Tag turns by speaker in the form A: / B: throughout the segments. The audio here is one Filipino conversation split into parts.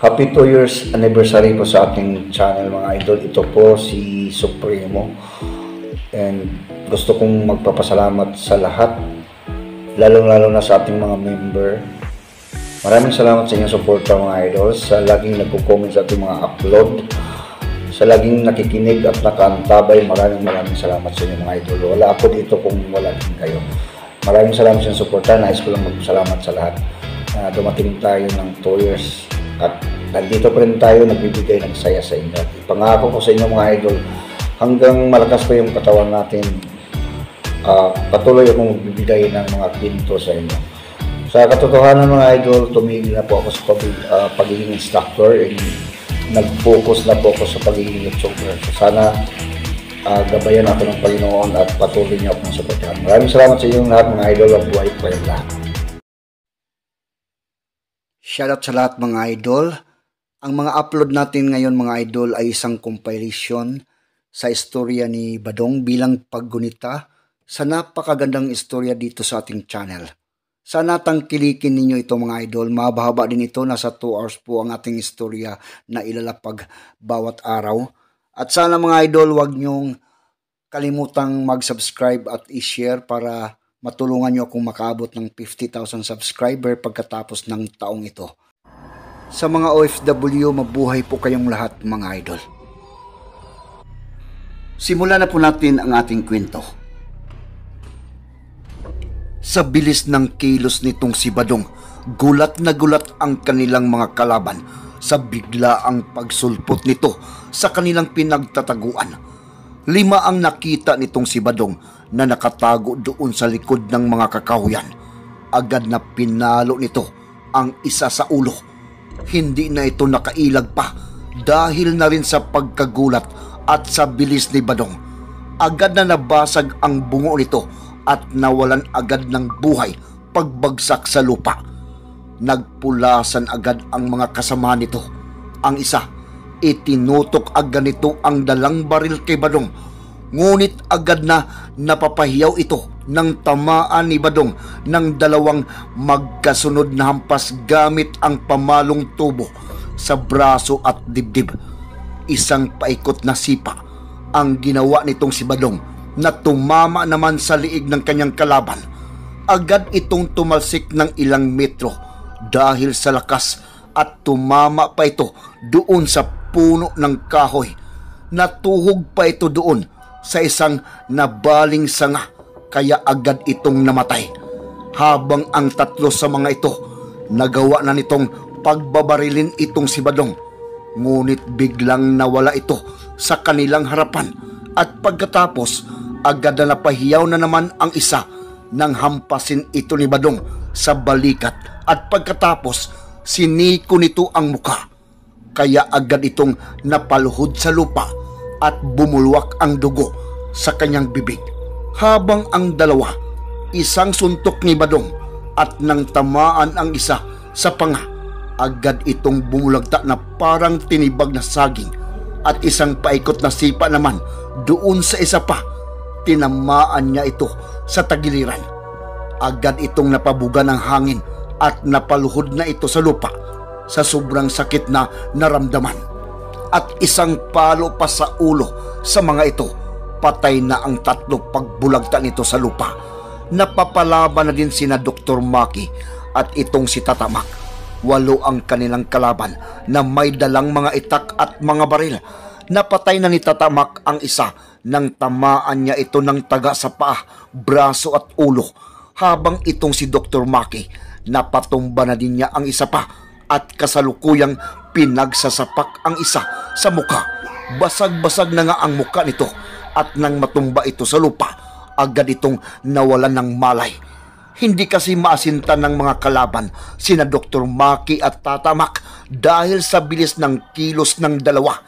A: Happy 2 years anniversary po sa ating channel mga idol. Ito po si Supremo. And gusto kong magpapasalamat sa lahat, lalong-lalo na sa ating mga member. Maraming salamat sa inyong suporta mga idol, sa laging nagko-comment sa ating mga upload, sa laging nakikinig at nakaantabay. Maraming salamat sa inyo mga idol. Wala ako dito kung wala din kayo. Maraming salamat sa inyong suporta. Nais ko lang magpasalamat sa lahat. Dumating tayo ng 2 years at nandito pa rin tayo nagbibigay ng saya sa inyo. Pangako ko sa inyo mga idol, hanggang malakas pa yung katawan natin, patuloy akong magbibigay ng mga kwento sa inyo. Sa katotohanan mga idol, tumigil na po ako sa pagiging instructor and nag-focus na po ako sa pagiging YouTuber. So sana gabayan ako ng Panginoon at patuloy niyo akong suportahan. Maraming salamat sa inyong lahat mga idol at buhay po yung lahat. Shoutout sa lahat mga idol. Ang mga upload natin ngayon mga idol ay isang compilation sa istorya ni Badong bilang paggunita sa napakagandang istorya dito sa ating channel. Sana tangkilikin ninyo ito mga idol. Mahaba din ito, nasa 2 hours po ang ating istorya na ilalapag bawat araw. At sana mga idol, huwag nyong kalimutang mag-subscribe at i-share para matulungan nyo akong makaabot ng 50,000 subscriber pagkatapos ng taong ito. Sa mga OFW, mabuhay po kayong lahat mga idol. Simulan na po natin ang ating kwento. Sa bilis ng kilos nitong si Badong, gulat na gulat ang kanilang mga kalaban sa biglaang pagsulpot nito sa kanilang pinagtataguan. 5 ang nakita nitong si Badong na nakatago doon sa likod ng mga kakahuyan. Agad na pinalo nito ang isa sa ulo. Hindi na ito nakailag pa dahil na rin sa pagkagulat at sa bilis ni Badong. Agad na nabasag ang bungo nito at nawalan agad ng buhay pagbagsak sa lupa. Nagpulasan agad ang mga kasama nito. Ang isa, itinutok agad nito ang dalang baril kay Badong. Ngunit agad na napapahiyaw ito ng tamaan ni Badong ng 2 magkasunod na hampas gamit ang pamalong tubo sa braso at dibdib. Isang paikot na sipa ang ginawa nitong si Badong na tumama naman sa liig ng kanyang kalaban. Agad itong tumalsik ng ilang metro dahil sa lakas at tumama pa ito doon sa puno ng kahoy. Natuhog pa ito doon sa isang nabaling sanga kaya agad itong namatay. Habang ang 3 sa mga ito nagawa na nitong pagbabarilin itong si Badong. Ngunit biglang nawala ito sa kanilang harapan at pagkatapos agad na napahiyaw na naman ang isa nang hampasin ito ni Badong sa balikat at pagkatapos siniko nito ang muka. Kaya agad itong napaluhod sa lupa at bumulwak ang dugo sa kanyang bibig. Habang ang 2, isang suntok ni Badong at nang tamaan ang isa sa panga, agad itong bumulagta na parang tinibag na saging at isang paikot na sipa naman doon sa isa pa. Tinamaan niya ito sa tagiliran. Agad itong napabuga ng hangin at napaluhod na ito sa lupa sa sobrang sakit na naramdaman. At isang palo pa sa ulo sa mga ito. Patay na ang 3 pagbulagta nito sa lupa. Napapalaban na din sina Dr. Maki at itong si Tatamak. 8 ang kanilang kalaban na may dalang mga itak at mga baril. Napatay na ni Tatamak ang isa nang tamaan niya ito ng taga sa paa, braso at ulo. Habang itong si Dr. Maki, napatumba na din niya ang isa pa at kasalukuyang pinagsasapak ang isa sa muka. Basag-basag na nga ang muka nito at nang matumba ito sa lupa, agad itong nawalan ng malay. Hindi kasi maasintan ng mga kalaban sina Dr. Maki at Tatamak dahil sa bilis ng kilos ng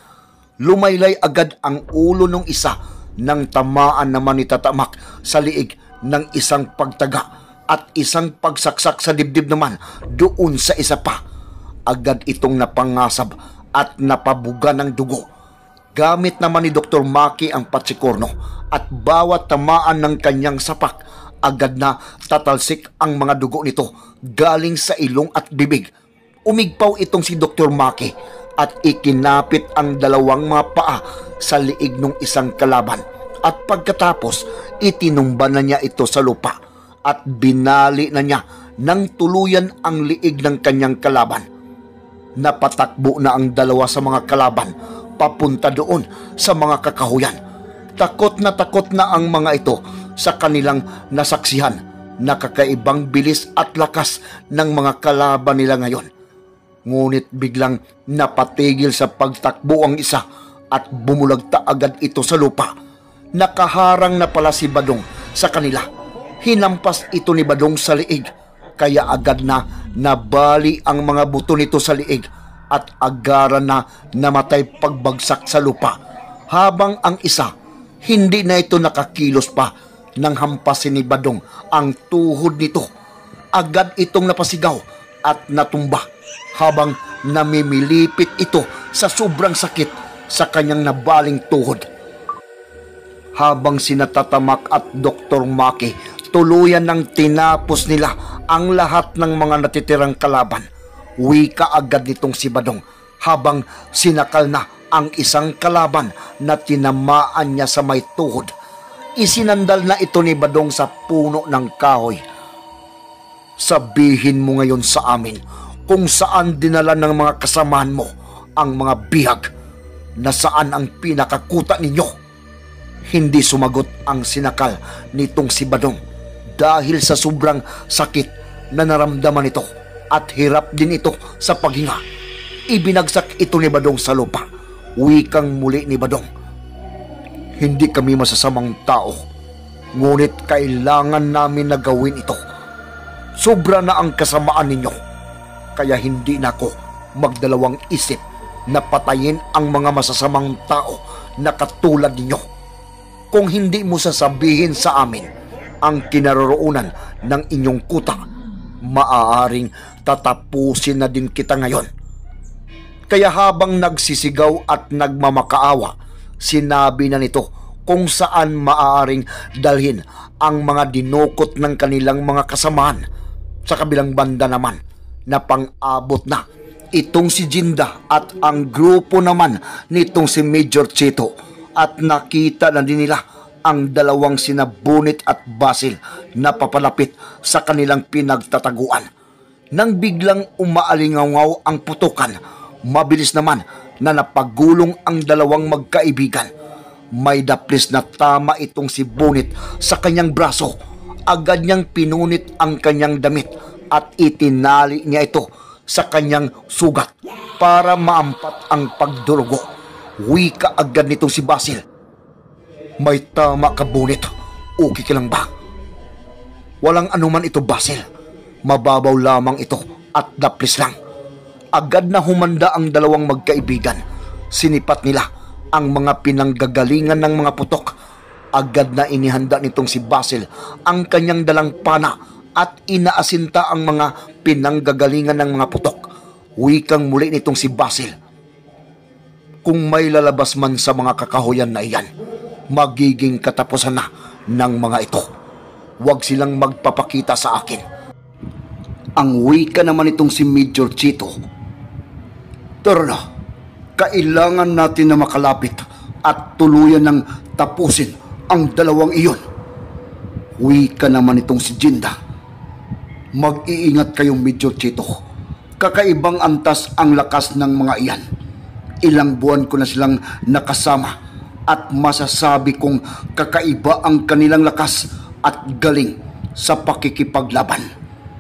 A: 2. Lumaylay agad ang ulo ng isa nang tamaan naman ni Tatamak sa liig ng isang pagtaga at isang pagsaksak sa dibdib naman doon sa isa pa. Agad itong napangasab at napabuga ng dugo. Gamit naman ni Dr. Maki ang patsikorno at bawat tamaan ng kanyang sapak, agad na tatalsik ang mga dugo nito galing sa ilong at bibig. Umigpaw itong si Dr. Maki at ikinapit ang dalawang mga paa sa liig ng isang kalaban. At pagkatapos, itinumba na niya ito sa lupa at binali na niya ng tuluyan ang liig ng kanyang kalaban. Napatakbo na ang dalawa sa mga kalaban papunta doon sa mga kakahuyan. Takot na ang mga ito sa kanilang nasaksihan na kakaibang bilis at lakas ng mga kalaban nila ngayon. Ngunit biglang napatigil sa pagtakbo ang isa at bumulagta agad ito sa lupa. Nakaharang na pala si Badong sa kanila. Hinampas ito ni Badong sa liig, kaya agad na nabali ang mga buto nito sa liig at agaran na namatay pagbagsak sa lupa. Habang ang isa, hindi na ito nakakilos pa nang hampasin ni Badong ang tuhod nito. Agad itong napasigaw at natumba habang namimilipit ito sa sobrang sakit sa kanyang nabaling tuhod. Habang sinatatamak at Dr. Maki, tuluyan ng tinapos nila ang lahat ng mga natitirang kalaban. Wika agad nitong si Badong habang sinakal na ang isang kalaban na tinamaan niya sa may tuhod. Isinandal na ito ni Badong sa puno ng kahoy. Sabihin mo ngayon sa amin kung saan dinala ng mga kasamahan mo ang mga bihag, na saan ang pinakakuta ninyo. Hindi sumagot ang sinakal nitong si Badong dahil sa sobrang sakit na naramdaman ito at hirap din ito sa paghinga. Ibinagsak ito ni Badong sa lupa. Wikang muli ni Badong, hindi kami masasamang tao, ngunit kailangan namin na gawin ito. Sobra na ang kasamaan ninyo, kaya hindi na ako magdalawang isip na patayin ang mga masasamang tao na katulad ninyo. Kung hindi mo sasabihin sa amin ang kinaroroonan ng inyong kuta, maaaring tatapusin na din kita ngayon. Kaya habang nagsisigaw at nagmamakaawa, sinabi na nito kung saan maaaring dalhin ang mga dinukot ng kanilang mga kasamahan. Sa kabilang banda naman, na pang-abot na itong si Jinda at ang grupo naman nitong si Major Chito, at nakita na din nila ang dalawang sina Bunit at Basil na papalapit sa kanilang pinagtataguan. Nang biglang umaalingaw ang putukan, mabilis naman na napagulong ang dalawang magkaibigan. May daplis na tama itong si Bunit sa kanyang braso. Agad niyang pinunit ang kanyang damit at itinali niya ito sa kanyang sugat para maampat ang pagdurugo. Wika agad nitong si Basil, may tama ka, Bunit. Okay ka lang ba? Walang anuman ito, Basil. Mababaw lamang ito at daplis lang. Agad na humanda ang dalawang magkaibigan. Sinipat nila ang mga pinanggagalingan ng mga putok. Agad na inihanda nitong si Basil ang kanyang dalang pana at inaasinta ang mga pinanggagalingan ng mga putok. Wikang muli nitong si Basil, kung may lalabas man sa mga kakahuyan na iyan, magiging katapusan na ng mga ito. Huwag silang magpapakita sa akin. Ang wika naman itong si Major Chito, tara na, kailangan natin na makalapit at tuluyan ng tapusin ang dalawang iyon. Wika naman itong si Jinda, mag-iingat kayong Major Chito. Kakaibang antas ang lakas ng mga iyan. Ilang buwan ko na silang nakasama at masasabi kong kakaiba ang kanilang lakas at galing sa pakikipaglaban.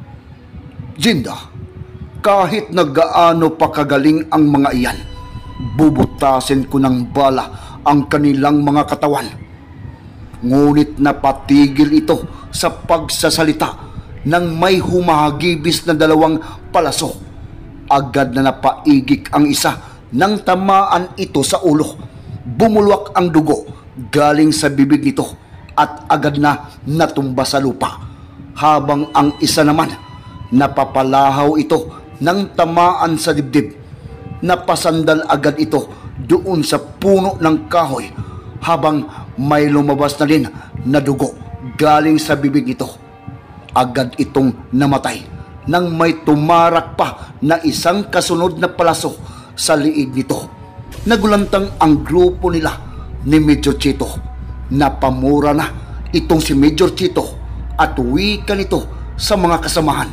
A: Jinda, kahit na gaano pa kagaling ang mga iyan, bubutasin ko ng bala ang kanilang mga katawan. Ngunit napatigil ito sa pagsasalita nang may humahagibis na dalawang palaso. Agad na napaigik ang isa nang tamaan ito sa ulo. Bumulwak ang dugo galing sa bibig nito at agad na natumba sa lupa. Habang ang isa naman, napapalahaw ito nang tamaan sa dibdib. Napasandal agad ito doon sa puno ng kahoy habang may lumabas na din na dugo galing sa bibig nito. Agad itong namatay nang may tumarak pa na isang kasunod na palaso sa liig nito. Nagulantang ang grupo nila ni Major Chito. Napamura na itong si Major Chito at wika nito sa mga kasamahan.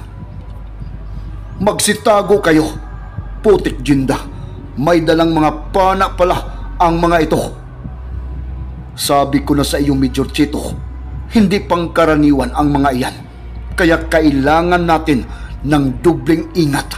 A: Magsitago kayo, putik Jinda. May dalang mga pana pala ang mga ito. Sabi ko na sa iyo, Major Chito, hindi pangkaraniwan ang mga iyan. Kaya kailangan natin ng dubling ingat.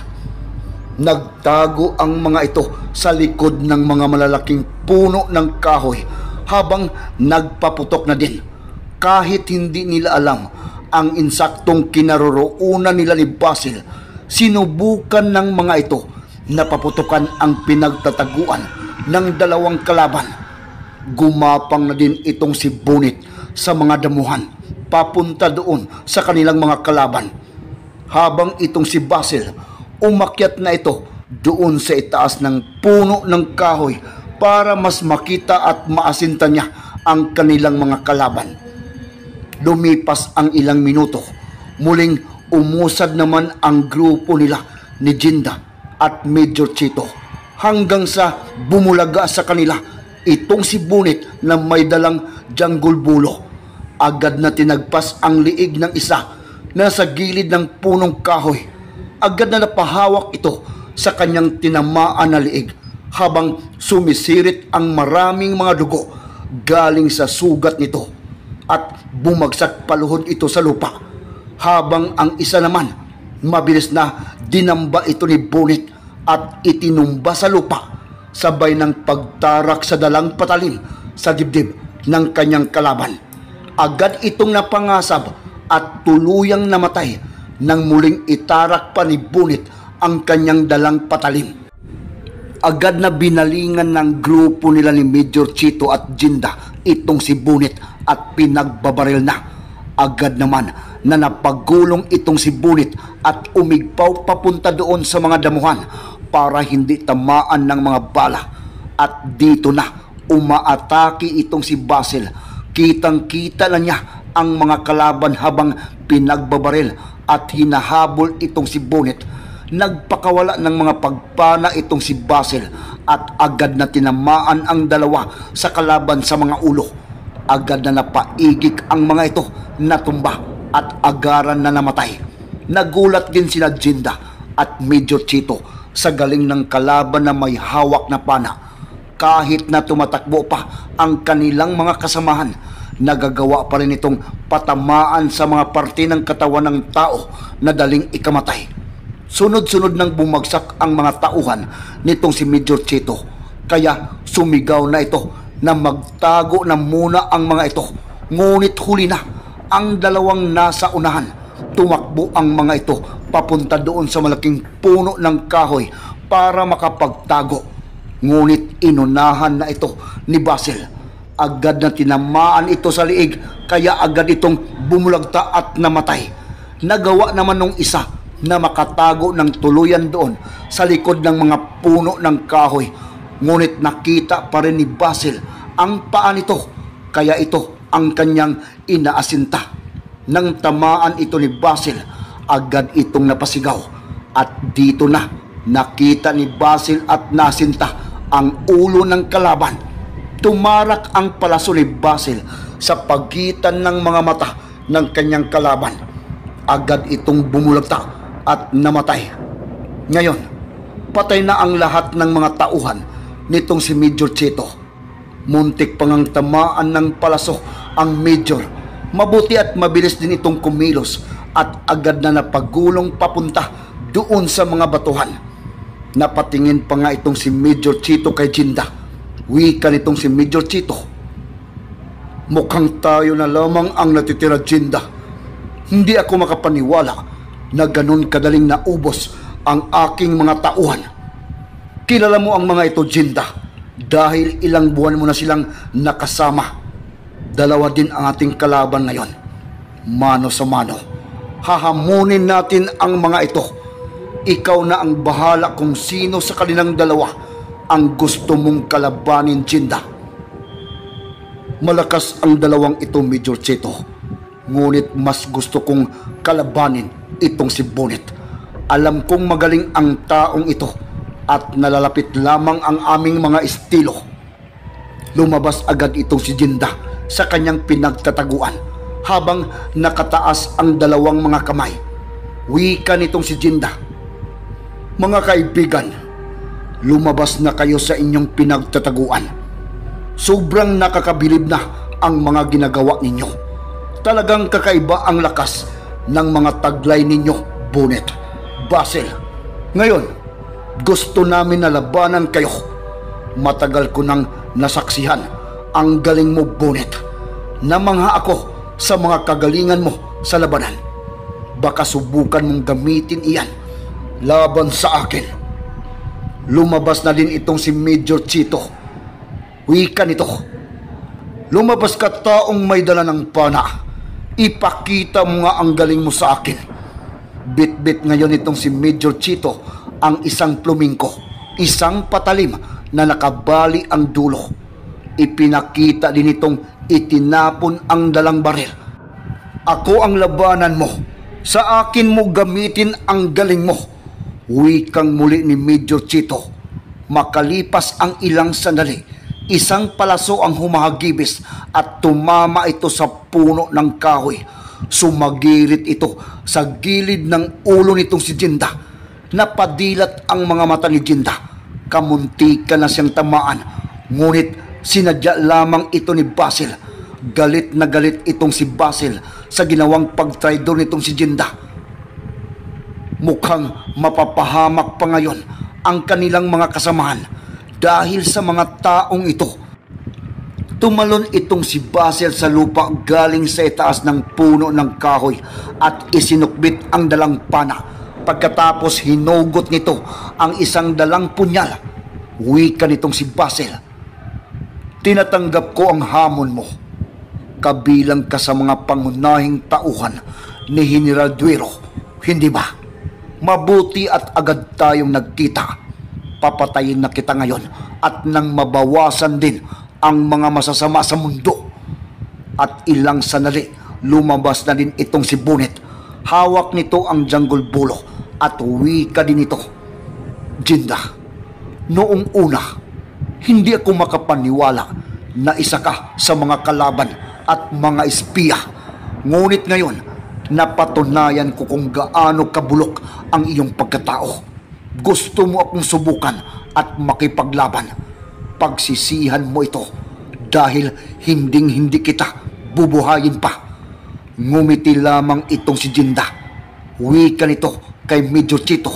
A: Nagtago ang mga ito sa likod ng mga malalaking puno ng kahoy habang nagpaputok na din. Kahit hindi nila alam ang insaktong kinaroroonan nila ni Basil, sinubukan ng mga ito na paputukan ang pinagtataguan ng dalawang kalaban. Gumapang na din itong si Bunit sa mga damuhan papunta doon sa kanilang mga kalaban, habang itong si Basil umakyat na ito doon sa itaas ng puno ng kahoy para mas makita at maasinta niya ang kanilang mga kalaban. Lumipas ang ilang minuto, muling umusad naman ang grupo nila ni Jinda at Major Chito hanggang sa bumulaga sa kanila itong si Bunit na may dalang janggol bulo. Agad na tinagpas ang liig ng isa na sa gilid ng punong kahoy. Agad na napahawak ito sa kanyang tinamaan na liig habang sumisirit ang maraming mga dugo galing sa sugat nito at bumagsak paluhod ito sa lupa, habang ang isa naman mabilis na dinamba ito ni Bunit at itinumba sa lupa sabay ng pagtarak sa dalang patalim sa dibdib ng kanyang kalaban. Agad itong napangasab at tuluyang namatay nang muling itarak pa ni Bunit ang kanyang dalang patalim. Agad na binalingan ng grupo nila ni Major Chito at Jinda itong si Bunit at pinagbabaril na. Agad naman na napagulong itong si Bunit at umigpaw papunta doon sa mga damuhan para hindi tamaan ng mga bala. At dito na umaatake itong si Basil. Kitang-kita na niya ang mga kalaban habang pinagbabaril at hinahabol itong si Bunit. Nagpakawala ng mga pagpana itong si Basil at agad na tinamaan ang dalawa sa kalaban sa mga ulo. Agad na napaigik ang mga ito na tumba at agaran na namatay. Nagulat din sina Jinda at Major Chito sa galing ng kalaban na may hawak na pana. Kahit na tumatakbo pa ang kanilang mga kasamahan, nagagawa pa rin itong patamaan sa mga parte ng katawan ng tao na daling ikamatay. Sunod-sunod nang bumagsak ang mga tauhan nitong si Major Chito, kaya sumigaw na ito na magtago na muna ang mga ito. Ngunit huli na ang dalawang nasa unahan. Tumakbo ang mga ito papunta doon sa malaking puno ng kahoy para makapagtago. Ngunit inunahan na ito ni Basil. Agad na tinamaan ito sa liig, kaya agad itong bumulagta at namatay. Nagawa naman ng isa na makatago ng tuluyan doon sa likod ng mga puno ng kahoy. Ngunit nakita pa rin ni Basil ang paa nito, kaya ito ang kanyang inaasinta. Nang tamaan ito ni Basil, agad itong napasigaw. At dito na nakita ni Basil at nasinta ang ulo ng kalaban. Tumarak ang palaso ni Basil sa pagitan ng mga mata ng kanyang kalaban. Agad itong bumulagta at namatay. Ngayon, patay na ang lahat ng mga tauhan nitong si Major Chito. Muntik pang ang tamaan ng palaso ang Major. Mabuti at mabilis din itong kumilos at agad na napagulong papunta doon sa mga batuhan. Napatingin pa nga itong si Major Chito kay Jinda. Wika nitong si Major Chito, "Mukhang tayo na lamang ang natitira, Jinda. Hindi ako makapaniwala na ganun kadaling naubos ang aking mga tauhan. Kilala mo ang mga ito, Jinda, dahil ilang buwan mo na silang nakasama. Dalawa din ang ating kalaban ngayon. Mano sa mano, hahamunin natin ang mga ito. Ikaw na ang bahala kung sino sa kanilang dalawa ang gusto mong kalabanin, Jinda." Malakas ang dalawang ito, Major Chito. Ngunit mas gusto kong kalabanin itong si Bunit. Alam kong magaling ang taong ito at nalalapit lamang ang aming mga estilo. Lumabas agad itong si Jinda sa kanyang pinagtataguan habang nakataas ang dalawang mga kamay. Wika nitong si Jinda, "Mga kaibigan, lumabas na kayo sa inyong pinagtataguan. Sobrang nakakabilib na ang mga ginagawa ninyo. Talagang kakaiba ang lakas ng mga taglay ninyo, Bonnet, Basil. Ngayon, gusto namin na labanan kayo. Matagal ko nang nasaksihan ang galing mo, Bonnet. Namangha ako sa mga kagalingan mo sa labanan. Baka subukan mong gamitin iyan laban sa akin." Lumabas na din itong si Major Chito. Wika nito, "Lumabas ka, taong may dala ng pana. Ipakita mo nga ang galing mo sa akin." Bit-bit ngayon itong si Major Chito ang isang plumingko, isang patalim na nakabali ang dulo. Ipinakita din itong itinapon ang dalang baril. "Ako ang labanan mo. Sa akin mo gamitin ang galing mo." Wikang muli ni Major Chito. Makalipas ang ilang sandali, isang palaso ang humahagibis at tumama ito sa puno ng kahoy. Sumagirit ito sa gilid ng ulo nitong si Jinda. Napadilat ang mga mata ni Jinda. Kamuntika na siyang tamaan, ngunit sinadya lamang ito ni Basil. Galit na galit itong si Basil sa ginawang pagtraidor nitong si Jinda. Mukhang mapapahamak pa ngayon ang kanilang mga kasamahan dahil sa mga taong ito. Tumalon itong si Basil sa lupa galing sa itaas ng puno ng kahoy at isinukbit ang dalang pana. Pagkatapos hinugot nito ang isang dalang punyal. Wika nitong si Basil, "Tinatanggap ko ang hamon mo. Kabilang ka sa mga pangunahing tauhan ni General Duero, hindi ba? Mabuti at agad tayong nagkita. Papatayin na kita ngayon at nang mabawasan din ang mga masasama sa mundo." At ilang sandali, lumabas na din itong si Bonnet. Hawak nito ang jungle bulo at wika din ito, "Jinda, noong una, hindi ako makapaniwala na isa ka sa mga kalaban at mga espiya. Ngunit ngayon, napatunayan ko kung gaano kabulok ang iyong pagkatao. Gusto mo akong subukan at makipaglaban. Pagsisihan mo ito dahil hinding-hindi kita bubuhayin pa." Ngumiti lamang itong si Jinda. Wika nito kay Major Chito,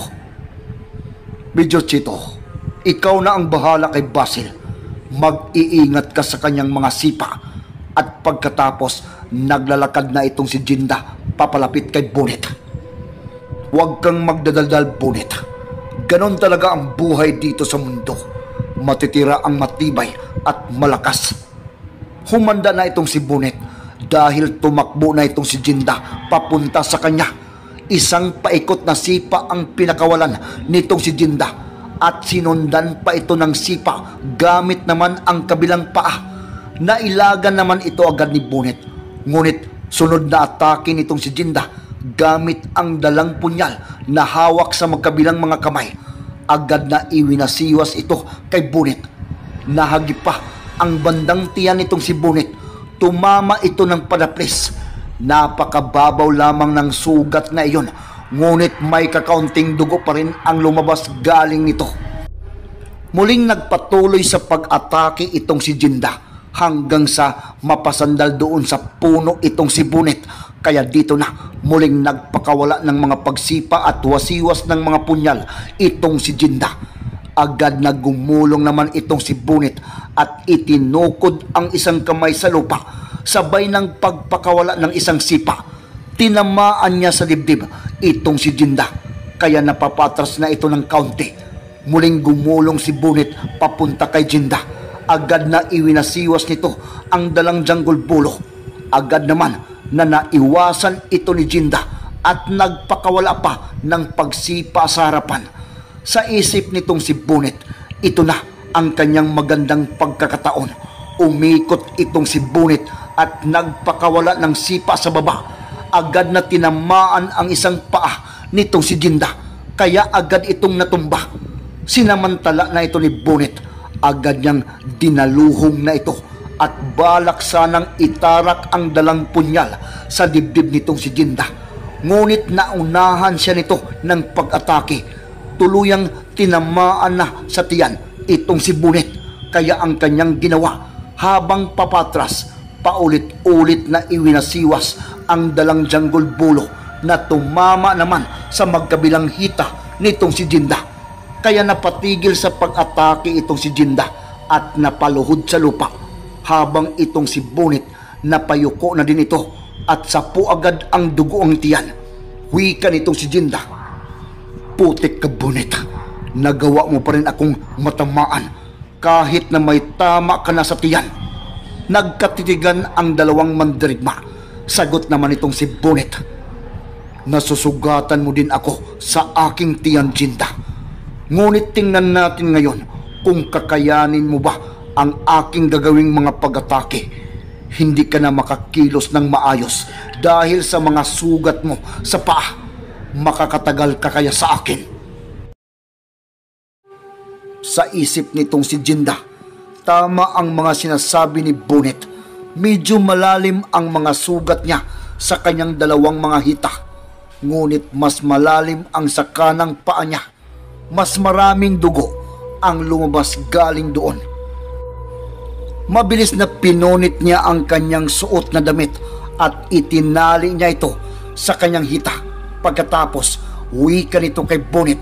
A: "Major Chito, ikaw na ang bahala kay Basil. Mag-iingat ka sa kanyang mga sipa." At pagkatapos, naglalakad na itong si Jinda papalapit kay Bonnet. "Huwag kang magdadaldal, Bonnet. Ganon talaga ang buhay dito sa mundo. Matitira ang matibay at malakas." Humanda na itong si Bonnet dahil tumakbo na itong si Jinda papunta sa kanya. Isang paikot na sipa ang pinakawalan nitong si Jinda at sinundan pa ito ng sipa gamit naman ang kabilang paa. Nailagan naman ito agad ni Bonnet, ngunit sunod na atake nitong si Jinda gamit ang dalang punyal na hawak sa magkabilang mga kamay. Agad na iwinasiwas ito kay Bonnet. Nahagip pa ang bandang tiyan nitong si Bonnet. Tumama ito ng padaplis. Napakababaw lamang ng sugat na iyon, ngunit may kakaunting dugo pa rin ang lumabas galing nito. Muling nagpatuloy sa pag-atake itong si Jinda hanggang sa mapasandal doon sa puno itong si Bonnet. Kaya dito na muling nagpakawala ng mga pagsipa at wasiwas ng mga punyal itong si Jinda. Agad na gumulong naman itong si Bonnet at itinukod ang isang kamay sa lupa sabay ng pagpakawala ng isang sipa. Tinamaan niya sa dibdib itong si Jinda, kaya napapatras na ito ng kaunti. Muling gumulong si Bonnet papunta kay Jinda. Agad na iwinasiwas nito ang dalang jungle bulo. Agad naman na naiwasan ito ni Jinda at nagpakawala pa ng pagsipa sa harapan. Sa isip nitong si Bonnet, ito na ang kanyang magandang pagkakataon. Umikot itong si Bonnet at nagpakawala ng sipa sa baba. Agad na tinamaan ang isang paa nitong si Jinda. kaya agad itong natumba. Sinamantala na ito ni Bonnet, agad niyang dinaluhong na ito at balak sanang itarak ang dalang punyal sa dibdib nitong si Ginda. Ngunit naunahan siya nito ng pag-atake. Tuluyang tinamaan na sa tiyan itong si Bonnet, kaya ang kanyang ginawa habang papatras, paulit-ulit na iwinasiwas ang dalang Jungle Bulo na tumama naman sa magkabilang hita nitong si Ginda. Kaya napatigil sa pag-atake itong si Ginda at napaluhod sa lupa, habang itong si Bonnet napayuko na din ito at sapo agad ang dugo ang tiyan. Wika nitong si Ginda, "Putik ka, Bonnet, nagawa mo pa rin akong matamaan kahit na may tama ka na sa tiyan." Nagkatitigan ang dalawang mandirigma. Sagot naman itong si Bonnet, "Nasusugatan mo din ako sa aking tiyan, Ginda. Ngunit tingnan natin ngayon kung kakayanin mo ba ang aking gagawing mga pag-atake. Hindi ka na makakilos ng maayos dahil sa mga sugat mo sa paa. Makakatagal ka kaya sa akin?" Sa isip nitong si Ginda, tama ang mga sinasabi ni Bonnet. Medyo malalim ang mga sugat niya sa kanyang dalawang mga hita. Ngunit mas malalim ang sa kanang paa niya. Mas maraming dugo ang lumabas galing doon. Mabilis na pinunit niya ang kanyang suot na damit at itinali niya ito sa kanyang hita. Pagkatapos, wika nito kay Bonnet,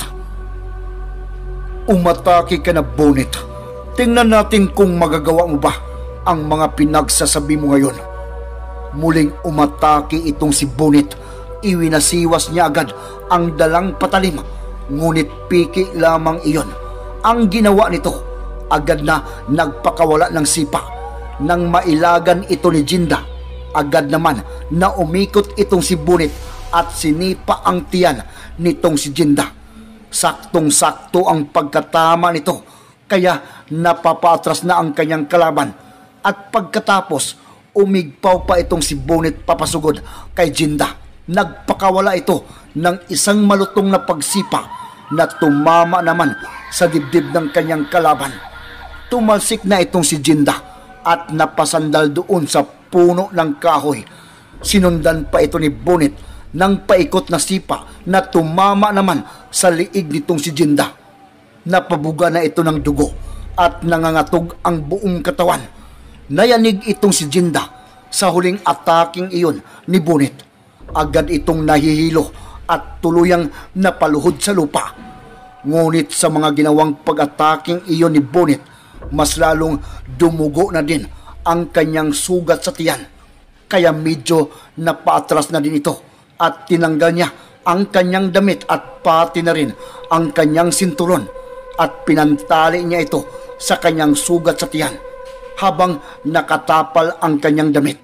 A: "Umatake ka na, Bonnet. Tingnan natin kung magagawa mo ba ang mga pinagsasabi mo ngayon." Muling umatake itong si Bonnet. Iwinasiwas niya agad ang dalang patalim, ngunit piki lamang iyon ang ginawa nito. Agad na nagpakawala ng sipa. Nang mailagan ito ni Ginda, agad naman na umikot itong si Bonnet at sinipa ang tiyan nitong si Ginda. Saktong-sakto ang pagkatama nito, kaya napapatras na ang kanyang kalaban. At pagkatapos, umigpaw pa itong si Bonnet papasugod kay Ginda. Nagpakawala ito ng isang malutong na pagsipa na tumama naman sa dibdib ng kanyang kalaban. Tumalsik na itong si Ginda at napasandal doon sa puno ng kahoy. Sinundan pa ito ni Bonnet ng paikot na sipa na tumama naman sa liig nitong si Ginda. Napabuga na ito ng dugo at nangangatog ang buong katawan. Nayanig itong si Ginda sa huling ataking iyon ni Bonnet. Agad itong nahihilo at tuluyang napaluhod sa lupa. Ngunit sa mga ginawang pag-ataking iyon ni Bonnet, mas lalong dumugo na din ang kanyang sugat sa tiyan. Kaya medyo napaatras na din ito at tinanggal niya ang kanyang damit at pati na rin ang kanyang sinturon at pinantali niya ito sa kanyang sugat sa tiyan habang nakatapal ang kanyang damit.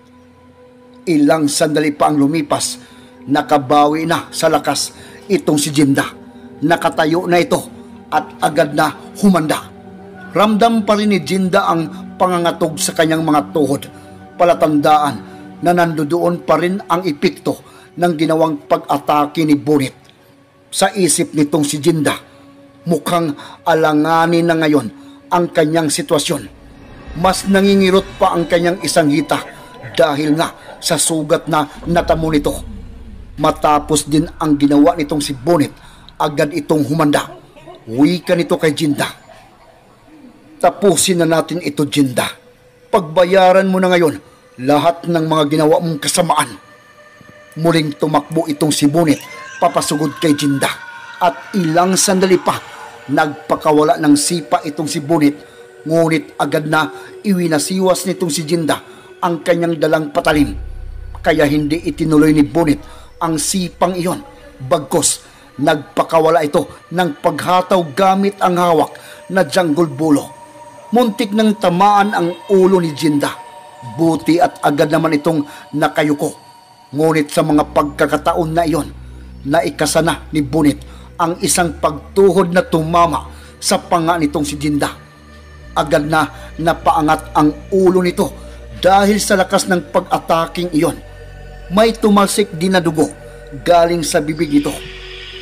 A: Ilang sandali pa ang lumipas, nakabawi na sa lakas itong si Ginda. Nakatayo na ito at agad na humanda. Ramdam pa rin ni Ginda ang pangangatog sa kanyang mga tuhod. Palatandaan na nandoon pa rin ang epekto ng ginawang pag-atake ni Bonnet. Sa isip nitong si Ginda, mukhang alanganin na ngayon ang kanyang sitwasyon. Mas nangingirot pa ang kanyang isang hita dahil nga sa sugat na natamo nito. Matapos din ang ginawa nitong si Bonnet, agad itong humanda. Wika nito kay Ginda, "Tapusin na natin ito, Ginda. Pagbayaran mo na ngayon lahat ng mga ginawa mong kasamaan." Muling tumakbo itong si Bonnet papasugod kay Ginda at ilang sandali pa nagpakawala ng sipa itong si Bonnet, ngunit agad na iwinasiwas nitong si Ginda ang kanyang dalang patalim. Kaya hindi itinuloy ni Bonnet ang sipang iyon. Bagkus, nagpakawala ito ng paghataw gamit ang hawak na Jungle Bulo. Muntik nang tamaan ang ulo ni Ginda. Buti at agad naman itong nakayuko. Ngunit sa mga pagkakataon na iyon, naikasana ni Bonnet ang isang pagtuhod na tumama sa panga nitong si Ginda. Agad na napaangat ang ulo nito dahil sa lakas ng pag-ataking iyon. May tumalsik din na dugo galing sa bibig nito.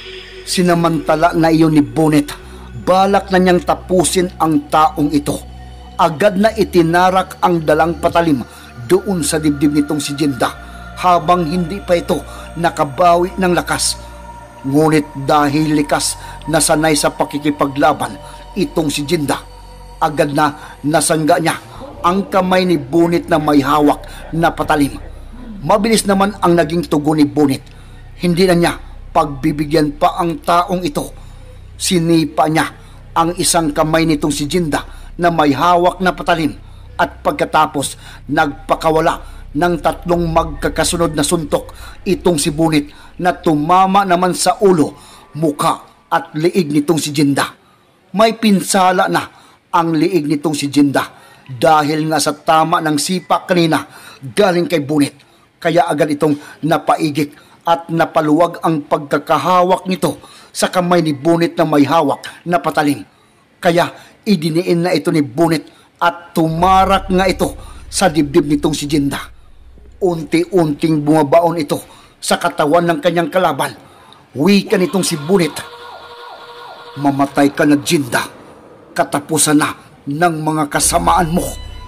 A: Sinamantala na iyon ni Bonnet, balak na niyang tapusin ang taong ito. Agad na itinarak ang dalang patalim doon sa dibdib nitong si Jinda, habang hindi pa ito nakabawi ng lakas. Ngunit dahil likas na sanay sa pakikipaglaban itong si Jinda, agad na nasangga niya ang kamay ni Bonnet na may hawak na patalim. Mabilis naman ang naging tugon ni Bonnet. Hindi na niya pagbibigyan pa ang taong ito. Sinipa niya ang isang kamay nitong si Jinda na may hawak na patalim, at pagkatapos nagpakawala ng 3 magkakasunod na suntok itong si Bonnet na tumama naman sa ulo, muka at liig nitong si Jinda. May pinsala na ang liig nitong si Jinda dahil nga sa tama ng sipa kanina galing kay Bonnet, kaya agad itong napaigik at napaluwag ang pagkakahawak nito sa kamay ni Bonnet na may hawak na patalim. Kaya idiniin na ito ni Bonnet at tumarak nga ito sa dibdib nitong si Jinda. Unti-unting bumabaon ito sa katawan ng kanyang kalaban. Wika nitong si Bonnet, "Mamatay ka na, Jinda. Katapusan na ng mga kasamaan mo."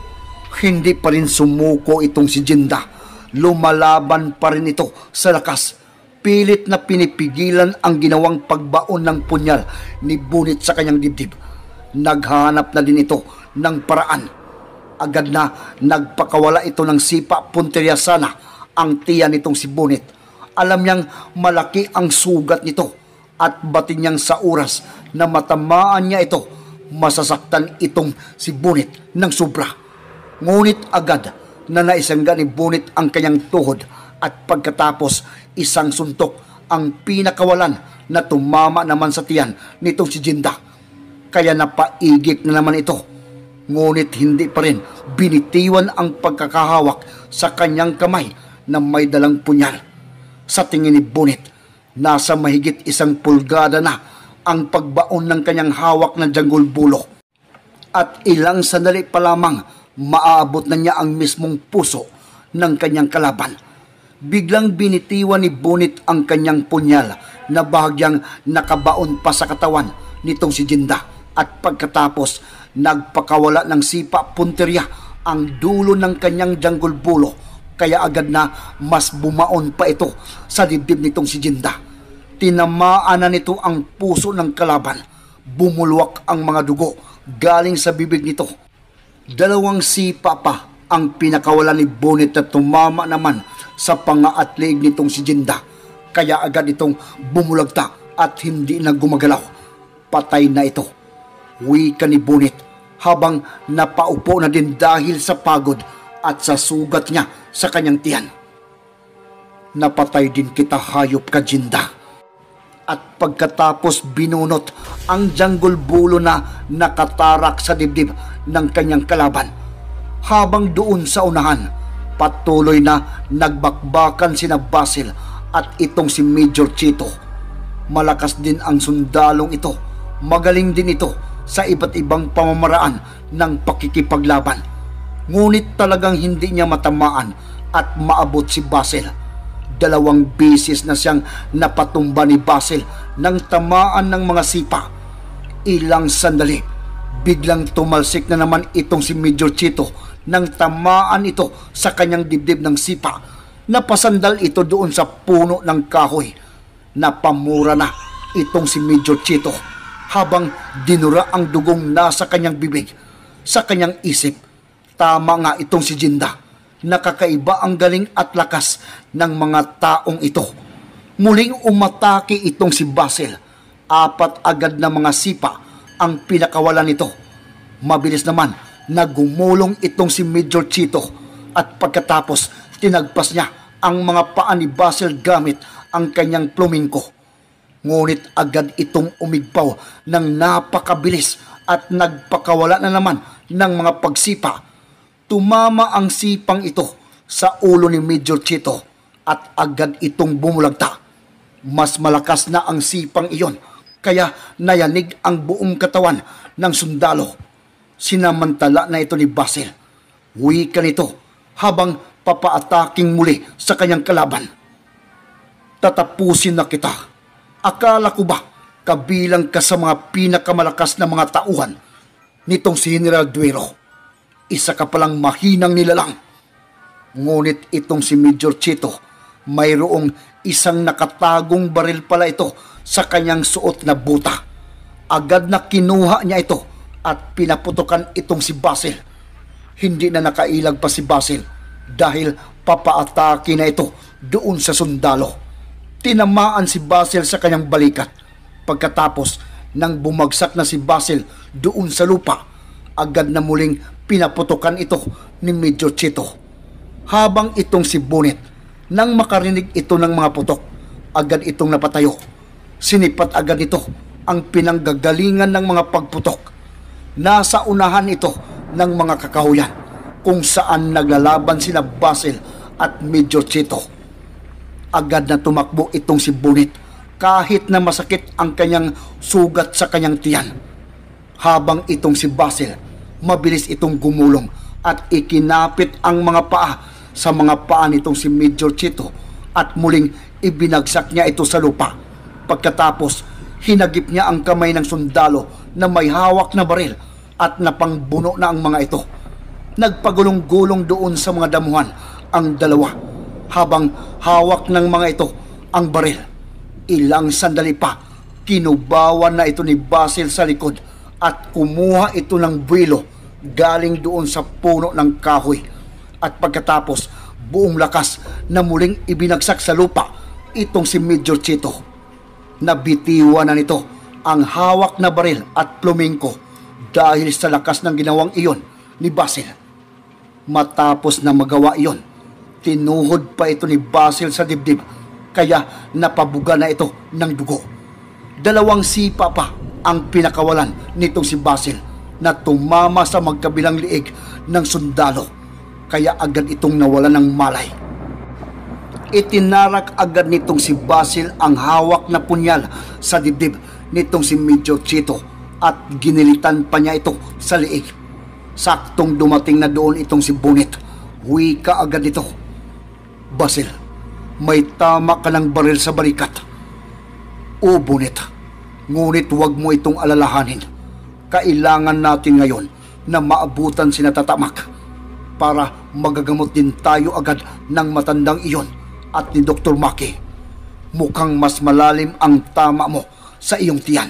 A: Hindi pa rin sumuko itong si Jinda. Lumalaban pa rin ito sa lakas. Pilit na pinipigilan ang ginawang pagbaon ng punyal ni Bonnet sa kanyang dibdib. Naghanap na din ito ng paraan. Agad na nagpakawala ito ng sipa punteriya sana ang tiyan nitong si Bonnet. Alam niyang malaki ang sugat nito at batin niyang sa oras na matamaan niya ito, masasaktan itong si Bonnet ng sobra. Ngunit agad na naisangga ni Bonnet ang kanyang tuhod, at pagkatapos isang suntok ang pinakawalan na tumama naman sa tiyan nitong si Jinda. Kaya napaigik na naman ito. Ngunit hindi pa rin binitiwan ang pagkakahawak sa kanyang kamay na may dalang punyal. Sa tingin ni Bonnet, nasa mahigit 1 pulgada na ang pagbaon ng kanyang hawak na janggol bulo. At ilang sandali pa lamang maaabot na niya ang mismong puso ng kanyang kalaban. Biglang binitiwan ni Bonnet ang kanyang punyal na bahagyang nakabaon pa sa katawan nitong si Jinda, at pagkatapos nagpakawala ng sipa punteriya ang dulo ng kanyang janggol bulo, kaya agad na mas bumaon pa ito sa dibdib nitong si Jinda. Tinamaan na nito ang puso ng kalaban. Bumulwak ang mga dugo galing sa bibig nito. 2 sipa pa ang pinakawalan ni Bonnet na tumama naman sa panga at leeg nitong si Jinda, kaya agad itong bumulagta at hindi na gumagalaw. Patay na ito, wika ni Bonnet habang napaupo na din dahil sa pagod at sa sugat niya sa kanyang tiyan. "Napatay din kita, hayop ka, Jinda." At pagkatapos binunot ang janggol bulo na nakatarak sa dibdib ng kanyang kalaban. Habang doon sa unahan, patuloy na nagbakbakan sina Basil at itong si Major Chito. Malakas din ang sundalong ito. Magaling din ito sa iba't ibang pamamaraan ng pakikipaglaban. Ngunit talagang hindi niya matamaan at maabot si Basil. 2 beses na siyang napatumba ni Basil nang tamaan ng mga sipa. Ilang sandali, biglang tumalsik na naman itong si Major Chito nang tamaan ito sa kanyang dibdib ng sipa. Napasandal ito doon sa puno ng kahoy. Napamura na itong si Major Chito habang dinura ang dugong nasa kanyang bibig. Sa kanyang isip, tama nga itong si Jinda. Nakakaiba ang galing at lakas ng mga taong ito. Muling umatake itong si Basil. 4 agad na mga sipa ang pinakawalan nito. Mabilis naman nagumulong itong si Major Chito, at pagkatapos tinagpas niya ang mga paa ni Basil gamit ang kanyang plumingko. Ngunit agad itong umigpaw ng napakabilis at nagpakawala na naman ng mga pagsipa. Tumama ang sipang ito sa ulo ni Major Chito at agad itong bumulagta. Mas malakas na ang sipang iyon, kaya nayanig ang buong katawan ng sundalo. Sinamantala na ito ni Basil. Wika nito habang papaataking muli sa kanyang kalaban. "Tatapusin na kita. Akala ko ba kabilang ka sa mga pinakamalakas na mga tauhan nitong si General Duero? Isa ka palang mahinang nilalang. Ngunit itong si Major Chito, mayroong isang nakatagong baril pala ito sa kanyang suot na buta. Agad na kinuha niya ito at pinaputukan itong si Basil. Hindi na nakailag pa si Basil dahil papaatake na ito doon sa sundalo. Tinamaan si Basil sa kanyang balikat. Pagkatapos nang bumagsak na si Basil doon sa lupa, agad na muling pinaputukan ito ni Major Chito. Habang itong si Bonnet, nang makarinig ito ng mga putok, agad itong napatayo. Sinipat agad ito ang pinanggagalingan ng mga pagputok. Nasa unahan ito ng mga kakahuyan kung saan naglalaban sina Basil at Major Chito. Agad na tumakbo itong si Bonnet kahit na masakit ang kanyang sugat sa kanyang tiyan. Habang itong si Basil, mabilis itong gumulong at ikinapit ang mga paa sa mga paa nitong si Major Chito at muling ibinagsak niya ito sa lupa. Pagkatapos, hinagip niya ang kamay ng sundalo na may hawak na baril at napangbuno na ang mga ito. Nagpagulong-gulong doon sa mga damuhan ang dalawa habang hawak ng mga ito ang baril. Ilang sandali pa, kinubawan na ito ni Basil sa likod at kumuha ito ng buwilo galing doon sa puno ng kahoy. At pagkatapos, buong lakas na muling ibinagsak sa lupa itong si Major Chito. Nabitiwan na nito ang hawak na baril at plumingko dahil sa lakas ng ginawang iyon ni Basil. Matapos na magawa iyon, tinuhod pa ito ni Basil sa dibdib, kaya napabuga na ito ng dugo. 2 sipa pa ang pinakawalan nitong si Basil na tumama sa magkabilang liig ng sundalo, kaya agad itong nawalan ng malay. Itinarak agad nitong si Basil ang hawak na punyal sa dibdib nitong si Major Chito at ginilitan pa niya ito sa liig. Saktong dumating na doon itong si Bonnet, wika agad ito, "Basil, may tama ka ng baril sa balikat." "O Bonnet, ngunit huwag mo itong alalahanin. Kailangan natin ngayon na maabutan si Tatamak para magagamot din tayo agad ng matandang iyon at ni Dr. Maki. Mukhang mas malalim ang tama mo sa iyong tiyan."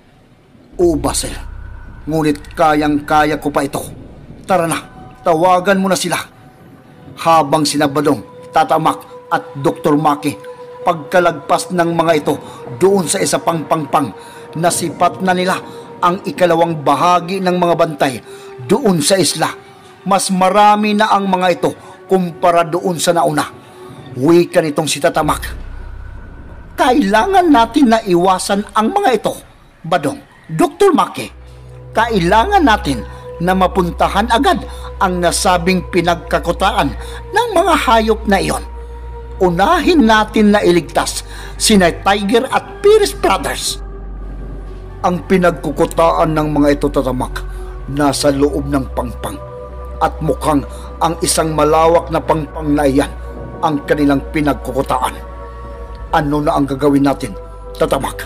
A: "O Basil, ngunit kayang-kaya ko pa ito. Tara na, tawagan mo na sila." Habang sina Badong, Tatamak at Dr. Maki pagkalagpas ng mga ito doon sa isa pang pangpang, nasipat na nila ang ikalawang bahagi ng mga bantay doon sa isla. Mas marami na ang mga ito kumpara doon sa nauna. Wika nitong si Tatamak, "Kailangan natin na iwasan ang mga ito, Badong, Dr. Maki. Kailangan natin na mapuntahan agad ang nasabing pinagkakutaan ng mga hayop na iyon. Unahin natin na iligtas sina Tiger at Pierce Brothers." Ang pinagkukutaan ng mga ito, Tatamak, nasa loob ng pangpang at mukhang ang isang malawak na pangpang na iyan ang kanilang pinagkukutaan. Ano na ang gagawin natin, Tatamak?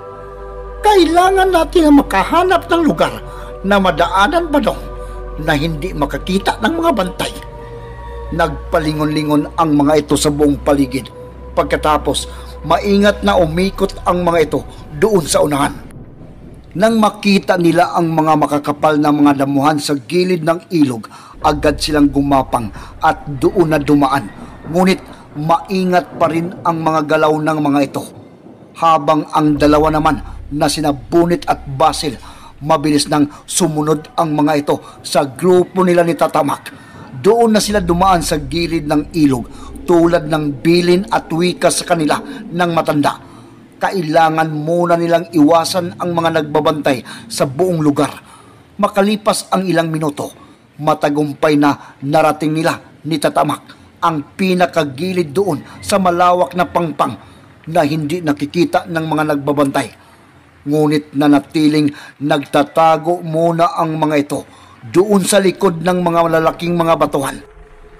A: Kailangan natin na makahanap ng lugar na madaanan, Badong, na hindi makakita ng mga bantay. Nagpalingon-lingon ang mga ito sa buong paligid. Pagkatapos, maingat na umikot ang mga ito doon sa unahan. Nang makita nila ang mga makakapal na mga damuhan sa gilid ng ilog, agad silang gumapang at doon na dumaan. Ngunit maingat pa rin ang mga galaw ng mga ito. Habang ang dalawa naman na sina Bonnet at Basil, mabilis nang sumunod ang mga ito sa grupo nila ni Tatamak. Doon na sila dumaan sa gilid ng ilog tulad ng bilin at wika sa kanila ng matanda. Kailangan muna nilang iwasan ang mga nagbabantay sa buong lugar. Makalipas ang ilang minuto, matagumpay na narating nila ni Tatamak ang pinakagilid doon sa malawak na pangpang na hindi nakikita ng mga nagbabantay. Ngunit nanatiling nagtatago muna ang mga ito doon sa likod ng mga malalaking mga batuhan.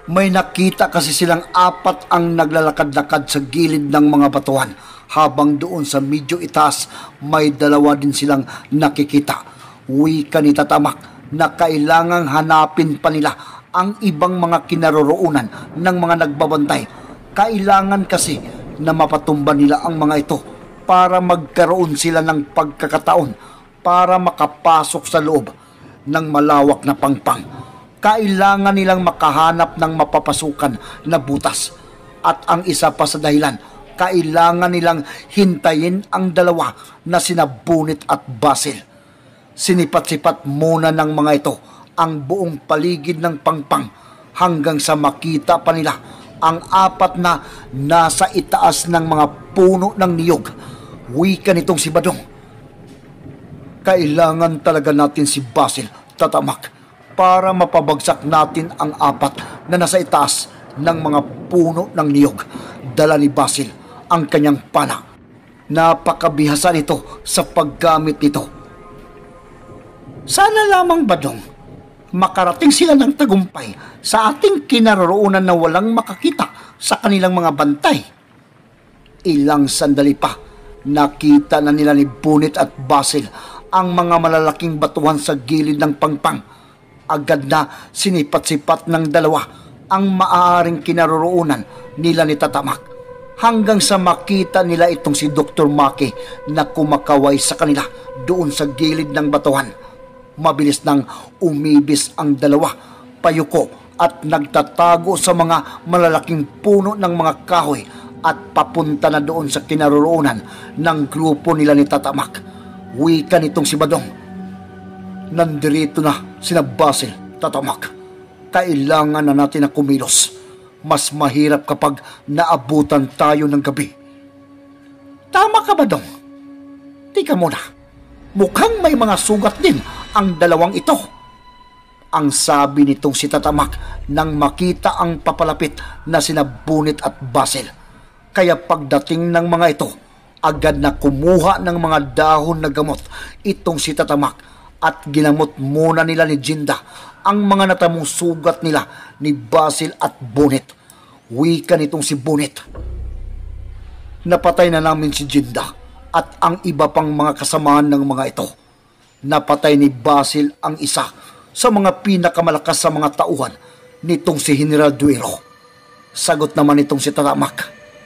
A: May nakita kasi silang apat ang naglalakad-lakad sa gilid ng mga batuhan, habang doon sa medyo itaas may dalawa din silang nakikita. Wika ni Tatamak na kailangang hanapin pa nila ang ibang mga kinaroroonan ng mga nagbabantay. Kailangan kasi na mapatumba nila ang mga ito para magkaroon sila ng pagkakataon para makapasok sa loob ng malawak na pangpang. Kailangan nilang makahanap ng mapapasukan na butas. At ang isa pa sa dahilan, kailangan nilang hintayin ang dalawa na sina Bunit at Basil. Sinipat-sipat muna ng mga ito ang buong paligid ng pangpang hanggang sa makita pa nila ang apat na nasa itaas ng mga puno ng niyog. Wika nitong si Badong, kailangan talaga natin si Basil, Tatamak, para mapabagsak natin ang apat na nasa itaas ng mga puno ng niyog. Dala ni Basil ang kanyang pana. Napakabihasa nito sa paggamit nito. Sana lamang, Badong, makarating sila ng tagumpay sa ating kinaroroonan na walang makakita sa kanilang mga bantay. Ilang sandali pa, nakita na nila ni Bunit at Basil ang mga malalaking batuhan sa gilid ng pangpang. Agad na sinipat-sipat ng dalawa ang maaaring kinaroroonan nila ni Tatamak, hanggang sa makita nila itong si Dr. Maki na kumakaway sa kanila doon sa gilid ng batuhan. Mabilis nang umibis ang dalawa, payuko at nagtatago sa mga malalaking puno ng mga kahoy at papunta na doon sa kinaroroonan ng grupo nila ni Tatamak. Wika nitong si Badong, nandirito na sina Basil, Tatamak. Kailangan na natin na kumilos. Mas mahirap kapag naabutan tayo ng gabi. Tama ka, Badong. Tika muna, mukhang may mga sugat din ang dalawang ito, ang sabi nitong si Tatamak nang makita ang papalapit na sina Bunit at Basil. Kaya pagdating ng mga ito, agad na kumuha ng mga dahon na gamot itong si Tatamak at ginamot muna nila ni Jinda ang mga natamong sugat nila ni Basil at Bunit. Wika nitong si Bunit, napatay na namin si Jinda at ang iba pang mga kasamahan ng mga ito. Napatay ni Basil ang isa sa mga pinakamalakas sa mga tauhan nitong si General Duero. Sagot naman nitong si Tatamak,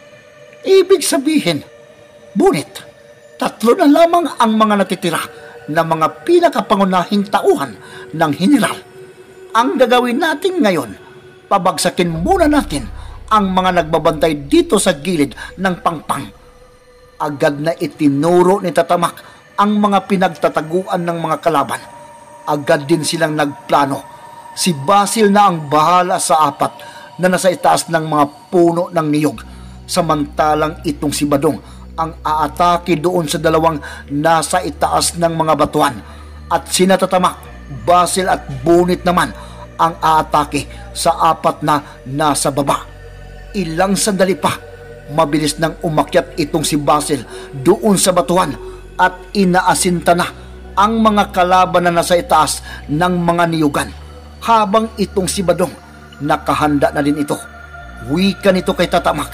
A: ibig sabihin, Bunit, 3 na lamang ang mga natitira na mga pinakapangunahing tauhan ng General. Ang gagawin natin ngayon, pabagsakin muna natin ang mga nagbabantay dito sa gilid ng pangpang. Agad na itinuro ni Tatamak ang mga pinagtataguan ng mga kalaban. Agad din silang nagplano. Si Basil na ang bahala sa apat na nasa itaas ng mga puno ng niyog, samantalang itong si Badong ang aatake doon sa dalawang nasa itaas ng mga batuhan, at sina Tatamak, Basil at Bunit naman ang aatake sa apat na nasa baba. Ilang sandali pa, mabilis nang umakyat itong si Basil doon sa batuhan at inaasinta na ang mga kalaban na nasa itaas ng mga niyugan, habang itong si Badong nakahanda na din ito. Wika nito kay Tatamak,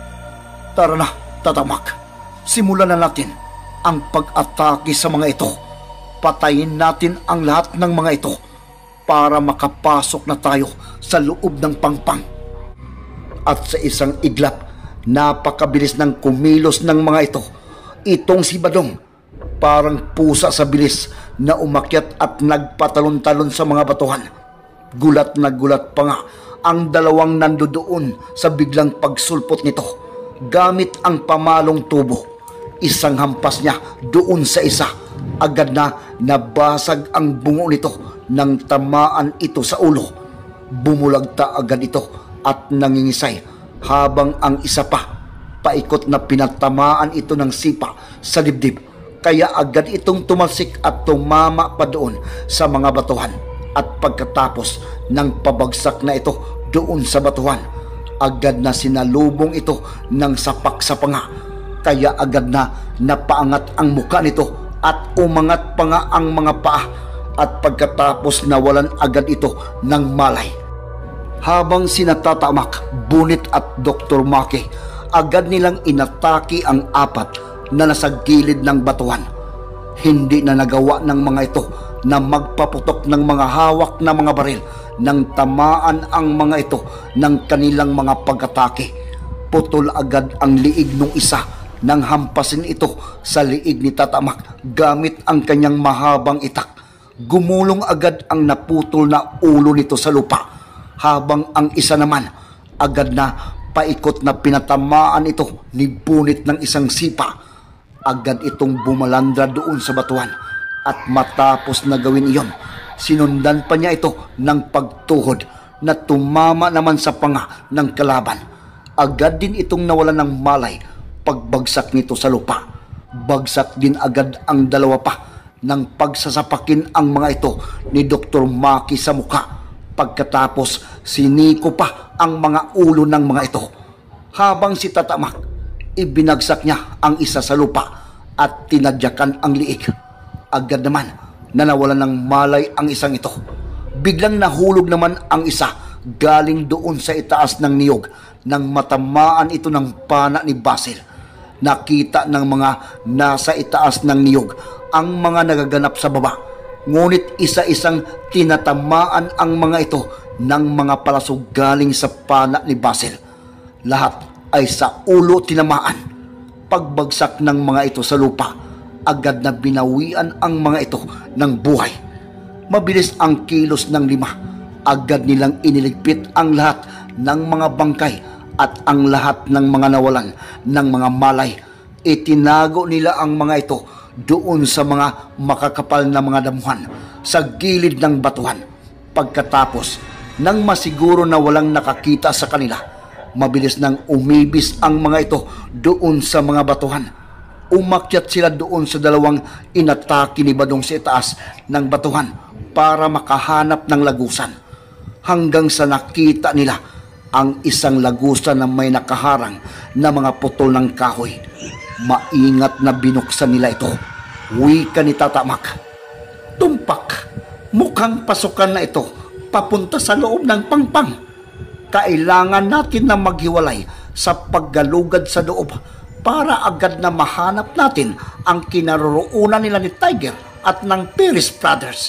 A: tara na, Tatamak, simulan na natin ang pag-atake sa mga ito. Patayin natin ang lahat ng mga ito para makapasok na tayo sa loob ng pangpang. At sa isang iglap, napakabilis ng kumilos ng mga ito. Itong si Badong, parang pusa sa bilis na umakyat at nagpatalon-talon sa mga batuhan. Gulat na gulat pa nga ang dalawang nandoon sa biglang pagsulpot nito. Gamit ang pamalong tubo, isang hampas niya doon sa isa. Agad na nabasag ang bungo nito nang tamaan ito sa ulo. Bumulagta agad ito at nangingisay, habang ang isa pa, paikot na pinatamaan ito ng sipa sa dibdib. Kaya agad itong tumalsik at tumama pa doon sa mga batuhan. At pagkatapos ng pabagsak na ito doon sa batuhan, agad na sinalubong ito ng sapak sa panga. Kaya agad na napaangat ang muka nito at umangat pa nga ang mga paa, at pagkatapos nawalan agad ito ng malay. Habang sinatatamak, Bunit at Dr. Maki, agad nilang inatake ang apat na nasa gilid ng batuhan. Hindi na nagawa ng mga ito na magpaputok ng mga hawak na mga baril nang tamaan ang mga ito ng kanilang mga pag-atake. Putol agad ang liig ng isa nang hampasin ito sa liig ni Tatamak gamit ang kanyang mahabang itak. Gumulong agad ang naputol na ulo nito sa lupa, habang ang isa naman agad na paikot na pinatamaan ito ni Bunit ng isang sipa. Agad itong bumalandra doon sa batuhan, at matapos na gawin iyon, sinundan pa niya ito ng pagtuhod na tumama naman sa panga ng kalaban. Agad din itong nawalan ng malay pagbagsak nito sa lupa. Bagsak din agad ang dalawa pa nang pagsasapakin ang mga ito ni Dr. Maki sa mukha. Pagkatapos, siniko pa ang mga ulo ng mga ito. Habang si Tatamak, ibinagsak niya ang isa sa lupa at tinadyakan ang liig. Agad naman na nawalan ng malay ang isang ito. Biglang nahulog naman ang isa galing doon sa itaas ng niyog nang matamaan ito ng pana ni Basil. Nakita ng mga nasa itaas ng niyog ang mga nagaganap sa baba, ngunit isa-isang tinatamaan ang mga ito ng mga palasog galing sa pana ni Basil. Lahat ay sa ulo tinamaan. Pagbagsak ng mga ito sa lupa, agad na binawian ang mga ito ng buhay. Mabilis ang kilos ng 5. Agad nilang iniligpit ang lahat ng mga bangkay at ang lahat ng mga nawalan ng mga malay. Itinago nila ang mga ito doon sa mga makakapal na mga damuhan sa gilid ng batuhan. Pagkatapos, nang masiguro na walang nakakita sa kanila, mabilis nang umibis ang mga ito doon sa mga batuhan. Umakyat sila doon sa dalawang inatake ni Badong sa itaas ng batuhan para makahanap ng lagusan, hanggang sa nakita nila ang isang lagusan na may nakaharang na mga putol ng kahoy. Maingat na binuksan nila ito. Wika ni Tatamak, "Tumpak, mukhang pasukan na ito papunta sa loob ng pangpang. Kailangan natin na maghiwalay sa paggalugad sa loob para agad na mahanap natin ang kinaroroonan nila ni Tiger at ng Perez Brothers."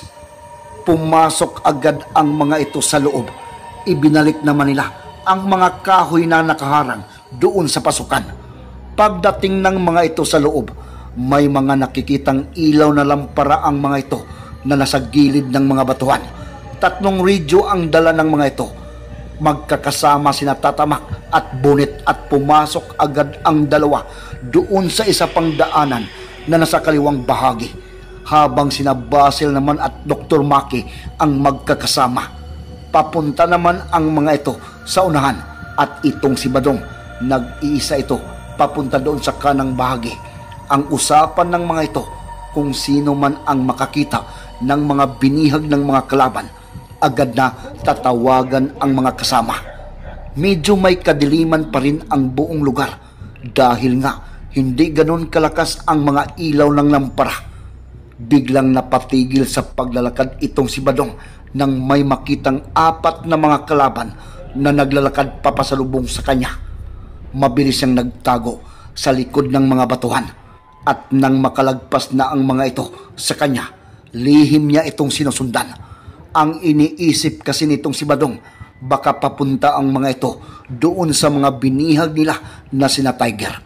A: Pumasok agad ang mga ito sa loob. Ibinalik naman nila ang mga kahoy na nakaharang doon sa pasukan. Pagdating ng mga ito sa loob, may mga nakikitang ilaw na lampara ang mga ito na nasa gilid ng mga batuhan. 3 radyo ang dala ng mga ito. Magkakasama sina Tatamak at Bunit at pumasok agad ang dalawa doon sa isa pang daanan na nasa kaliwang bahagi, habang sina Basil naman at Dr. Maki ang magkakasama. Papunta naman ang mga ito sa unahan, at itong si Badong, nag-iisa ito papunta doon sa kanang bahagi. Ang usapan ng mga ito, kung sino man ang makakita ng mga binihag ng mga kalaban, agad na tatawagan ang mga kasama. Medyo may kadiliman pa rin ang buong lugar dahil nga hindi ganon kalakas ang mga ilaw ng lampara. Biglang napatigil sa paglalakad itong si Badong nang may makitang 4 na mga kalaban na naglalakad papasalubong sa kanya. Mabilis siyang nagtago sa likod ng mga batuhan, at nang makalagpas na ang mga ito sa kanya, lihim niya itong sinusundan. Ang iniisip kasi nitong si Badong, baka papunta ang mga ito doon sa mga binihag nila na sina Tiger.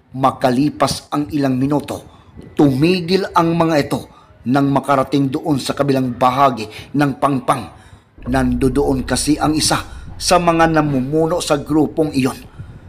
A: Makalipas ang ilang minuto, tumigil ang mga ito nang makarating doon sa kabilang bahagi ng pangpang. Nandoon kasi ang isa sa mga namumuno sa grupong iyon.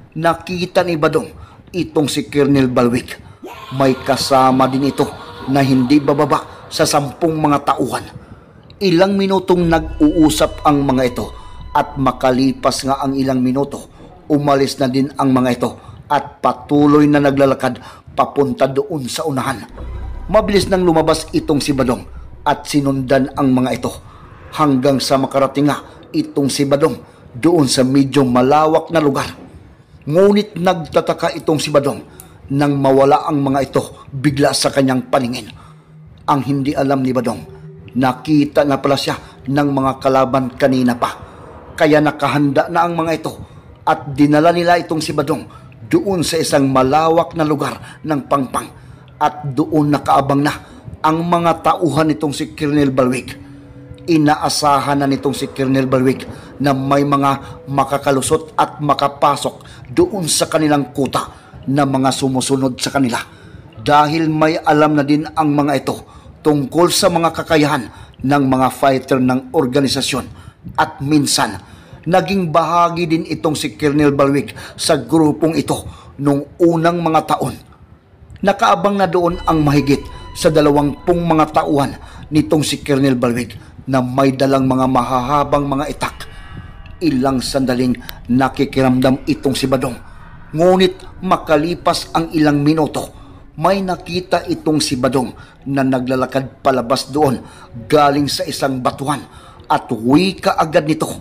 A: Nakita ni Badong itong si Colonel Balwick. May kasama din ito na hindi bababa sa 10 mga tauhan. Ilang minutong nag-uusap ang mga ito, at makalipas nga ang ilang minuto, umalis na din ang mga ito at patuloy na naglalakad papunta doon sa unahan. Mabilis nang lumabas itong si Badong at sinundan ang mga ito, hanggang sa makarating nga itong si Badong doon sa medyo malawak na lugar. Ngunit nagtataka itong si Badong nang mawala ang mga ito bigla sa kanyang paningin. Ang hindi alam ni Badong, nakita na pala siya ng mga kalaban kanina pa. Kaya nakahanda na ang mga ito at dinala nila itong si Badong doon sa isang malawak na lugar ng Pangpang at doon nakaabang na ang mga tauhan nitong si Colonel Balwig. Inaasahan na nitong si Colonel Balwig na may mga makakalusot at makapasok doon sa kanilang kuta na mga sumusunod sa kanila dahil may alam na din ang mga ito tungkol sa mga kakayahan ng mga fighter ng organisasyon at minsan naging bahagi din itong si Colonel Balwig sa grupong ito noong unang mga taon. Nakaabang na doon ang mahigit sa 20 mga tauhan nitong si Colonel Balwig na may dalang mga mahahabang mga itak. Ilang sandaling nakikiramdam itong si Badong. Ngunit makalipas ang ilang minuto, may nakita itong si Badong na naglalakad palabas doon galing sa isang batuhan at wika agad nito,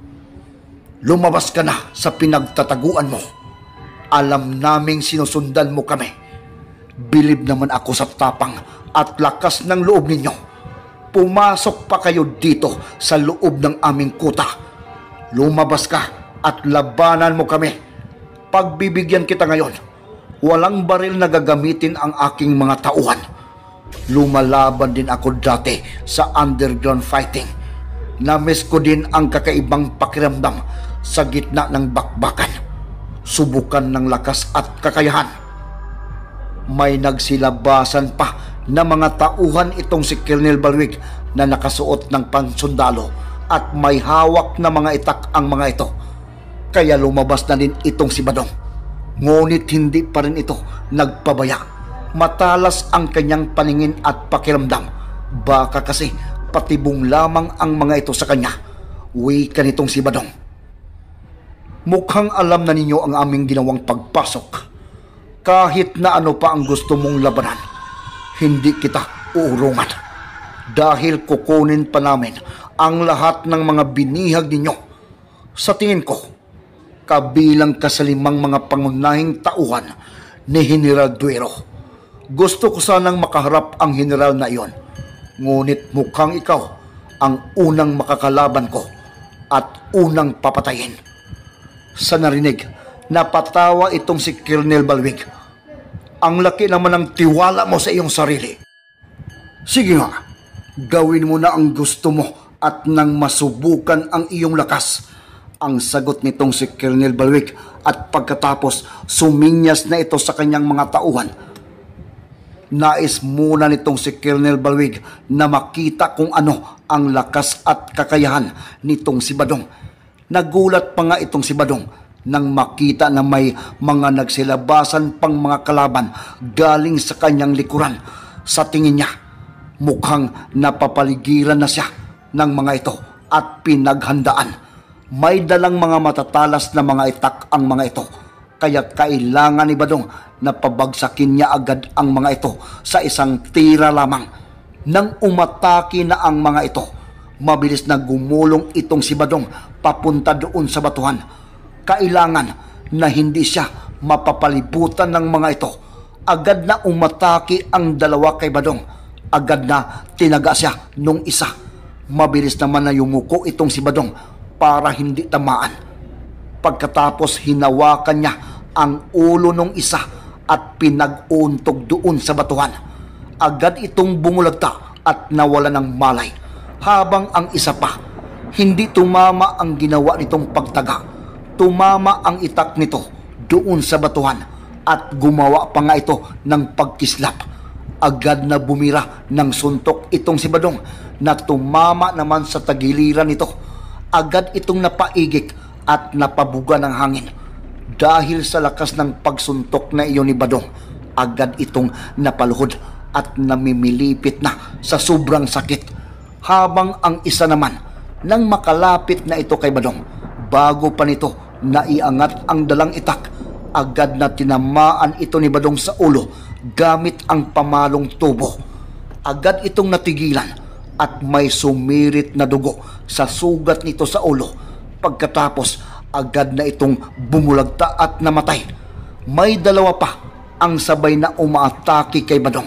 A: "Lumabas ka na sa pinagtataguan mo. Alam naming sinusundan mo kami. Bilib naman ako sa tapang at lakas ng loob ninyo. Pumasok pa kayo dito sa loob ng aming kuta. Lumabas ka at labanan mo kami. Pagbibigyan kita ngayon. Walang baril na gagamitin ang aking mga tauhan. Lumalaban din ako dati sa underground fighting. Namiss ko din ang kakaibang pakiramdam sa gitna ng bakbakan. Subukan ng lakas at kakayahan." May nagsilabasan pa na mga tauhan itong si Colonel Balwig na nakasuot ng pansundalo at may hawak na mga itak ang mga ito. Kaya lumabas na din itong si Badong. Ngunit hindi pa rin ito nagpabaya. Matalas ang kanyang paningin at pakiramdam. Baka kasi patibong lamang ang mga ito sa kanya. Wika nitong si Badong, "Mukhang alam na ninyo ang aming ginawang pagpasok. Kahit na ano pa ang gusto mong labanan, hindi kita uurungan. Dahil kukunin pa namin ang lahat ng mga binihag ninyo. Sa tingin ko, kabilang ka sa 5 mga pangunahing tauhan ni General Duero. Gusto ko sanang makaharap ang general na iyon. Ngunit mukhang ikaw ang unang makakalaban ko at unang papatayin." Sa narinig, napatawa itong si Colonel Balwig. "Ang laki naman ng tiwala mo sa iyong sarili. Sige nga, gawin mo na ang gusto mo at nang masubukan ang iyong lakas." Ang sagot nitong si Colonel Balwig at pagkatapos suminyas na ito sa kanyang mga tauhan. Nais muna nitong si Colonel Balwig na makita kung ano ang lakas at kakayahan nitong si Badong. Nagulat pa nga itong si Badong nang makita na may mga nagsilabasan pang mga kalaban galing sa kanyang likuran. Sa tingin niya, mukhang napapaligiran na siya ng mga ito at pinaghandaan. May dalang mga matatalas na mga itak ang mga ito, kaya kailangan ni Badong na pabagsakin niya agad ang mga ito sa isang tira lamang. Nang umatake na ang mga ito, mabilis na gumulong itong si Badong papunta doon sa batuhan. Kailangan na hindi siya mapapalibutan ng mga ito. Agad na umatake ang dalawa kay Badong. Agad na tinaga siya nung isa. Mabilis naman na yumuko itong si Badong para hindi tamaan. Pagkatapos hinawakan niya ang ulo ng isa at pinag-untog doon sa batuhan. Agad itong bumulagta at nawala ng malay. Habang ang isa pa, hindi tumama ang ginawa nitong pagtaga. Tumama ang itak nito doon sa batuhan at gumawa pa nga ito ng pagkislap. Agad na bumira ng suntok itong si Badong na tumama naman sa tagiliran nito. Agad itong napaigik at napabuga ng hangin. Dahil sa lakas ng pagsuntok na iyon ni Badong, agad itong napaluhod at namimilipit na sa sobrang sakit. Habang ang isa naman, nang makalapit na ito kay Badong, bago pa nito naiangat ang dalang itak, agad na tinamaan ito ni Badong sa ulo gamit ang pamalong tubo. Agad itong natigilan at may sumirit na dugo sa sugat nito sa ulo. Pagkatapos, agad na itong bumulagta at namatay. May dalawa pa ang sabay na umaatake kay Badong.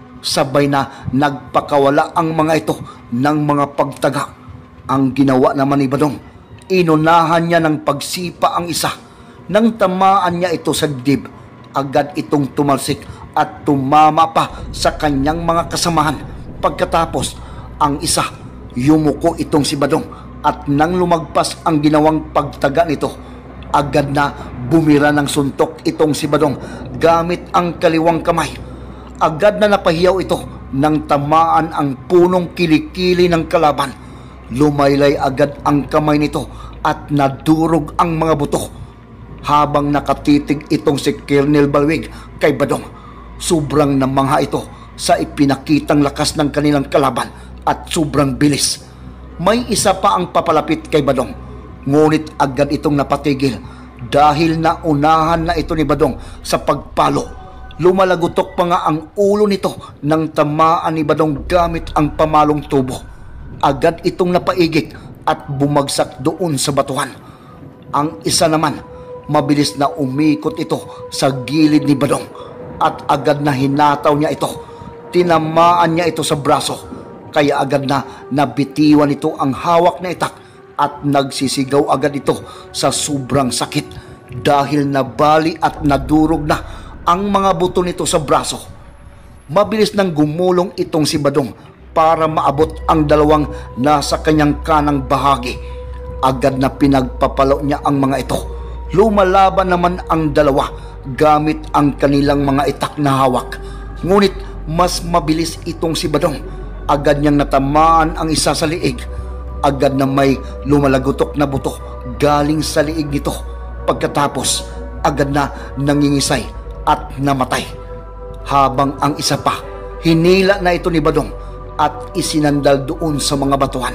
A: Sabay na nagpakawala ang mga ito ng mga pagtaga. Ang ginawa naman ni Badong, Inunahan niya ng pagsipa ang isa. Nang tamaan niya ito sa dibdib, agad itong tumalsik at tumama pa sa kanyang mga kasamahan. Pagkatapos, ang isa, yumuko itong si Badong at nang lumagpas ang ginawang pagtaga nito, agad na bumira ng suntok itong si Badong gamit ang kaliwang kamay. Agad na napahiyaw ito nang tamaan ang punong kilikili ng kalaban. Lumaylay agad ang kamay nito at nadurog ang mga buto. Habang nakatitig itong si Colonel Balwig kay Badong, sobrang namangha ito sa ipinakitang lakas ng kanilang kalaban at sobrang bilis. May isa pa ang papalapit kay Badong, ngunit agad itong napatigil dahil naunahan na ito ni Badong sa pagpalo. Lumalagutok pa nga ang ulo nito nang tamaan ni Badong gamit ang pamalong tubo. Agad itong napaigik at bumagsak doon sa batuhan. Ang isa naman, mabilis na umikot ito sa gilid ni Badong at agad na hinataw niya ito. Tinamaan niya ito sa braso, kaya agad na nabitiwan ito ang hawak na itak at nagsisigaw agad ito sa sobrang sakit dahil nabali at nadurog na ang mga buto nito sa braso. Mabilis nang gumulong itong si Badong para maabot ang dalawang nasa kanyang kanang bahagi. Agad na pinagpapalo niya ang mga ito. Lumalaban naman ang dalawa gamit ang kanilang mga itak na hawak. Ngunit mas mabilis itong si Badong. Agad niyang natamaan ang isa sa liig. Agad na may lumalagutok na buto galing sa liig nito. Pagkatapos, agad na nangingisay at namatay. Habang ang isa pa, hinila na ito ni Badong at isinandal doon sa mga batuhan.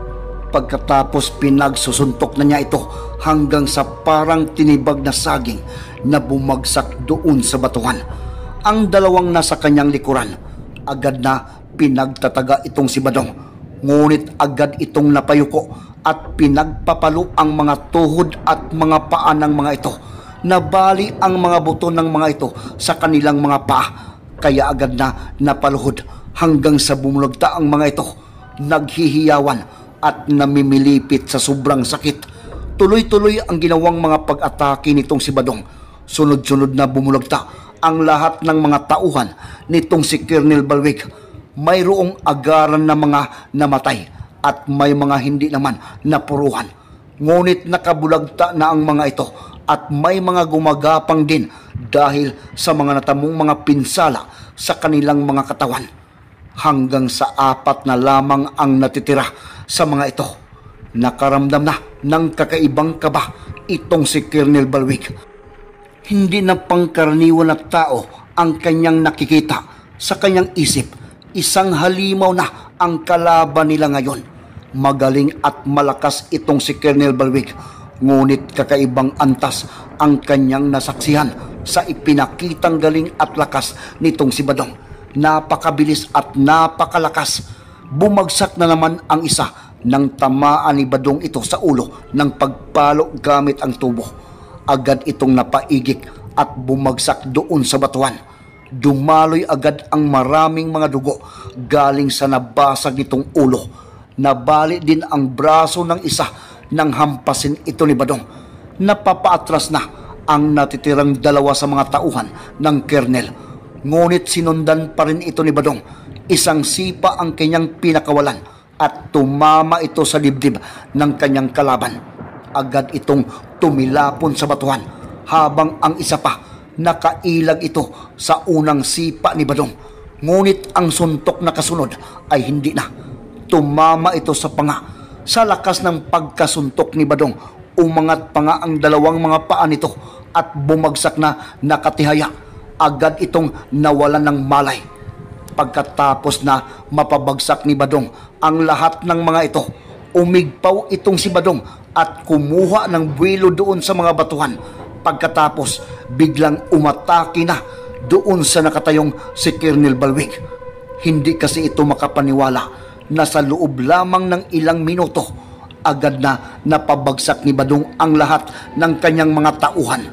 A: Pagkatapos pinagsusuntok na niya ito hanggang sa parang tinibag na saging na bumagsak doon sa batuhan. Ang dalawang nasa kanyang likuran, agad na pinagtataga itong si Badong. Ngunit agad itong napayuko at pinagpapalo ang mga tuhod at mga paa ng mga ito. Nabali ang mga buto ng mga ito sa kanilang mga paa, kaya agad na napaluhod hanggang sa bumulagta ang mga ito. Naghihiyawan at namimilipit sa sobrang sakit. Tuloy-tuloy ang ginawang mga pag-atake nitong si Badong. Sunod-sunod na bumulagta ang lahat ng mga tauhan nitong si Colonel Balwig. Mayroong agaran na mga namatay at may mga hindi naman napuruhan. Ngunit nakabulagta na ang mga ito at may mga gumagapang din dahil sa mga natamong mga pinsala sa kanilang mga katawan. Hanggang sa 4 na lamang ang natitira sa mga ito. Nakaramdam na ng kakaibang kaba itong si Colonel Balwig. Hindi na pangkaraniwan na tao ang kanyang nakikita. Sa kanyang isip, isang halimaw na ang kalaban nila ngayon. Magaling at malakas itong si Colonel Balwig, ngunit kakaibang antas ang kanyang nasaksihan sa ipinakitang galing at lakas nitong si Badong. Napakabilis at napakalakas. Bumagsak na naman ang isa nang tamaan ni Badong ito sa ulo ng pagpalo gamit ang tubo. Agad itong napaigik at bumagsak doon sa batuhan. Dumaloy agad ang maraming mga dugo galing sa nabasag nitong ulo. Nabali din ang braso ng isa nang hampasin ito ni Badong. Napapaatras na ang natitirang dalawa sa mga tauhan ng Colonel. Ngunit sinundan pa rin ito ni Badong. Isang sipa ang kanyang pinakawalan at tumama ito sa dibdib ng kanyang kalaban. Agad itong tumilapon sa batuhan habang ang isa pa nakailag ito sa unang sipa ni Badong. Ngunit ang suntok na kasunod ay hindi na. Tumama ito sa panga. Sa lakas ng pagkasuntok ni Badong, umangat pa nga ang dalawang mga paa nito at bumagsak na nakatihaya. Agad itong nawalan ng malay. Pagkatapos na mapabagsak ni Badong ang lahat ng mga ito, umigpaw itong si Badong at kumuha ng buwelo doon sa mga batuhan. Pagkatapos, biglang umatake na doon sa nakatayong si Colonel Balwig. Hindi kasi ito makapaniwala na sa loob lamang ng ilang minuto, agad na napabagsak ni Badong ang lahat ng kanyang mga tauhan.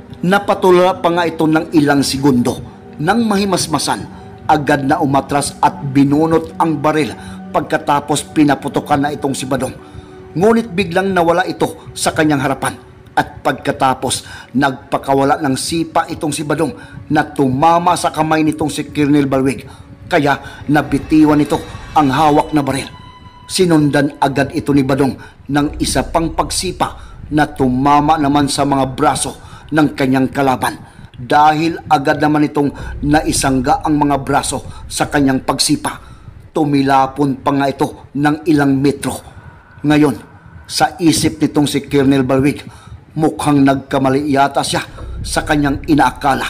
A: Napatula pa nga ito ng ilang segundo. Nang mahimasmasan, agad na umatras at binunot ang baril. Pagkatapos pinaputokan na itong si Badong. Ngunit biglang nawala ito sa kanyang harapan. At pagkatapos, nagpakawala ng sipa itong si Badong na tumama sa kamay nitong si Colonel Balwig. Kaya nabitiwan ito ang hawak na baril. Sinundan agad ito ni Badong ng isa pang pagsipa na tumama naman sa mga braso ng kanyang kalaban. Dahil agad naman itong naisangga ang mga braso sa kanyang pagsipa. Tumilapon pa nga ito ng ilang metro. Ngayon, sa isip nitong si Colonel Balwig, mukhang nagkamali yata siya sa kanyang inaakala.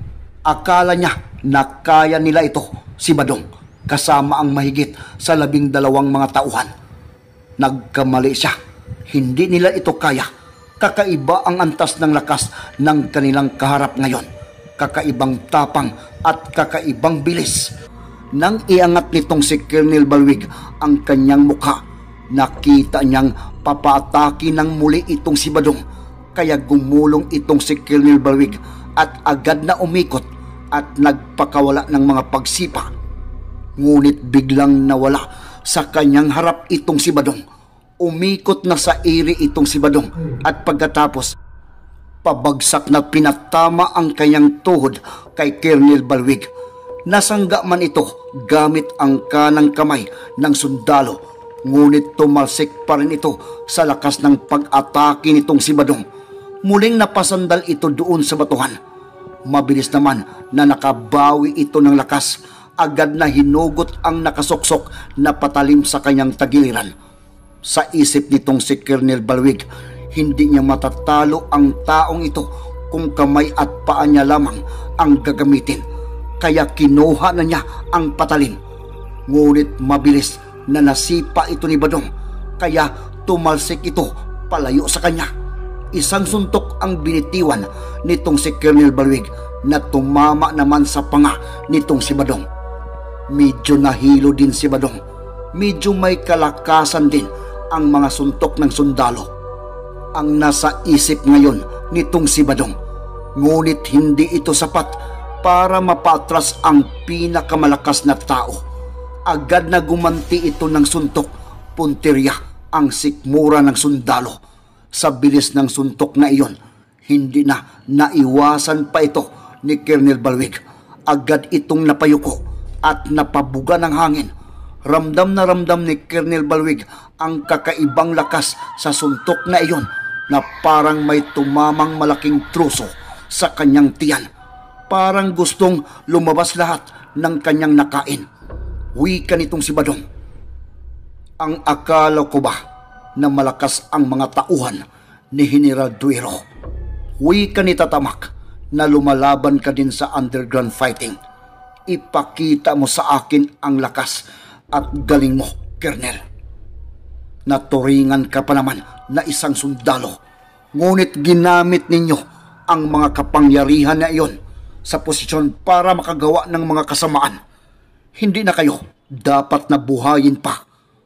A: Akala niya na kaya nila ito, si Badong, kasama ang mahigit sa 12 mga tauhan. Nagkamali siya. Hindi nila ito kaya. Kakaiba ang antas ng lakas ng kanilang kaharap ngayon. Kakaibang tapang at kakaibang bilis. Nang iangat nitong si Colonel Balwig ang kanyang mukha, nakita niyang papaatake ng muli itong si Badong. Kaya gumulong itong si Colonel Balwig at agad na umikot at nagpakawala ng mga pagsipa. Ngunit biglang nawala sa kanyang harap itong si Badong. Umikot na sa iri itong si Badong at pagkatapos, pabagsak na pinatama ang kanyang tuhod kay Colonel Balwig. Nasangga man ito gamit ang kanang kamay ng sundalo. Ngunit tumalsik pa rin ito sa lakas ng pag-atake nitong si Badong. Muling napasandal ito doon sa batuhan. Mabilis naman na nakabawi ito ng lakas. Agad na hinugot ang nakasuksok na patalim sa kanyang tagiliran. Sa isip nitong si Colonel Balwig, hindi niya matatalo ang taong ito kung kamay at paa niya lamang ang gagamitin. Kaya kinuha na niya ang patalim. Ngunit mabilis na nasipa ito ni Badong. Kaya tumalsik ito palayo sa kanya. Isang suntok ang binitiwan nitong si Colonel Balwig na tumama naman sa panga nitong si Badong. Medyo nahilo din si Badong. Medyo may kalakasan din ang mga suntok ng sundalo. Ang nasa isip ngayon nitong si Badong. Ngunit hindi ito sapat para mapatras ang pinakamalakas na tao. Agad na gumanti ito ng suntok. Puntirya ang sikmura ng sundalo. Sa bilis ng suntok na iyon, hindi na naiwasan pa ito ni Colonel Balwig. Agad itong napayuko at napabuga ng hangin. Ramdam na ramdam ni Colonel Balwig ang kakaibang lakas sa suntok na iyon na parang may tumamang malaking truso sa kanyang tiyan. Parang gustong lumabas lahat ng kanyang nakain. Wika nitong si Badong. Ang akala ko ba na malakas ang mga tauhan ni General Duero? Wika ni Tatamak na lumalaban ka din sa underground fighting. Ipakita mo sa akin ang lakas at galing mo, Colonel. Naturingan ka pa naman na isang sundalo. Ngunit ginamit ninyo ang mga kapangyarihan na iyon sa posisyon para makagawa ng mga kasamaan. Hindi na kayo dapat na buhayin pa.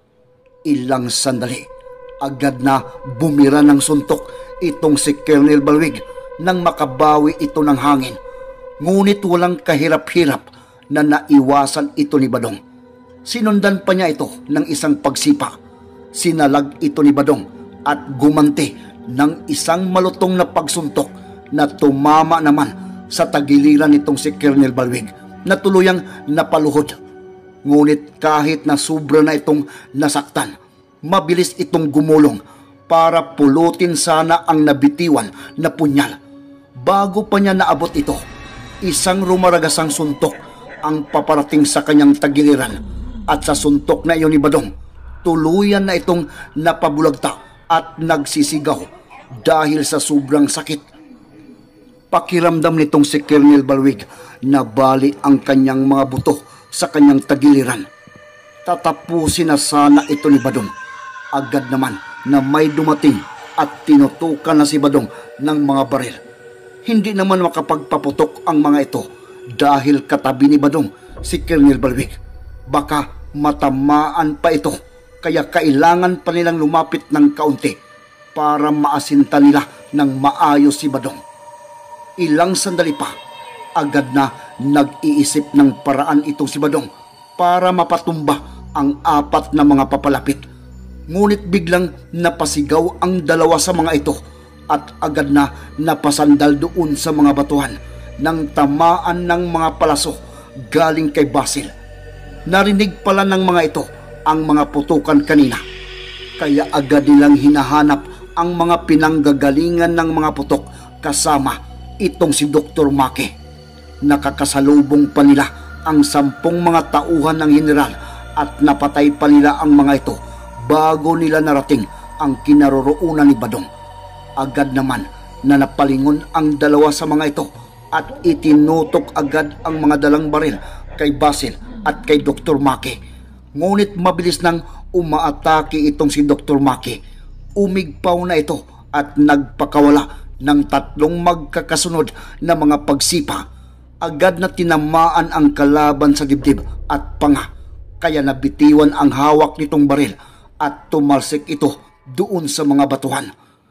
A: Ilang sandali, agad na bumira ng suntok itong si Colonel Balwig nang makabawi ito ng hangin. Ngunit walang kahirap-hirap na naiwasan ito ni Badong. Sinundan pa niya ito ng isang pagsipa. Sinalag ito ni Badong at gumanti ng isang malutong na pagsuntok na tumama naman sa tagiliran nitong si Colonel Balwig na tuluyang napaluhod. Ngunit kahit na sobra na itong nasaktan, mabilis itong gumulong para pulutin sana ang nabitiwan na punyal. Bago pa niya naabot ito, isang rumaragasang suntok ang paparating sa kanyang tagiliran at sa suntok na iyon ni Badong, tuluyan na itong napabulagta at nagsisigaw dahil sa sobrang sakit. Pakiramdam nitong si Colonel Balwig na bali ang kanyang mga buto sa kanyang tagiliran. Tatapusin na sana ito ni Badong. Agad naman na may dumating at tinutukan na si Badong ng mga baril. Hindi naman makapagpaputok ang mga ito dahil katabi ni Badong si Colonel Balwig. Baka matamaan pa ito, kaya kailangan pa nilang lumapit ng kaunti para maasinta nila ng maayos si Badong. Ilang sandali pa, agad na nag-iisip ng paraan itong si Badong para mapatumba ang 4 na mga papalapit. Ngunit biglang napasigaw ang dalawa sa mga ito at agad na napasandal doon sa mga batuhan nang tamaan ng mga palaso galing kay Basil. Narinig pala ng mga ito ang mga putukan kanina, kaya agad nilang hinahanap ang mga pinanggagalingan ng mga putok kasama itong si Dr. Maki. Nakakasalubong pa nila ang 10 mga tauhan ng general at napatay pa nila ang mga ito bago nila narating ang kinaroroonan ni Badong. Agad naman na napalingon ang dalawa sa mga ito at itinutok agad ang mga dalang baril kay Basil at kay Dr. Maki. Ngunit mabilis nang umaatake itong si Dr. Maki. Umigpaw na ito at nagpakawala ng 3 magkakasunod na mga pagsipa. Agad na tinamaan ang kalaban sa dibdib at panga, kaya nabitiwan ang hawak nitong baril at tumalsik ito doon sa mga batuhan.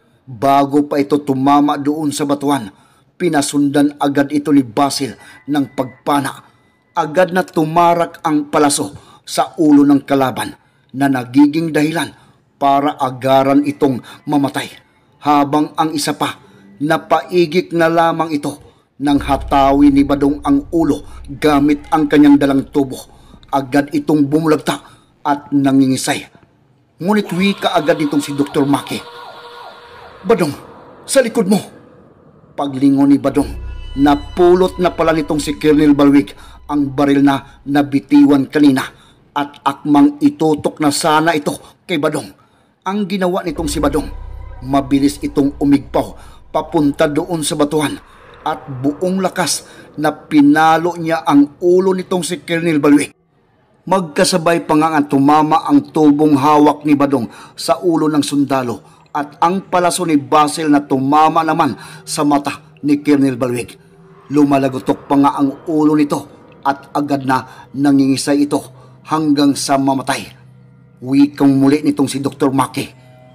A: Bago pa ito tumama doon sa batuhan, pinasundan agad ito ni Basil ng pagpana. Agad na tumarak ang palaso sa ulo ng kalaban na nagiging dahilan para agaran itong mamatay, habang ang isa pa napaigik na lamang ito nang hatawi ni Badong ang ulo gamit ang kanyang dalang tubo. Agad itong bumulagta at nangingisay. Ngunit wika agad nitong si Dr. Maki, "Badong, sa likod mo!" Paglingon ni Badong, napulot na pala nitong si Colonel Balwig ang baril na nabitiwan kanina at akmang itutok na sana ito kay Badong. Ang ginawa nitong si Badong, mabilis itong umigpaw papunta doon sa batuhan at buong lakas na pinalo niya ang ulo nitong si Colonel Balwig. Magkasabay pa nga tumama ang tubong hawak ni Badong sa ulo ng sundalo at ang palaso ni Basil na tumama naman sa mata ni Colonel Balwig. Lumalagotok pa nga ang ulo nito at agad na nangingisay ito hanggang sa mamatay. Wikang muli nitong si Dr. Maki,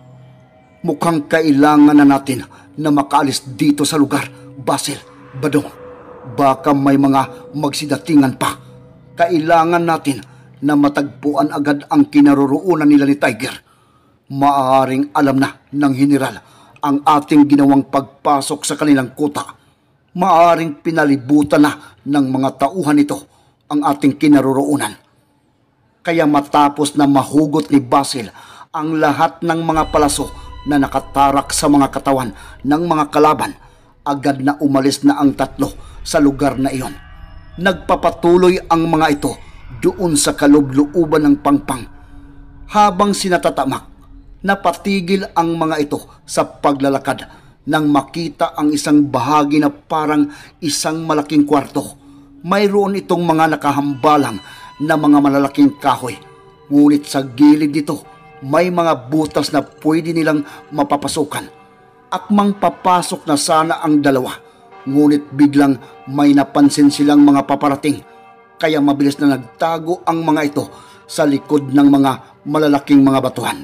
A: "Mukhang kailangan na natin na makaalis dito sa lugar, Basil, Badong. Baka may mga magsidatingan pa. Kailangan natin na matagpuan agad ang kinaroroonan nila ni Tiger. Maaaring alam na ng general ang ating ginawang pagpasok sa kanilang kuta. Maaaring pinalibutan na ng mga tauhan nito ang ating kinaroroonan. Kaya matapos na mahugot ni Basil ang lahat ng mga palaso na nakatarak sa mga katawan ng mga kalaban, agad na umalis na ang 3 sa lugar na iyon. Nagpapatuloy ang mga ito doon sa kalubluuban ng Pangpang. Habang sinatatamak, napatigil ang mga ito sa paglalakad nang makita ang isang bahagi na parang isang malaking kwarto. Mayroon itong mga nakahambalang na mga malalaking kahoy. Ngunit sa gilid nito, may mga butas na pwede nilang mapapasukan. Akmang papasok na sana ang dalawa, ngunit biglang may napansin silang mga paparating. Kaya mabilis na nagtago ang mga ito sa likod ng mga malalaking mga batuhan.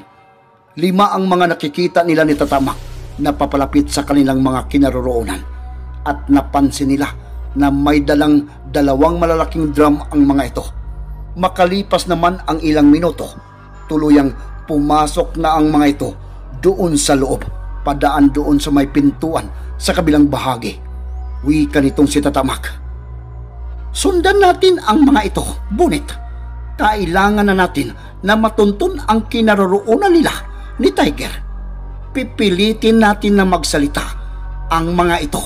A: 5 ang mga nakikita nila ni Tatamak na papalapit sa kanilang mga kinaroroonan. At napansin nila na may dalang 2 malalaking drum ang mga ito. Makalipas naman ang ilang minuto, tuluyang pumasok na ang mga ito doon sa loob, padaan doon sa may pintuan sa kabilang bahagi. Wika nitong si Tatamak, "Sundan natin ang mga ito, Bunit. Kailangan na natin na matuntun ang kinaroroonan nila ni Tiger. Pipilitin natin na magsalita ang mga ito."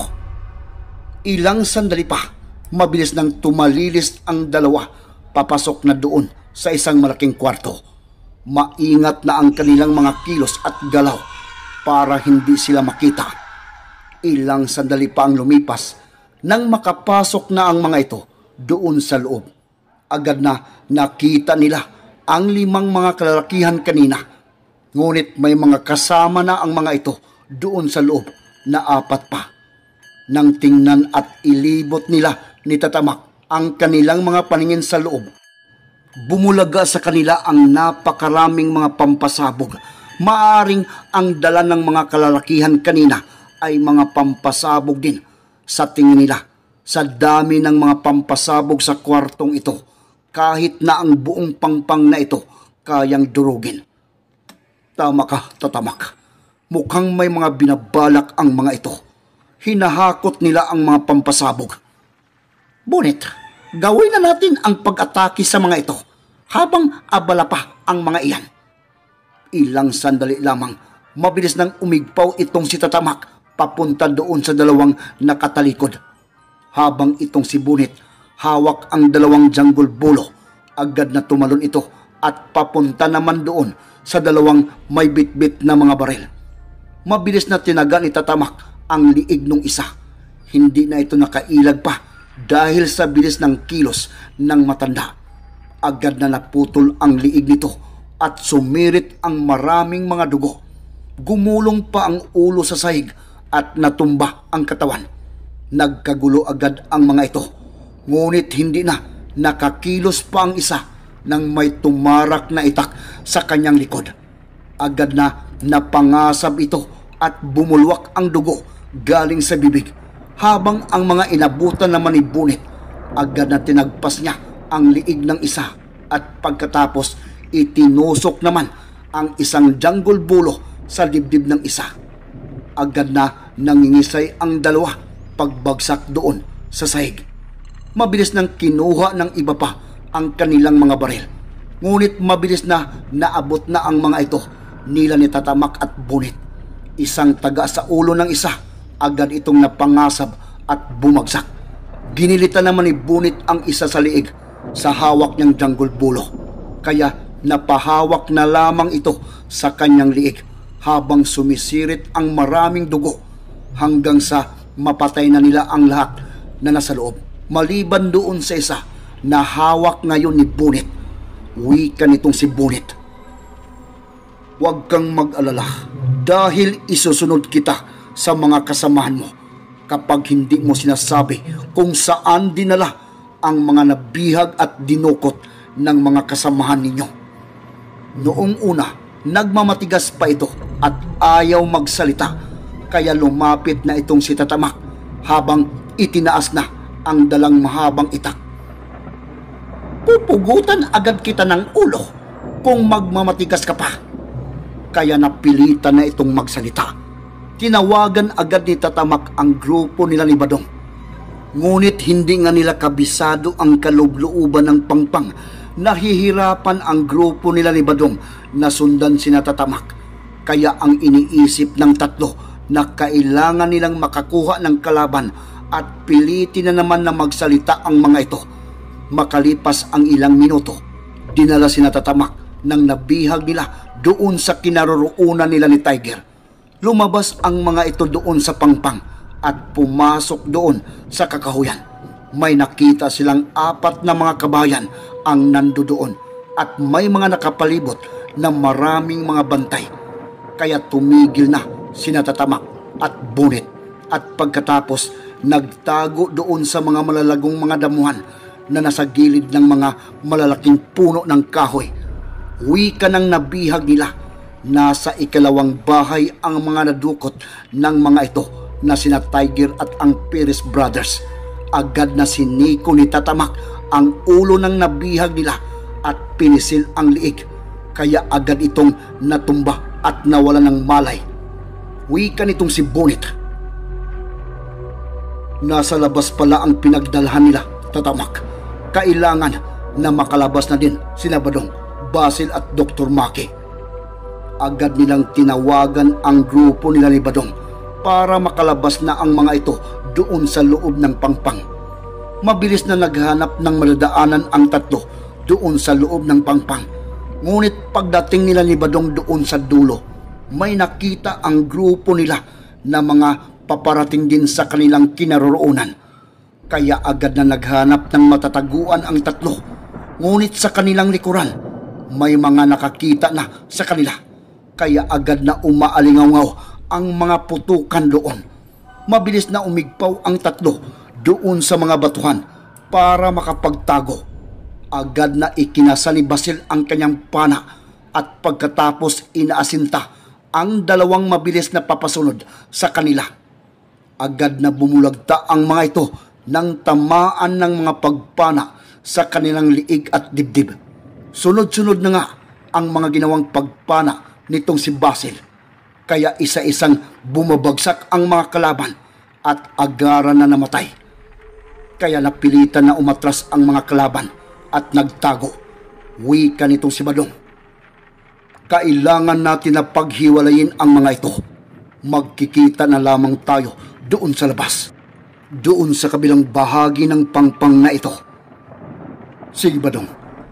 A: Ilang sandali pa, mabilis nang tumalilis ang dalawa papasok na doon sa isang malaking kwarto. Maingat na ang kanilang mga kilos at galaw para hindi sila makita. Ilang sandali pa ang lumipas nang makapasok na ang mga ito doon sa loob. Agad na nakita nila ang 5 mga kalalakihan kanina. Ngunit may mga kasama na ang mga ito doon sa loob na 4 pa. Nang tingnan at ilibot nila ni Tatamak ang kanilang mga paningin sa loob, bumulaga sa kanila ang napakaraming mga pampasabog. Maaring ang dala ng mga kalalakihan kanina ay mga pampasabog din. Sa tingin nila, sa dami ng mga pampasabog sa kwartong ito, kahit na ang buong Pangpang na ito kayang durugin. Tama ka, Tatamak. Mukhang may mga binabalak ang mga ito. Hinahakot nila ang mga pampasabog. Bunit, gawin na natin ang pag-atake sa mga ito habang abala pa ang mga iyan. Ilang sandali lamang, mabilis nang umigpaw itong si Tatamak papunta doon sa dalawang nakatalikod. Habang itong si Bunit, hawak ang dalawang jungle bolo, agad na tumalon ito at papunta naman doon sa dalawang may bitbit na mga baril. Mabilis na tinaga ni Tatamak ang liig ng isa. Hindi na ito nakailag pa dahil sa bilis ng kilos ng matanda. Agad na naputol ang liig nito at sumirit ang maraming mga dugo. Gumulong pa ang ulo sa sahig at natumba ang katawan. Nagkagulo agad ang mga ito. Ngunit hindi na nakakilos pa ang isa nang may tumarak na itak sa kanyang likod. Agad na napangasab ito at bumulwak ang dugo galing sa bibig. Habang ang mga inabutan naman ni Bunit, agad na tinagpas niya ang liig ng isa at pagkatapos itinusok naman ang isang jungle bulo sa dibdib ng isa. Agad na nangingisay ang dalawa pagbagsak doon sa sahig. Mabilis nang kinuha ng iba pa ang kanilang mga baril. Ngunit mabilis na naabot na ang mga ito nila ni Tatamak at Bunit. Isang taga sa ulo ng isa, agad itong napangasab at bumagsak. Ginilitan naman ni Bunit ang isa sa liig sa hawak niyang jungle bulo. Kaya napahawak na lamang ito sa kanyang liig habang sumisirit ang maraming dugo hanggang sa mapatay na nila ang lahat na nasa loob. Maliban doon sa isa na hawak ngayon ni Bunit. Wika nitong si Bunit, "Huwag kang mag-alala dahil isusunod kita sa mga kasamahan mo kapag hindi mo sinasabi kung saan dinala ang mga nabihag at dinukot ng mga kasamahan ninyo." Noong una, nagmamatigas pa ito at ayaw magsalita, kaya lumapit na itong si Tatamak habang itinaas na ang dalang mahabang itak. "Pupugutan agad kita ng ulo kung magmamatigas ka pa." Kaya napilitan na itong magsalita. Tinawagan agad ni Tatamak ang grupo nila ni Badong. Ngunit hindi nga nila kabisado ang kaloob-looban ng Pangpang. Nahihirapan ang grupo nila ni Badong na sundan sina Tatamak. Kaya ang iniisip ng tatlo na kailangan nilang makakuha ng kalaban at pilitin na naman na magsalita ang mga ito. Makalipas ang ilang minuto, dinala sina Tatamak ng nabihag nila doon sa kinaroroonan nila ni Tiger. Lumabas ang mga ito doon sa Pangpang at pumasok doon sa kakahuyan. May nakita silang 4 na mga kabayan ang nandoon at may mga nakapalibot na maraming mga bantay. Kaya tumigil na sina Tatamak at Bunit at pagkatapos nagtago doon sa mga malalagong mga damuhan na nasa gilid ng mga malalaking puno ng kahoy. Wika ng nabihag nila, nasa ikalawang bahay ang mga nadukot ng mga ito na sina Tiger at ang Perez Brothers. Agad na siniko ni Tatamak ang ulo ng nabihag nila at pinisil ang liig, kaya agad itong natumba at nawala ng malay. Wika nitong si Bunit, "Nasa labas pala ang pinagdalhan nila, Tatamak. Kailangan na makalabas na din sina Badong, Basil at Dr. Maki." Agad nilang tinawagan ang grupo nila ni Badong para makalabas na ang mga ito doon sa loob ng Pangpang. Mabilis na naghanap ng madadaanan ang tatlo doon sa loob ng Pangpang. Ngunit pagdating nila ni Badong doon sa dulo, may nakita ang grupo nila na mga paparating din sa kanilang kinaroroonan. Kaya agad na naghanap ng matataguan ang tatlo. Ngunit sa kanilang likuran, may mga nakakita na sa kanila. Kaya agad na umaalingaw ang mga putukan doon. Mabilis na umigpaw ang tatlo doon sa mga batuhan para makapagtago. Agad na ikinasa ni Basil ang kanyang pana at pagkatapos inaasinta ang dalawang mabilis na papasunod sa kanila. Agad na bumulagta ang mga ito nang tamaan ng mga pagpana sa kanilang liig at dibdib. Sunod-sunod na nga ang mga ginawang pagpana nitong si Basil. Kaya isa-isang bumabagsak ang mga kalaban at agaran na namatay. Kaya napilitan na umatras ang mga kalaban at nagtago. Wika nitong si Badong, kailangan natin na paghiwalayin ang mga ito. Magkikita na lamang tayo doon sa labas, doon sa kabilang bahagi ng pangpang na ito. Sige Badong,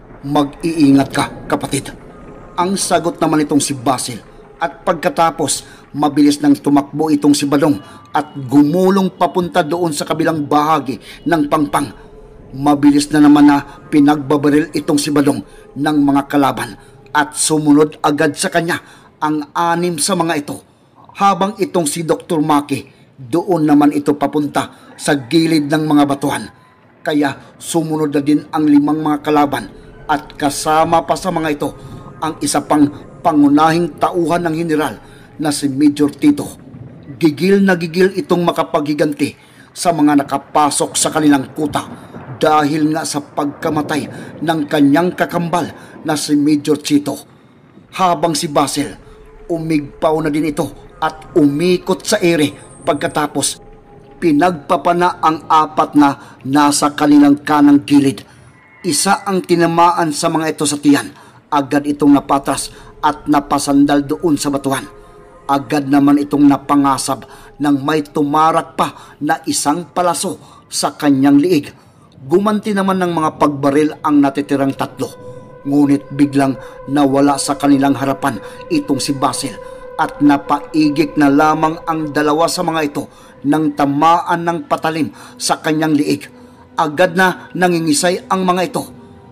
A: mag-iingat ka kapatid. Ang sagot naman itong si Basil, at pagkatapos mabilis nang tumakbo itong si Badong at gumulong papunta doon sa kabilang bahagi ng pangpang. Mabilis na naman na pinagbabaril itong si Badong ng mga kalaban at sumunod agad sa kanya ang 6 sa mga ito, habang itong si Dr. Maki doon naman ito papunta sa gilid ng mga batuhan. Kaya sumunod na din ang 5 mga kalaban at kasama pa sa mga ito ang isa pang pangunahing tauhan ng general na si Major Tito. Gigil na gigil itong makapaghiganti sa mga nakapasok sa kanilang kuta dahil nga sa pagkamatay ng kanyang kakambal na si Major Chito. Habang si Basil, umigpaw na din ito at umikot sa ere. Pagkatapos, pinagpapana ang 4 na nasa kanilang kanang gilid. Isa ang tinamaan sa mga ito sa tiyan. Agad itong napatras at napasandal doon sa batuhan. Agad naman itong napangasab nang may tumarak pa na isang palaso sa kanyang liig. Gumanti naman ng mga pagbaril ang natitirang 3, ngunit biglang nawala sa kanilang harapan itong si Basil at napaigik na lamang ang 2 sa mga ito nang tamaan ng patalim sa kanyang liig. Agad na nangingisay ang mga ito,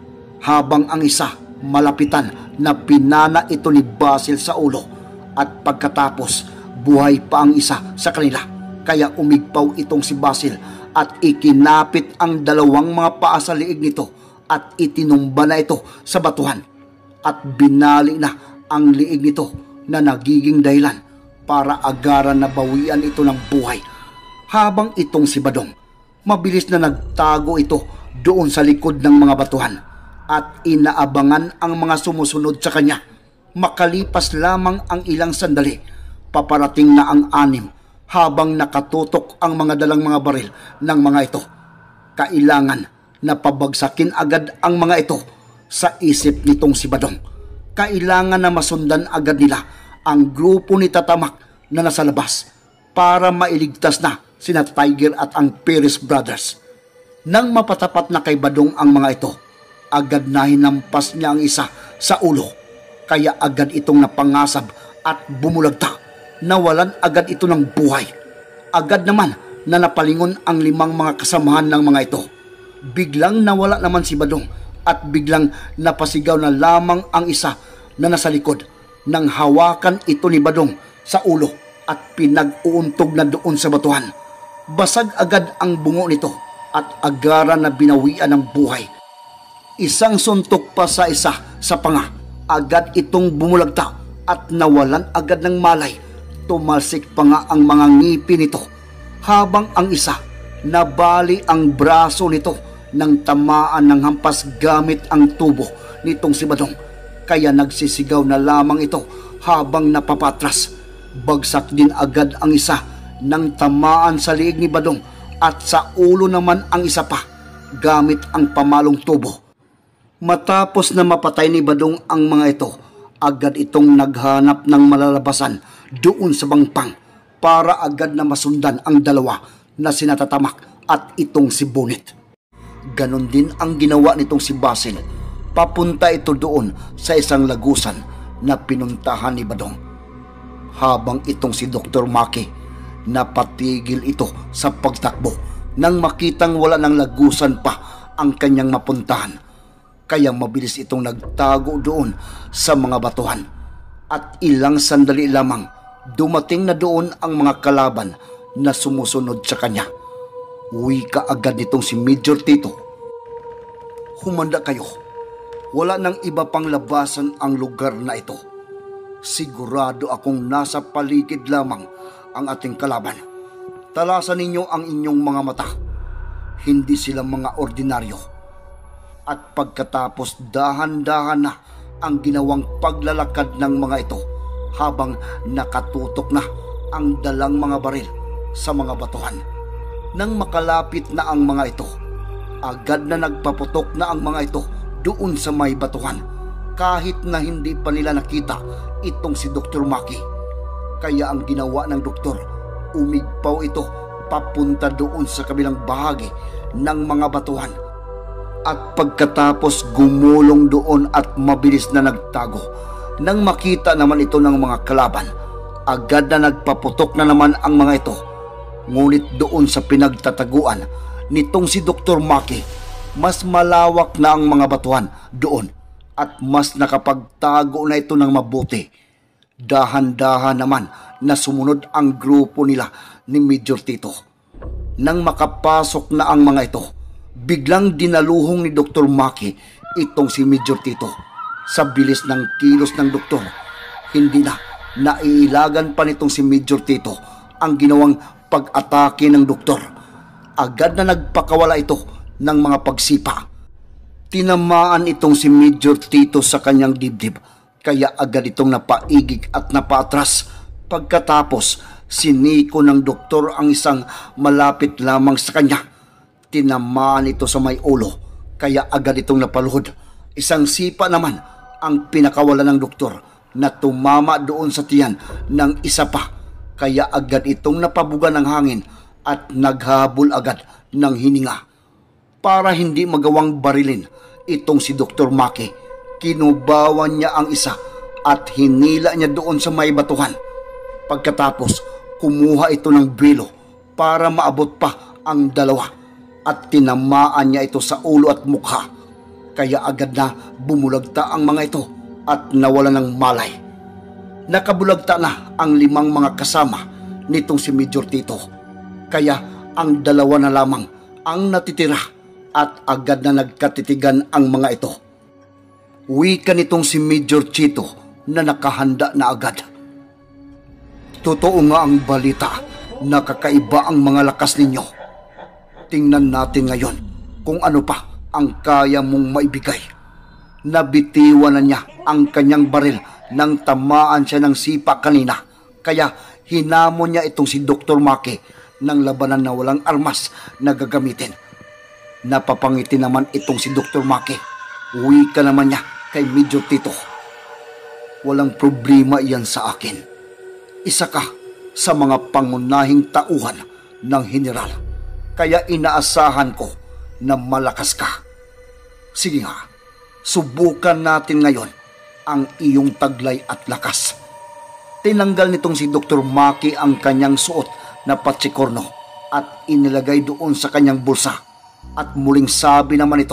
A: habang ang isa malapitan na pinana ito ni Basil sa ulo, at pagkatapos buhay pa ang isa sa kanila. Kaya umigpaw itong si Basil at ikinapit ang 2 mga paa sa liig nito at itinumba na ito sa batuhan, at binali na ang liig nito na nagiging dahilan para agaran na bawian ito ng buhay. Habang itong si Badong, mabilis na nagtago ito doon sa likod ng mga batuhan at inaabangan ang mga sumusunod sa kanya. Makalipas lamang ang ilang sandali, paparating na ang 6 habang nakatutok ang mga dalang mga baril ng mga ito. Kailangan na pabagsakin agad ang mga ito sa isip nitong si Badong. Kailangan na masundan agad nila ang grupo ni Tatamak na nasa labas para mailigtas na sina Tiger at ang Perez Brothers. Nang mapatapat na kay Badong ang mga ito, agad na hinampas niya ang isa sa ulo. Kaya agad itong napangasab at bumulagta. Nawalan agad ito ng buhay. Agad naman na napalingon ang 5 mga kasamahan ng mga ito. Biglang nawala naman si Badong at biglang napasigaw na lamang ang isa na nasa likod nang hawakan ito ni Badong sa ulo at pinag-uuntog na doon sa batuhan. Basag agad ang bungo nito at agaran na binawian ng buhay. Isang suntok pa sa isa sa panga. Agad itong bumulagta at nawalan agad ng malay. Tumalsik pa nga ang mga ngipin nito, habang ang isa nabali ang braso nito nang tamaan ng hampas gamit ang tubo nitong si Badong. Kaya nagsisigaw na lamang ito habang napapatras. Bagsak din agad ang isa nang tamaan sa liig ni Badong, at sa ulo naman ang isa pa gamit ang pamalong tubo. Matapos na mapatay ni Badong ang mga ito, agad itong naghanap ng malalabasan doon sa bangpang para agad na masundan ang 2 na sina Tatamak at itong si Bonit. Ganon din ang ginawa nitong si Basil. Papunta ito doon sa isang lagusan na pinuntahan ni Badong. Habang itong si Dr. Maki, napatigil ito sa pagtakbo nang makitang wala ng lagusan pa ang kanyang mapuntahan. Kaya mabilis itong nagtago doon sa mga batuhan. At ilang sandali lamang, dumating na doon ang mga kalaban na sumusunod sa kanya. Wika agad nitong si Major Tito, "Humanda kayo. Wala nang iba pang labasan ang lugar na ito. Sigurado akong nasa paligid lamang ang ating kalaban. Talasan ninyo ang inyong mga mata. Hindi sila mga ordinaryo." At pagkatapos dahan-dahan na ang ginawang paglalakad ng mga ito, habang nakatutok na ang dalang mga baril sa mga batuhan. Nang makalapit na ang mga ito, agad na nagpaputok na ang mga ito doon sa may batuhan, kahit na hindi pa nila nakita itong si Dr. Maki. Kaya ang ginawa ng doktor, umigpaw ito papunta doon sa kabilang bahagi ng mga batuhan. At pagkatapos gumulong doon at mabilis na nagtago. Nang makita naman ito ng mga kalaban, agad na nagpaputok na naman ang mga ito. Ngunit doon sa pinagtataguan nitong si Dr. Maki, mas malawak na ang mga batuhan doon at mas nakapagtago na ito ng mabuti. Dahan-dahan naman na sumunod ang grupo nila ni Major Tito. Nang makapasok na ang mga ito, biglang dinaluhong ni Dr. Maki itong si Major Tito. Sa bilis ng kilos ng doktor, hindi na naiilagan pa nitong si Major Tito ang ginawang pag-atake ng doktor. Agad na nagpakawala ito ng mga pagsipa. Tinamaan itong si Major Tito sa kanyang dibdib, kaya agad itong napaigig at napaatras. Pagkatapos, siniko ng doktor ang isang malapit lamang sa kanya. Tinamaan ito sa may ulo, kaya agad itong napaluhod. Isang sipa naman ang pinakawala ng doktor na tumama doon sa tiyan ng isa pa, kaya agad itong napabuga ng hangin at naghabol agad ng hininga. Para hindi magawang barilin itong si Dr. Maki, kinubawan niya ang isa at hinila niya doon sa may batuhan. Pagkatapos, kumuha ito ng bilo para maabot pa ang dalawa at tinamaan niya ito sa ulo at mukha. Kaya agad na bumulagta ang mga ito at nawala ng malay. Nakabulagta na ang 5 mga kasama nitong si Major Tito. Kaya ang 2 na lamang ang natitira at agad na nagkatitigan ang mga ito. Wika nitong si Major Tito na nakahanda na agad. Totoo nga ang balita na kakaiba ang mga lakas ninyo. Tingnan natin ngayon kung ano pa ang kaya mong maibigay. Nabitiwan na niya ang kanyang baril nang tamaan siya ng sipa kanina. Kaya hinamon niya itong si Dr. Maki ng labanan na walang armas na gagamitin. Napapangiti naman itong si Dr. Maki. Wika naman niya kay Major Tito. Walang problema iyan sa akin. Isa ka sa mga pangunahing tauhan ng general. Kaya inaasahan ko na malakas ka. Sige nga, subukan natin ngayon ang iyong taglay at lakas. Tinanggal nitong si Dr. Maki ang kanyang suot na patsikorno at inilagay doon sa kanyang bulsa. At muling sabi naman ito,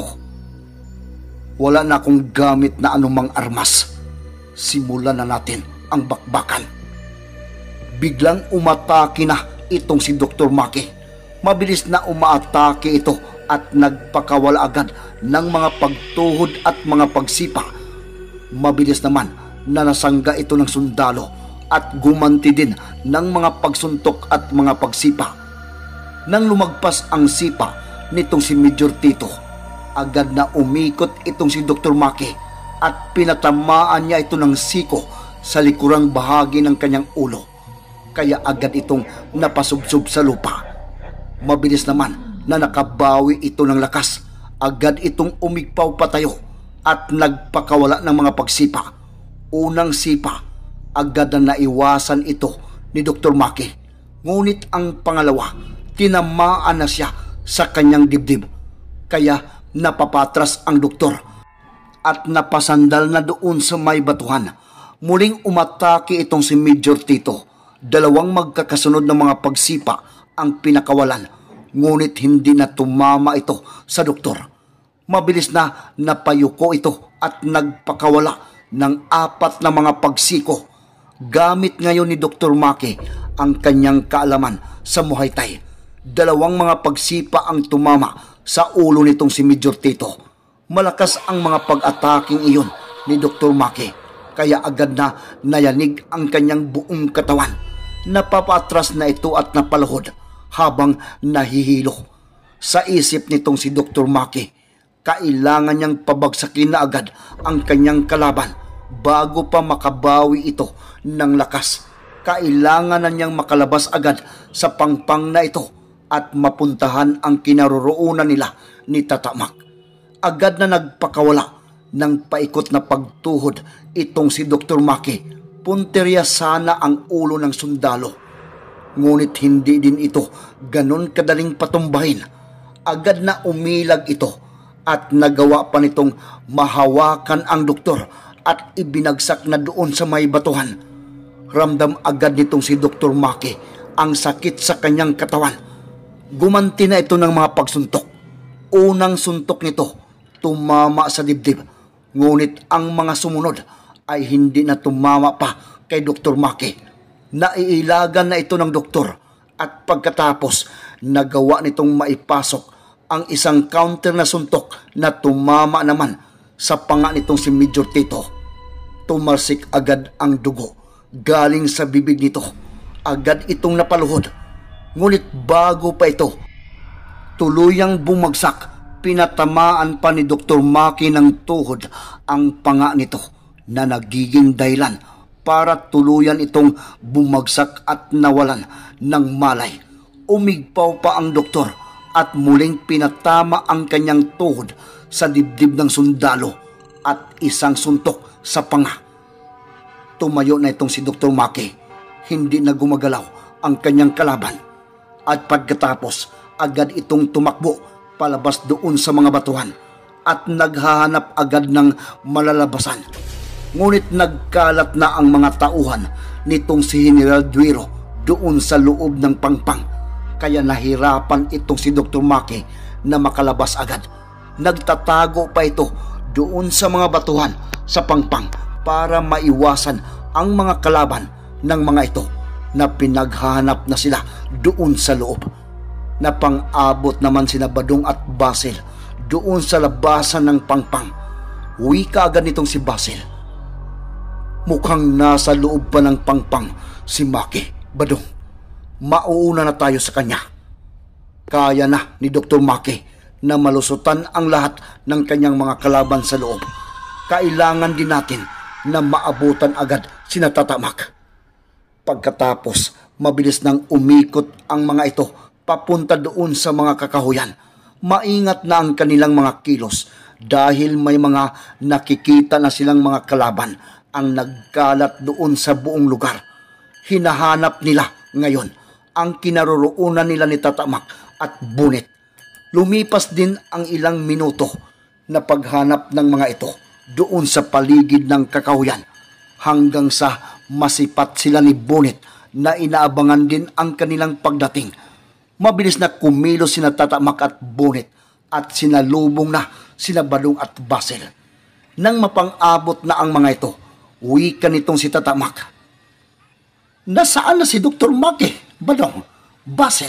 A: wala na akong gamit na anumang armas. Simulan na natin ang bakbakan. Biglang umatake na itong si Dr. Maki. Mabilis na umaatake ito at nagpakawala agad ng mga pagtuhod at mga pagsipa. Mabilis naman na nasangga ito ng sundalo at gumanti din ng mga pagsuntok at mga pagsipa. Nang lumagpas ang sipa nitong si Major Tito, agad na umikot itong si Dr. Maki at pinatamaan niya ito ng siko sa likurang bahagi ng kanyang ulo. Kaya agad itong napasubsob sa lupa. Mabilis naman na nakabawi ito ng lakas. Agad itong umigpaw patayo at nagpakawala ng mga pagsipa. Unang sipa, agad na naiwasan ito ni Dr. Maki. Ngunit ang pangalawa, tinamaan na siya sa kanyang dibdib. Kaya napapatras ang doktor at napasandal na doon sa may batuhan. Muling umatake itong si Major Tito. 2 magkakasunod na mga pagsipa ang pinakawalan, ngunit hindi na tumama ito sa doktor. Mabilis na napayuko ito at nagpakawala ng 4 na mga pagsiko. Gamit ngayon ni Dr. Maki ang kanyang kaalaman sa Muay Thai. 2 mga pagsipa ang tumama sa ulo nitong si Major Tito. Malakas ang mga pag-ataking iyon ni Dr. Maki, kaya agad na nayanig ang kanyang buong katawan. Napapatras na ito at napaluhod habang nahihilo. Sa isip nitong si Dr. Maki, kailangan niyang pabagsakin na agad ang kanyang kalaban bago pa makabawi ito ng lakas. Kailangan na niyang makalabas agad sa pangpang na ito at mapuntahan ang kinaroroonan nila ni Tatamak. Agad na nagpakawala ng paikot na pagtuhod itong si Dr. Maki. Punteriya sana ang ulo ng sundalo. Ngunit hindi din ito ganon kadaling patumbahin. Agad na umilag ito at nagawa pa nitong mahawakan ang doktor at ibinagsak na doon sa may batuhan. Ramdam agad nitong si Dr. Maki ang sakit sa kanyang katawan. Gumanti na ito ng mga pagsuntok. Unang suntok nito, tumama sa dibdib. Ngunit ang mga sumunod ay hindi na tumama pa kay Dr. Maki. Naiilagan na ito ng doktor at pagkatapos nagawa nitong maipasok ang isang counter na suntok na tumama naman sa panga nitong si Major Tito. Tumalsik agad ang dugo galing sa bibig nito. Agad itong napaluhod. Ngunit bago pa ito tuluyang bumagsak, pinatamaan pa ni Dr. Maki ng tuhod ang panga nito na nagiging dahilan para tuluyan itong bumagsak at nawalan ng malay. Umigpaw pa ang doktor at muling pinatama ang kanyang tuhod sa dibdib ng sundalo at isang suntok sa panga. Tumayo na itong si Dr. Maki. Hindi na gumagalaw ang kanyang kalaban. At pagkatapos, agad itong tumakbo palabas doon sa mga batuhan at naghahanap agad ng malalabasan. Ngunit nagkalat na ang mga tauhan nitong si General Duero doon sa loob ng pangpang. Kaya nahirapan itong si Dr. Maki na makalabas agad. Nagtatago pa ito doon sa mga batuhan sa pangpang para maiwasan ang mga kalaban ng mga ito na pinaghahanap na sila doon sa loob. Napang-abot naman sina Badong at Basil doon sa labasan ng pangpang. Wika agad nitong si Basil. Mukhang nasa loob pa ng pangpang si Maki. Badong, mauuna na tayo sa kanya. Kaya na ni Dr. Maki na malusutan ang lahat ng kanyang mga kalaban sa loob. Kailangan din natin na maabutan agad sina Tatamak. Pagkatapos, mabilis nang umikot ang mga ito papunta doon sa mga kakahuyan. Maingat na ang kanilang mga kilos dahil may mga nakikita na silang mga kalaban ang nagkalat doon sa buong lugar. Hinahanap nila ngayon ang kinaroroonan nila ni Tatamak at Bunit. Lumipas din ang ilang minuto na paghanap ng mga ito doon sa paligid ng kakahuyan hanggang sa masipat sila ni Bunit na inaabangan din ang kanilang pagdating. Mabilis na kumilos sina Tatamak at Bunit at sinalubong na sina Badong at Basil. Nang mapang-abot na ang mga ito, wika nitong si Tatamak. Nasaan na si Dr. Maki, Badong, Basil?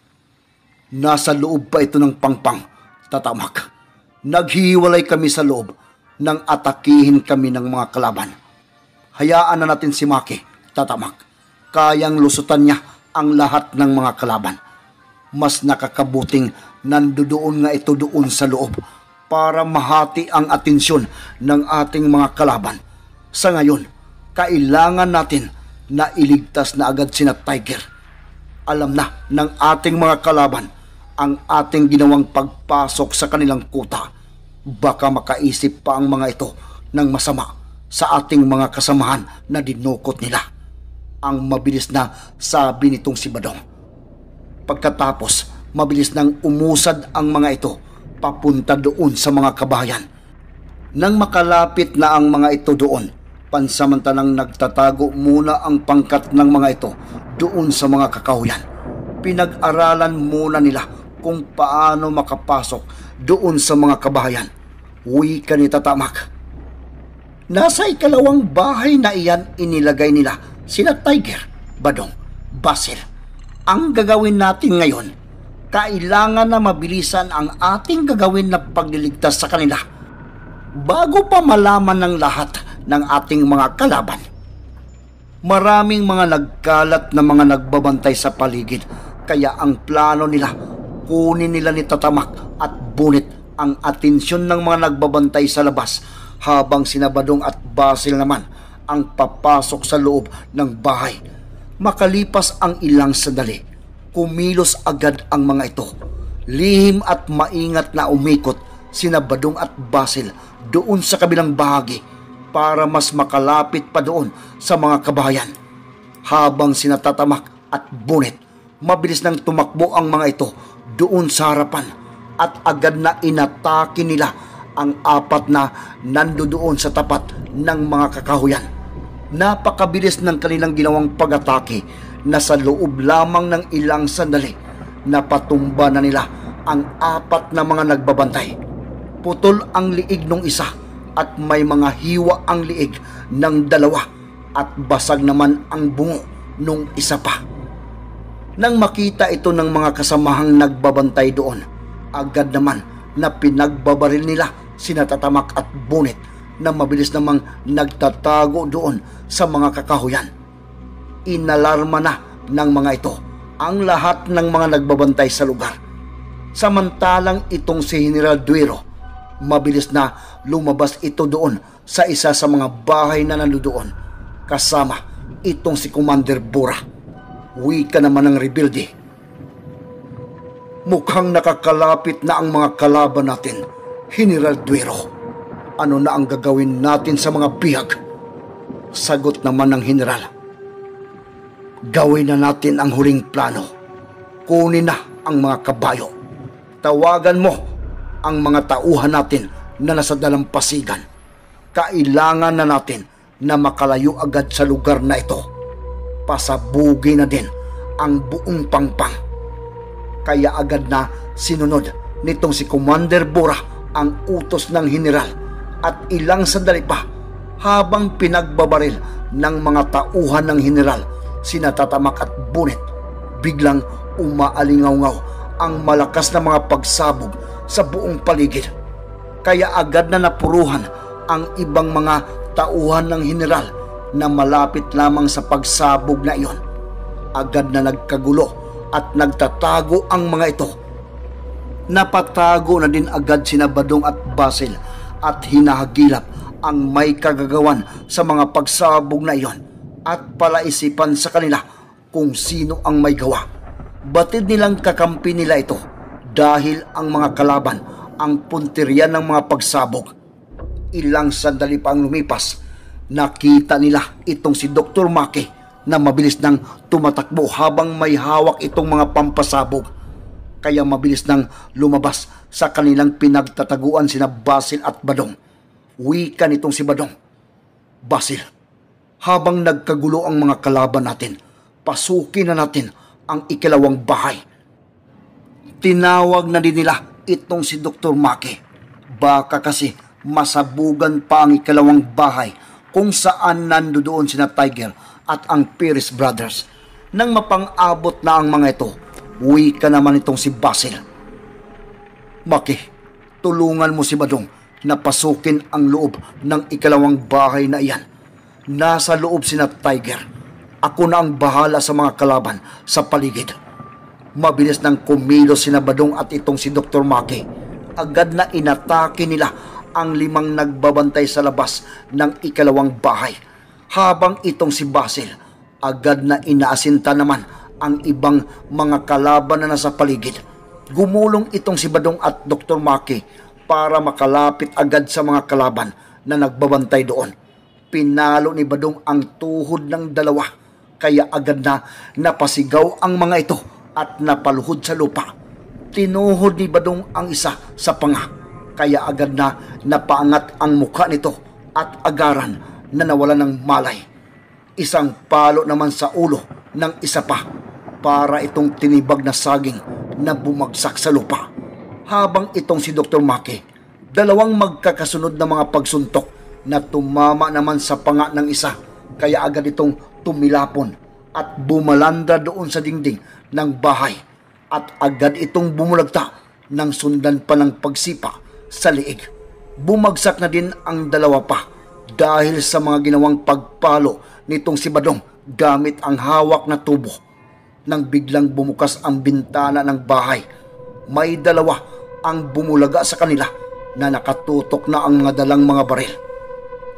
A: Nasa loob pa ito ng pangpang, Tatamak. Naghiwalay kami sa loob nang atakihin kami ng mga kalaban. Hayaan na natin si Maki, Tatamak. Kayang lusutan niya ang lahat ng mga kalaban. Mas nakakabuting nandoon nga ito doon sa loob para mahati ang atensyon ng ating mga kalaban. Sa ngayon, kailangan natin na iligtas na agad sina Tiger. Alam na ng ating mga kalaban ang ating ginawang pagpasok sa kanilang kuta. Baka makaisip pa ang mga ito ng masama sa ating mga kasamahan na dinukot nila. Ang mabilis na sabi nitong si Badong. Pagkatapos, mabilis nang umusad ang mga ito papunta doon sa mga kabahayan. Nang makalapit na ang mga ito doon, pansamantalang nagtatago muna ang pangkat ng mga ito doon sa mga kakahuyan. Pinag-aralan muna nila kung paano makapasok doon sa mga kabahayan. Wika ni Tatamak. Nasa ikalawang bahay na iyan inilagay nila sina Tiger, Badong, Basil. Ang gagawin natin ngayon, kailangan na mabilisan ang ating gagawin na pagliligtas sa kanila bago pa malaman ng lahat ng ating mga kalaban. Maraming mga nagkalat na mga nagbabantay sa paligid, kaya ang plano nila, kunin nila ni Tatamak at Bunit ang atensyon ng mga nagbabantay sa labas habang sina Badong at Basil naman ang papasok sa loob ng bahay. Makalipas ang ilang sandali, kumilos agad ang mga ito. Lihim at maingat na umikot sina Badong at Basil doon sa kabilang bahagi para mas makalapit pa doon sa mga kabahayan. Habang sina Tatamak at Bunit, mabilis nang tumakbo ang mga ito doon sa harapan at agad na inatake nila ang apat na nandoon sa tapat ng mga kakahuyan. Napakabilis ng kanilang ginawang pag-atake na sa loob lamang ng ilang sandali napatumba na nila ang apat na mga nagbabantay. Putol ang liig ng isa at may mga hiwa ang liig ng dalawa at basag naman ang bungo nung isa pa. Nang makita ito ng mga kasamahang nagbabantay doon, agad naman na pinagbabaril nila sina Tatamak at Bunit na mabilis namang nagtatago doon sa mga kakahuyan. Inalarma na ng mga ito ang lahat ng mga nagbabantay sa lugar. Samantalang itong si General Duero, mabilis na lumabas ito doon sa isa sa mga bahay na nandoon kasama itong si Commander Bora. Wika naman ng rebelde. Mukhang nakakalapit na ang mga kalaban natin, General Duero. Ano na ang gagawin natin sa mga bihag? Sagot naman ng General. Gawin na natin ang huling plano. Kunin na ang mga kabayo. Tawagan mo ang mga tauhan natin na nasa dalampasigan. Kailangan na natin na makalayo agad sa lugar na ito. Pasabugin na din ang buong Pangpang. Kaya agad na sinunod nitong si Commander Bora ang utos ng General at ilang sandali pa habang pinagbabaril ng mga tauhan ng General sina Tatamak at Bunit, biglang umaalingaw-ngaw ang malakas na mga pagsabog sa buong paligid. Kaya agad na napuruhan ang ibang mga tauhan ng General na malapit lamang sa pagsabog na iyon. Agad na nagkagulo at nagtatago ang mga ito. Napatago na din agad sina Badong at Basil at hinahagilap ang may kagagawan sa mga pagsabog na iyon at palaisipan sa kanila kung sino ang may gawa. Batid nilang kakampi nila ito dahil ang mga kalaban ang punteriya ng mga pagsabog. Ilang sandali pa ang lumipas, nakita nila itong si Dr. Maki na mabilis nang tumatakbo habang may hawak itong mga pampasabog. Kaya mabilis nang lumabas sa kanilang pinagtataguan sina Basil at Badong. Wika nitong si Badong. Basil, habang nagkagulo ang mga kalaban natin, pasukin na natin ang ikalawang bahay. Tinawag na din nila itong si Dr. Maki. Baka kasi masabugan pa ang ikalawang bahay kung saan nandoon sina Tiger at ang Perez Brothers. Nang mapang-abot na ang mga ito, wika naman itong si Basil. Maki, tulungan mo si Badong na pasukin ang loob ng ikalawang bahay na iyan. Nasa loob sina Tiger. Ako na ang bahala sa mga kalaban sa paligid. Mabilis nang kumilos sina Badong at itong si Dr. Maki. Agad na inatake nila ang 5 nagbabantay sa labas ng ikalawang bahay. Habang itong si Basil, agad na inaasinta naman ang ibang mga kalaban na nasa paligid. Gumulong itong si Badong at Dr. Maki para makalapit agad sa mga kalaban na nagbabantay doon. Pinalo ni Badong ang tuhod ng dalawa, kaya agad na napasigaw ang mga ito at napaluhod sa lupa. Tinuhod ni Badong ang isa sa panga, kaya agad na napaangat ang mukha nito at agaran na nawala ng malay. Isang palo naman sa ulo ng isa pa para itong tinibag na saging na bumagsak sa lupa. Habang itong si Dr. Maki, 2 magkakasunod na mga pagsuntok na tumama naman sa panga ng isa, kaya agad itong tumilapon at bumalanda doon sa dingding ng bahay at agad itong bumulagta ng sundan pa ng pagsipa sa liig. Bumagsak na din ang 2 pa dahil sa mga ginawang pagpalo nitong si Badong gamit ang hawak na tubo. Nang biglang bumukas ang bintana ng bahay, may 2 ang bumulaga sa kanila na nakatutok na ang mga dalang mga baril.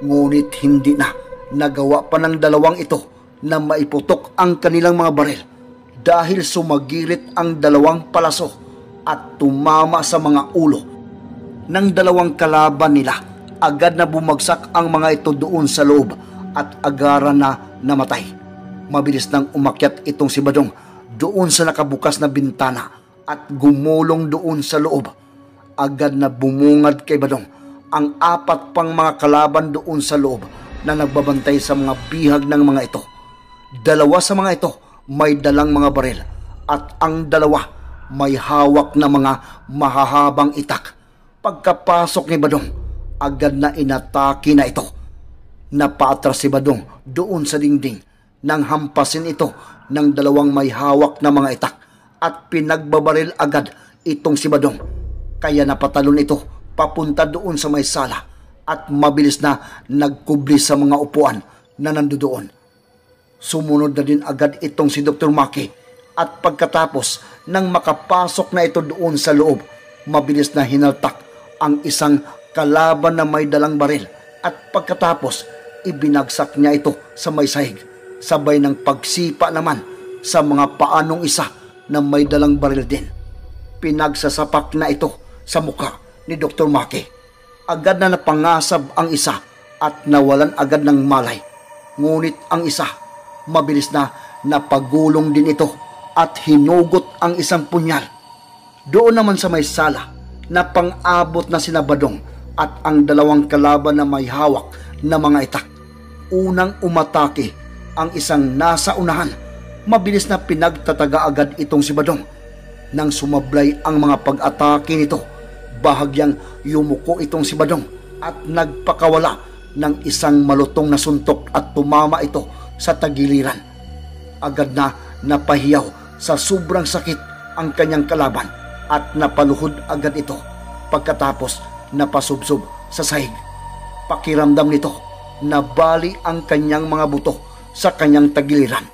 A: Ngunit hindi na nagawa pa ng dalawang ito na maiputok ang kanilang mga baril dahil sumagirit ang dalawang palaso at tumama sa mga ulo ng dalawang kalaban nila. Agad na bumagsak ang mga ito doon sa loob at agaran na namatay. Mabilis nang umakyat itong si Badong doon sa nakabukas na bintana at gumulong doon sa loob. Agad na bumungad kay Badong ang 4 pang mga kalaban doon sa loob na nagbabantay sa mga bihag ng mga ito. 2 sa mga ito may dalang mga baril at ang 2 may hawak na mga mahahabang itak. Pagkapasok ni Badong, agad na inatake na ito. Napaatras si Badong doon sa dingding nang hampasin ito ng 2 may hawak na mga itak at pinagbabaril agad itong si Badong. Kaya napatalon ito papunta doon sa may sala at mabilis na nagkubli sa mga upuan na nandoon. Sumunod na din agad itong si Dr. Maki at pagkatapos nang makapasok na ito doon sa loob, mabilis na hinaltak ang isang kalaban na may dalang baril at pagkatapos ibinagsak niya ito sa may sahig, sabay ng pagsipa naman sa mga paanong isa na may dalang baril din. Pinagsasapak na ito sa mukha ni Dr. Maki. Agad na napangasab ang isa at nawalan agad ng malay. Ngunit ang isa, mabilis na napagulong din ito at hinugot ang isang punyal. Doon naman sa may sala, napang-abot na sina Badong at ang 2 kalaban na may hawak na mga itak. Unang umatake ang isang nasa unahan. Mabilis na pinagtataga agad itong si Badong. Nang sumablay ang mga pag-atake nito, bahagyang yumuko itong si Badong at nagpakawala ng isang malutong na suntok at tumama ito sa tagiliran. Agad na napahiyaw sa sobrang sakit ang kanyang kalaban at napaluhod agad ito. Pagkatapos napasubsob sa sahig. Pakiramdam nito na bali ang kanyang mga buto sa kanyang tagiliran.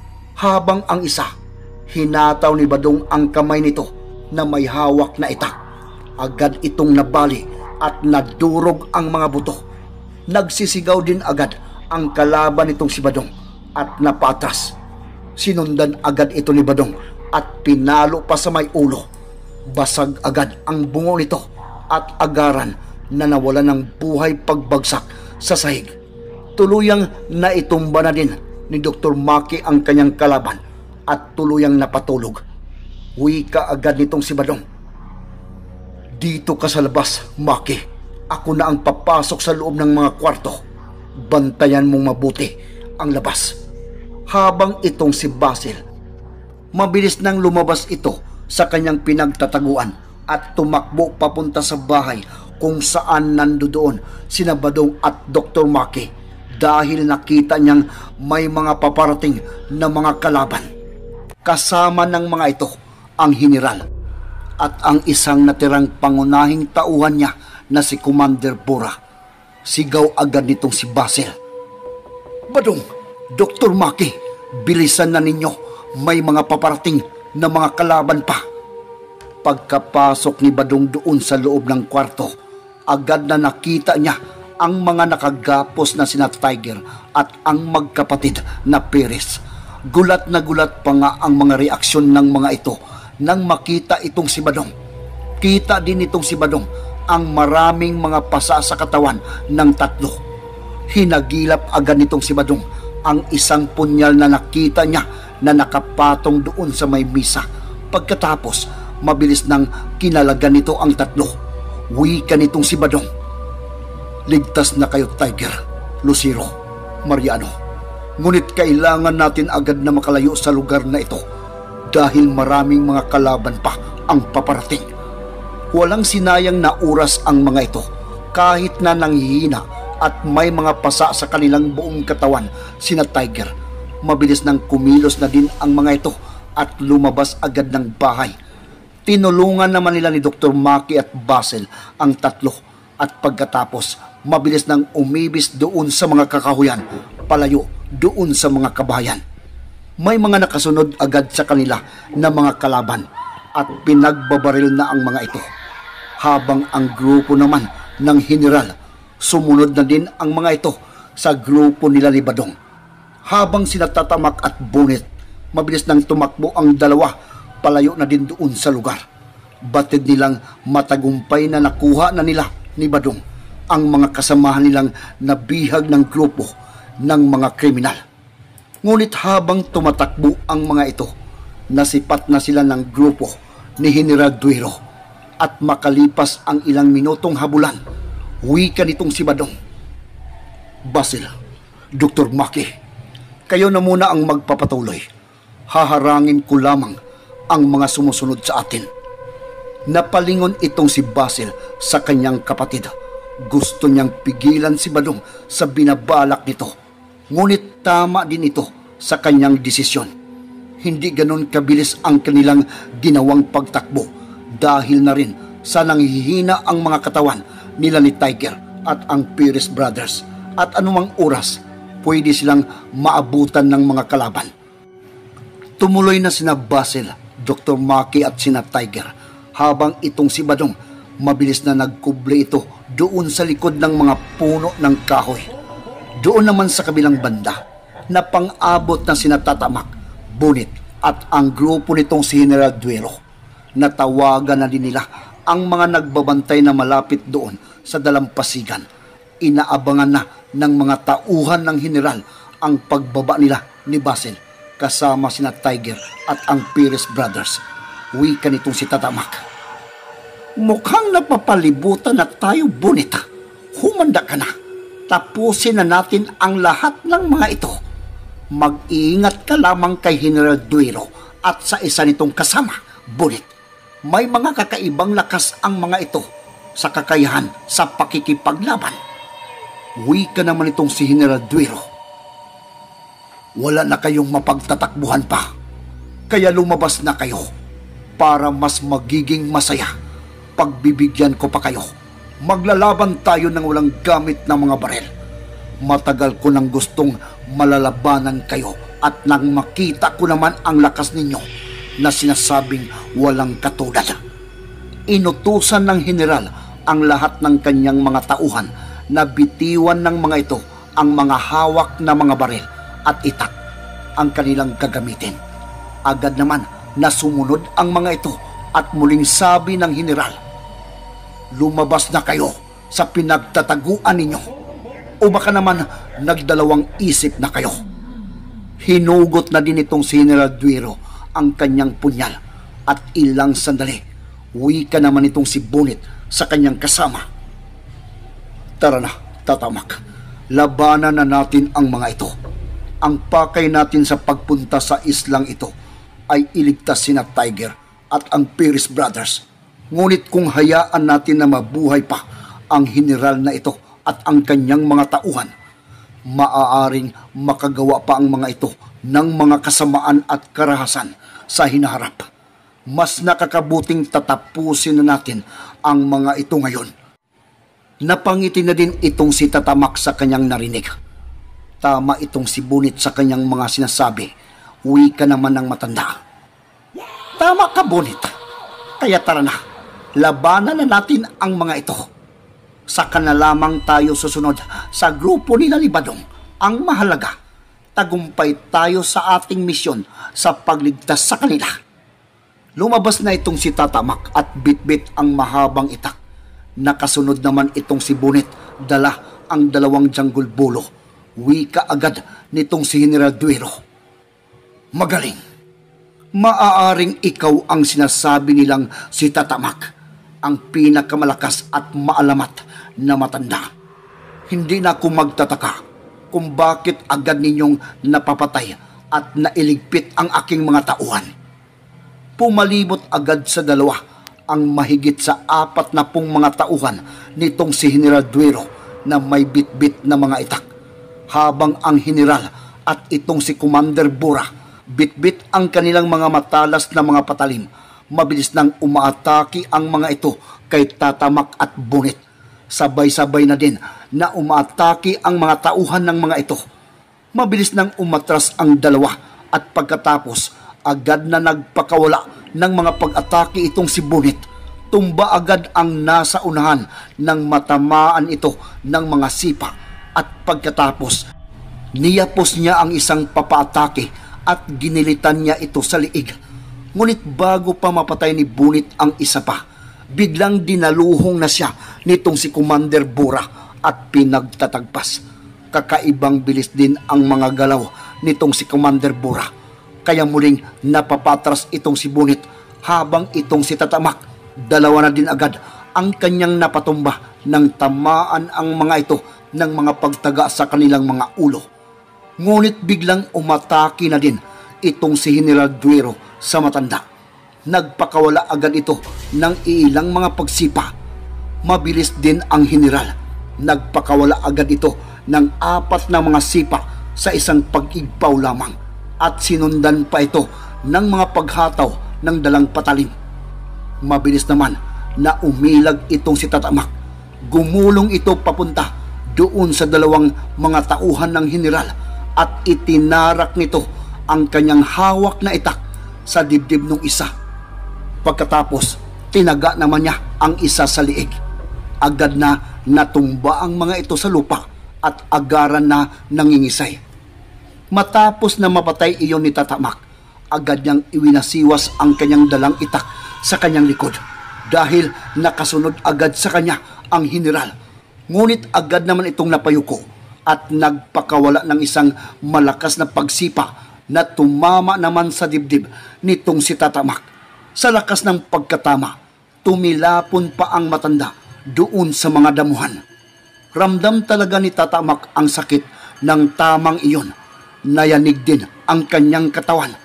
A: Habang ang isa, hinataw ni Badong ang kamay nito na may hawak na itak. Agad itong nabali at nadurog ang mga buto. Nagsisigaw din agad ang kalaban nitong si Badong at napatras. Sinundan agad ito ni Badong at pinalo pa sa may ulo. Basag agad ang bungo nito at agaran na nawala ng buhay pagbagsak sa sahig. Tuluyang naitumba na din ni Dr. Maki ang kanyang kalaban at tuluyang napatulog. Wika agad nitong si Badong, "Dito ka sa labas, Maki. Ako na ang papasok sa loob ng mga kwarto. Bantayan mong mabuti ang labas." Habang itong si Basil, mabilis nang lumabas ito sa kanyang pinagtataguan at tumakbo papunta sa bahay kung saan nandoon sina Badong at Dr. Maki dahil nakita niyang may mga paparating na mga kalaban. Kasama ng mga ito ang General at ang isang natirang pangunahing tauhan niya na si Commander Bora. Sigaw agad nitong si Basil, "Badong, Dr. Maki, bilisan na ninyo, may mga paparating na mga kalaban pa." Pagkapasok ni Badong doon sa loob ng kwarto, agad na nakita niya ang mga nakagapos na sina Tiger at ang magkapatid na Perez. Gulat na gulat pa nga ang mga reaksyon ng mga ito nang makita itong si Badong. Kita din itong si Badong ang maraming mga pasa sa katawan ng 3. Hinagilap agad nitong si Badong ang isang punyal na nakita niya na nakapatong doon sa may misa. Pagkatapos, mabilis nang kinalagan nito ang 3. Wika nitong si Badong, "Ligtas na kayo, Tiger, Lucero, Mariano. Ngunit kailangan natin agad na makalayo sa lugar na ito dahil maraming mga kalaban pa ang paparating." Walang sinayang na oras ang mga ito kahit na nanghihina at may mga pasa sa kanilang buong katawan sina Tiger. Mabilis nang kumilos na din ang mga ito at lumabas agad ng bahay. Tinulungan naman nila ni Dr. Maki at Basil ang 3 at pagkatapos mabilis nang umibis doon sa mga kakahuyan palayo doon sa mga kabayan. May mga nakasunod agad sa kanila na mga kalaban at pinagbabaril na ang mga ito. Habang ang grupo naman ng General Sumunod na din ang mga ito sa grupo nila ni Badong. Habang sina Tatamak at Bunit, mabilis nang tumakbo ang dalawa, palayo na din doon sa lugar. Batid nilang matagumpay na nakuha na nila ni Badong ang mga kasamahan nilang nabihag ng grupo ng mga kriminal. Ngunit habang tumatakbo ang mga ito, nasipat na sila ng grupo ni General Duero at makalipas ang ilang minutong habulan, wika nitong si Badong, "Basil, Dr. Maki, kayo na muna ang magpapatuloy. Haharangin ko lamang ang mga sumusunod sa atin." Napalingon itong si Basil sa kanyang kapatid. Gusto niyang pigilan si Badong sa binabalak nito. Ngunit tama din ito sa kanyang desisyon. Hindi ganon kabilis ang kanilang ginawang pagtakbo dahil na rin sa nanghihina ang mga katawan nila ni Tiger at ang Perez Brothers, at anumang oras pwede silang maabutan ng mga kalaban. Tumuloy na sina Basil, Dr. Maki at sina Tiger, habang itong si Badong mabilis na nagkuble ito doon sa likod ng mga puno ng kahoy. Doon naman sa kabilang banda, napang-abot na sina Tatamak, Bunit at ang grupo nitong si General Duero. Natawagan na din nila ang mga nagbabantay na malapit doon sa dalampasigan. Inaabangan na ng mga tauhan ng general ang pagbaba nila ni Basil kasama sina Tiger at ang Perez Brothers. Wika nitong si Tatamak, "Mukhang napapalibutan na tayo, Bunit. Humanda ka na. Tapusin na natin ang lahat ng mga ito. Mag-iingat ka lamang kay General Duero at sa isa nitong kasama, Bunit. May mga kakaibang lakas ang mga ito sa kakayahan sa pakikipaglaban." Wika naman itong si General Duero, "Wala na kayong mapagtatakbuhan pa. Kaya lumabas na kayo para mas magiging masaya. Pagbibigyan ko pa kayo. Maglalaban tayo ng walang gamit ng mga barel. Matagal ko nang gustong malalabanan kayo at nang makita ko naman ang lakas ninyo na sinasabing walang katulad." Inutusan ng general ang lahat ng kanyang mga tauhan na bitiwan ng mga ito ang mga hawak na mga baril at itak ang kanilang gagamitin. Agad naman na sumunod ang mga ito at muling sabi ng general, "Lumabas na kayo sa pinagtataguan ninyo o baka naman nagdalawang isip na kayo." Hinugot na din itong si General Duero ang kanyang punyal at ilang sandali, wika naman itong si Bunit sa kanyang kasama, "Tara na, Tatamak. Labanan na natin ang mga ito. Ang pakay natin sa pagpunta sa islang ito ay iligtas sina Tiger at ang Perez Brothers. Ngunit kung hayaan natin na mabuhay pa ang general na ito at ang kanyang mga tauhan, maaaring makagawa pa ang mga ito ng mga kasamaan at karahasan sa hinaharap. Mas nakakabuting tatapusin na natin ang mga ito ngayon." Napangiti na din itong si Tatamak sa kanyang narinig. Tama itong si Bunit sa kanyang mga sinasabi. Wika naman ng matanda, "Tama ka, Bunit. Kaya tara na, labanan na natin ang mga ito. Saka na lamang tayo susunod sa grupo nila ni Badong. Ang mahalaga, tagumpay tayo sa ating misyon sa pagligtas sa kanila." Lumabas na itong si Tatamak at bitbit ang mahabang itak. Nakasunod naman itong si Bunit, dala ang dalawang janggol bolo. Wika agad nitong si General Duero, "Magaling. Maaaring ikaw ang sinasabi nilang si Tatamak, ang pinakamalakas at maalamat na matanda. Hindi na ako magtataka kung bakit agad ninyong napapatay at nailigpit ang aking mga tauhan." Pumalibot agad sa dalawa ang mahigit sa 40 mga tauhan nitong si General Duero na may bitbit na mga itak, habang ang general at itong si Commander Bura bitbit ang kanilang mga matalas na mga patalim. Mabilis nang umaatake ang mga ito kay Tatamak at Bunit. Sabay-sabay na din na umaatake ang mga tauhan ng mga ito. Mabilis nang umatras ang dalawa at pagkatapos agad na nagpakawala ng mga pag-atake itong si Bunit. tumba agad ang nasa unahan nang matamaan ito ng mga sipa at pagkatapos niyapos niya ang isang papaatake at ginilitan niya ito sa liig. Ngunit bago pa mapatay ni Bunit ang isa pa, biglang dinaluhong na siya nitong si Commander Bora at pinagtatagpas. Kakaibang bilis din ang mga galaw nitong si Commander Bora, kaya muling napapatras itong si Bunit habang itong si Tatamak, dalawa na din agad ang kanyang napatumba nang tamaan ang mga ito ng mga pagtaga sa kanilang mga ulo. Ngunit biglang umatake na din itong si General Duero sa matanda. Nagpakawala agad ito ng ilang mga pagsipa. Mabilis din ang general. Nagpakawala agad ito ng 4 na mga sipa sa isang pag-igpaw lamang at sinundan pa ito ng mga paghataw ng dalang patalim. Mabilis naman na umilag itong si Tatamak. Gumulong ito papunta doon sa dalawang mga tauhan ng general at itinarak nito ang kanyang hawak na itak sa dibdib ng isa. Pagkatapos, tinaga naman niya ang isa sa liig. Agad na natumba ang mga ito sa lupa at agaran na nangingisay. Matapos na mapatay iyon ni Tatamak, agad niyang iwinasiwas ang kanyang dalang itak sa kanyang likod dahil nakasunod agad sa kanya ang general. Ngunit agad naman itong napayuko at nagpakawala ng isang malakas na pagsipa na tumama naman sa dibdib nitong si Tatamak. Sa lakas ng pagkatama, tumilapon pa ang matanda doon sa mga damuhan. Ramdam talaga ni Tatamak ang sakit ng tamang iyon. Nayanig din ang kanyang katawan.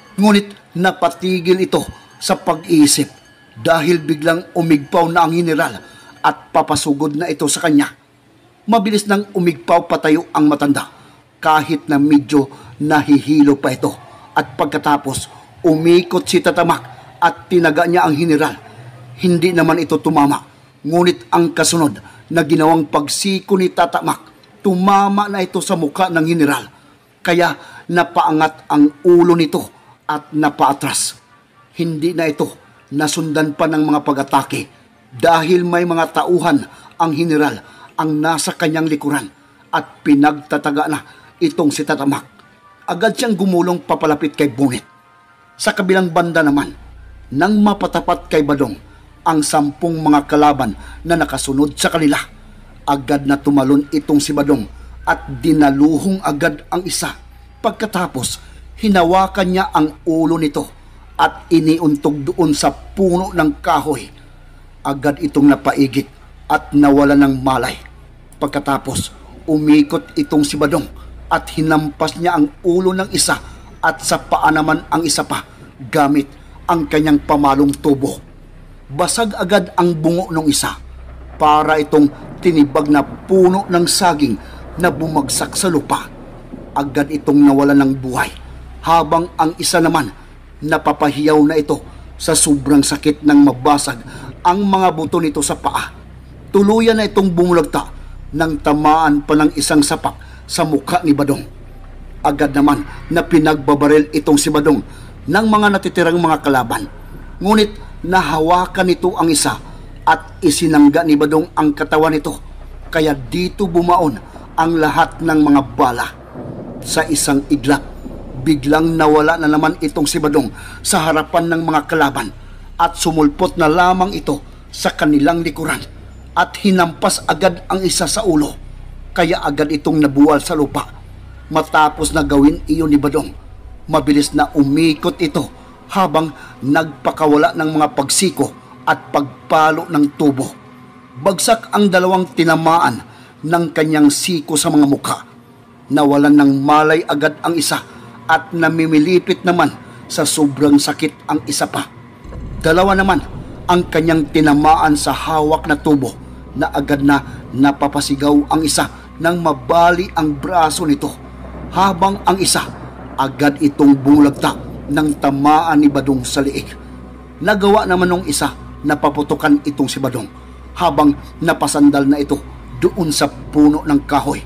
A: Ngunit napatigil ito sa pag-iisip dahil biglang umigpaw na ang general at papasugod na ito sa kanya. Mabilis nang umigpaw patayo ang matanda kahit na medyo nahihilo pa ito, at pagkatapos umikot si Tatamak at tinaga niya ang general. Hindi naman ito tumama, ngunit ang kasunod na ginawang pagsiko ni Tatamak, tumama na ito sa muka ng general, kaya napaangat ang ulo nito at napaatras. Hindi na ito nasundan pa ng mga pag-atake dahil may mga tauhan ang general ang nasa kanyang likuran at pinagtataga na itong si Tatamak. Agad siyang gumulong papalapit kay Bunit. Sa kabilang banda naman, nang mapatapat kay Badong ang 10 mga kalaban na nakasunod sa kanila, agad na tumalon itong si Badong at dinaluhong agad ang isa. Pagkatapos, hinawakan niya ang ulo nito at iniuntog doon sa puno ng kahoy. Agad itong napaigit at nawala ng malay. Pagkatapos, umikot itong si Badong at hinampas niya ang ulo ng isa at sa paa naman ang isa pa gamit ang kanyang pamalong tubo. Basag agad ang bungo ng isa para itong tinibag na puno ng saging na bumagsak sa lupa. Agad itong nawala ng buhay habang ang isa naman napapahiyaw na ito sa sobrang sakit ng mabasag ang mga buto nito sa paa. Tuluyan na itong bumulagta nang tamaan pa ng isang sapak sa mukha ni Badong. Agad naman na pinagbabaril itong si Badong ng mga natitirang mga kalaban. Ngunit nahawakan nito ang isa at isinangga ni Badong ang katawan nito, kaya dito bumaon ang lahat ng mga bala. Sa isang iglap, biglang nawala na naman itong si Badong sa harapan ng mga kalaban at sumulpot na lamang ito sa kanilang likuran at hinampas agad ang isa sa ulo, kaya agad itong nabuwal sa lupa. Matapos na gawin iyon ni Badong, mabilis na umikot ito habang nagpakawala ng mga pagsiko at pagpalo ng tubo. Bagsak ang dalawang tinamaan ng kanyang siko sa mga mukha. Nawalan ng malay agad ang isa at namimilipit naman sa sobrang sakit ang isa pa. Dalawa naman ang kanyang tinamaan sa hawak na tubo na agad na napapasigaw ang isa nang mabali ang braso nito, habang ang isa agad itong bumulagta ng tamaan ni Badong sa liig. Nagawa naman ng isa na paputukan itong si Badong habang napasandal na ito doon sa puno ng kahoy.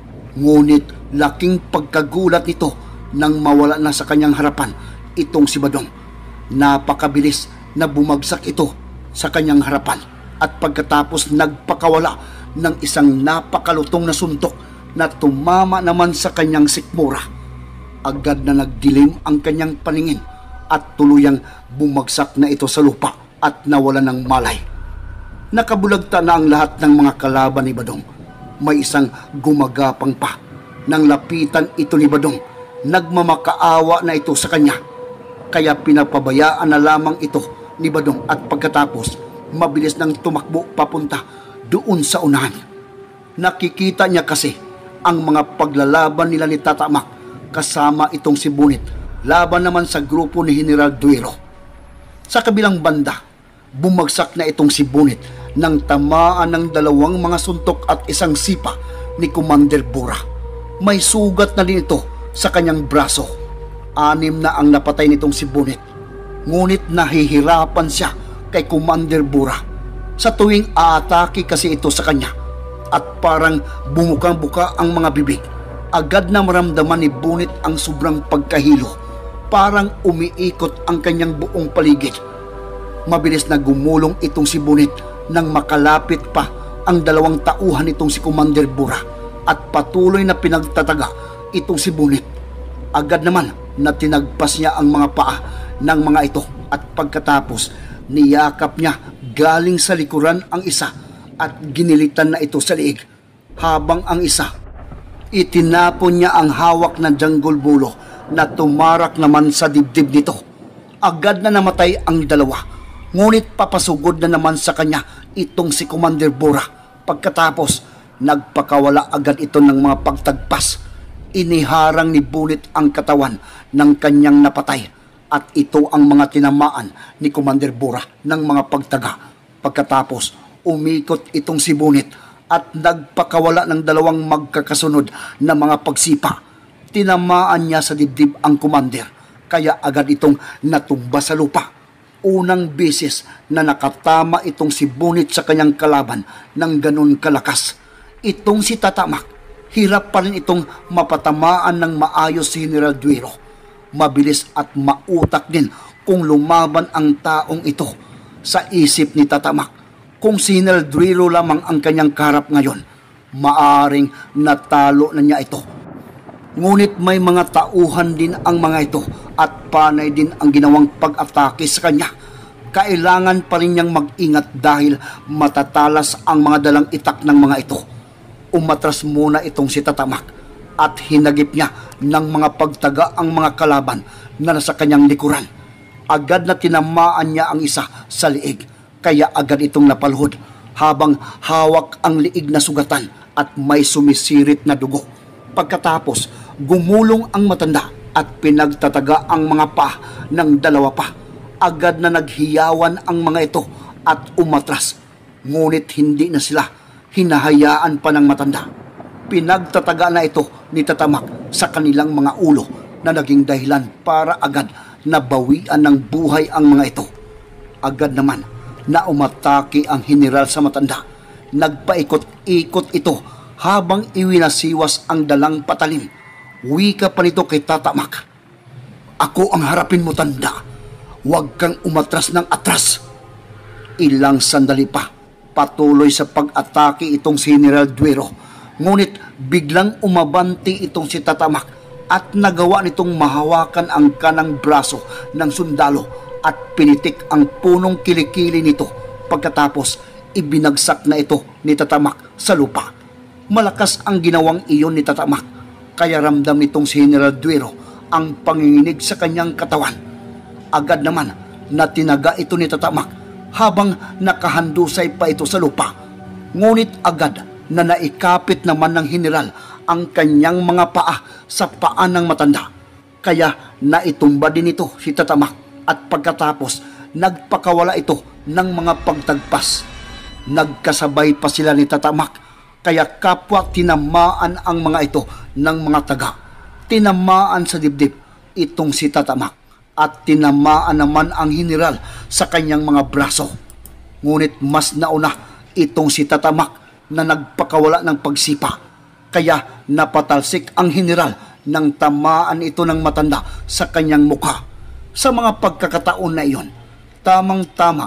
A: Ngunit laking pagkagulat nito nang mawala na sa kanyang harapan itong si Badong. Napakabilis na bumagsak ito sa kanyang harapan at pagkatapos nagpakawala ng isang napakalutong na suntok na tumama naman sa kanyang sikmura. Agad na nagdilim ang kanyang paningin at tuluyang bumagsak na ito sa lupa at nawala ng malay. Nakabulagta na ang lahat ng mga kalaban ni Badong. May isang gumagapang pa. Nang lapitan ito ni Badong, nagmamakaawa na ito sa kanya. Kaya pinapabayaan na lamang ito ni Badong at pagkatapos mabilis nang tumakbo papunta doon sa unahan. Nakikita niya kasi ang mga paglalaban nila ni Tatamak kasama itong si Bunit laban naman sa grupo ni General Duero. Sa kabilang banda, bumagsak na itong si Bunit nang tamaan ng dalawang mga suntok at isang sipa ni Commander Bura. May sugat na din ito sa kanyang braso. 6 na ang napatay nitong si Bunit. Ngunit nahihirapan siya kay Commander Bura sa tuwing aatake kasi ito sa kanya at parang bumukang-buka ang mga bibig. Agad na maramdaman ni Bunit ang sobrang pagkahilo. Parang umiikot ang kanyang buong paligid. Mabilis na gumulong itong si Bunit nang makalapit pa ang 2 tauhan nitong si Commander Bura at patuloy na pinagtataga itong si Bunit. Agad naman na tinagpas niya ang mga paa ng mga ito at pagkatapos niyakap niya galing sa likuran ang isa at ginilitan na ito sa liig, habang ang isa itinapon niya ang hawak na janggol bulo na tumarak naman sa dibdib nito. Agad na namatay ang 2, ngunit papasugod na naman sa kanya itong si Commander Bura. Pagkatapos nagpakawala agad ito ng mga pagtagpas. Iniharang ni Bunit ang katawan ng kanyang napatay at ito ang mga tinamaan ni Commander Bura ng mga pagtaga. Pagkatapos umikot itong si Bunit at nagpakawala ng 2 magkakasunod na mga pagsipa. Tinamaan niya sa dibdib ang commander, kaya agad itong natumba sa lupa. Unang beses na nakatama itong si Bunit sa kanyang kalaban ng ganun kalakas. Itong si Tatamak, hirap pa rin itong mapatamaan ng maayos si General Duero. Mabilis at mautak din kung lumaban ang taong ito. Sa isip ni Tatamak, kung si General Duero lamang ang kanyang kaharap ngayon, maaring natalo na niya ito. Ngunit may mga tauhan din ang mga ito at panay din ang ginawang pag-atake sa kanya. Kailangan pa rin niyang mag-ingat dahil matatalas ang mga dalang itak ng mga ito. Umatras muna itong si Tatamak at hinagip niya ng mga pagtaga ang mga kalaban na nasa kanyang likuran. Agad na tinamaan niya ang isa sa liig, kaya agad itong napalhod habang hawak ang liig na sugatan at may sumisirit na dugo. Pagkatapos, gumulong ang matanda at pinagtataga ang mga paa ng 2 pa. Agad na naghiyawan ang mga ito at umatras. Ngunit hindi na sila hinahayaan pa ng matanda. Pinagtataga na ito ni Tatamak sa kanilang mga ulo na naging dahilan para agad na bawian ng buhay ang mga ito. Agad naman na umatake ang general sa matanda. Nagpaikot-ikot ito habang iwinasiwas ang dalang patalim. Wika pa nito kay Tatamak, "Ako ang harapin mo, tanda. Huwag kang umatras ng atras." Ilang sandali pa, patuloy sa pag-atake itong si General Duero. Ngunit biglang umabanti itong si Tatamak at nagawa nitong mahawakan ang kanang braso ng sundalo at pinitik ang punong kilikili nito. Pagkatapos, ibinagsak na ito ni Tatamak sa lupa. Malakas ang ginawang iyon ni Tatamak, kaya ramdam nitong si General Duero ang panginginig sa kanyang katawan. Agad naman na tinaga ito ni Tatamak habang nakahandusay pa ito sa lupa. Ngunit agad na naikapit naman ng general ang kanyang mga paa sa paa ng matanda. Kaya naitumba din ito si Tatamak at pagkatapos nagpakawala ito ng mga pagtagpas. Nagkasabay pa sila ni Tatamak, kaya kapwa tinamaan ang mga ito ng mga taga. Tinamaan sa dibdib itong si Tatamak at tinamaan naman ang general sa kanyang mga braso. Ngunit mas nauna itong si Tatamak na nagpakawala ng pagsipa, kaya napatalsik ang general nang tamaan ito ng matanda sa kanyang mukha. Sa mga pagkakataon na iyon, tamang-tama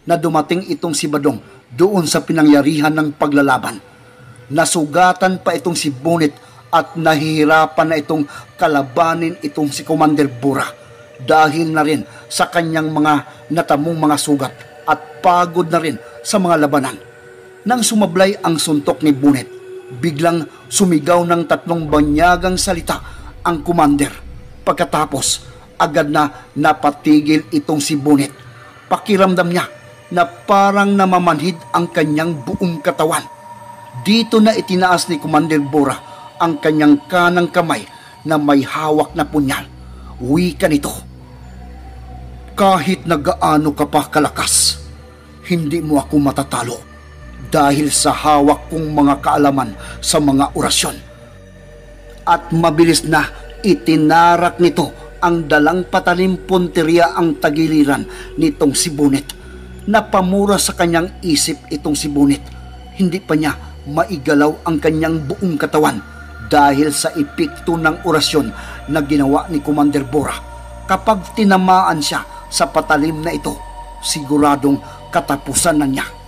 A: na dumating itong si Badong doon sa pinangyarihan ng paglalaban. Nasugatan pa itong si Bunit at nahihirapan na itong kalabanin itong si Commander Bora dahil na rin sa kanyang mga natamong mga sugat at pagod na rin sa mga labanan. Nang sumablay ang suntok ni Bunit, biglang sumigaw ng 3 banyagang salita ang commander. Pagkatapos, agad na napatigil itong si Bunit. Pakiramdam niya na parang namamanhid ang kanyang buong katawan. Dito na itinaas ni Commander Bora ang kanyang kanang kamay na may hawak na punyal. Wika nito, "Kahit na gaano ka pa kalakas, hindi mo ako matatalo dahil sa hawak kong mga kaalaman sa mga orasyon." At mabilis na itinarak nito ang dalang patalim punteriya ang tagiliran nitong si Bunit. Napamura sa kanyang isip itong si Bunit. Hindi pa niya maigalaw ang kanyang buong katawan dahil sa epekto ng orasyon na ginawa ni Commander Bora. Kapag tinamaan siya sa patalim na ito, siguradong katapusan na niya.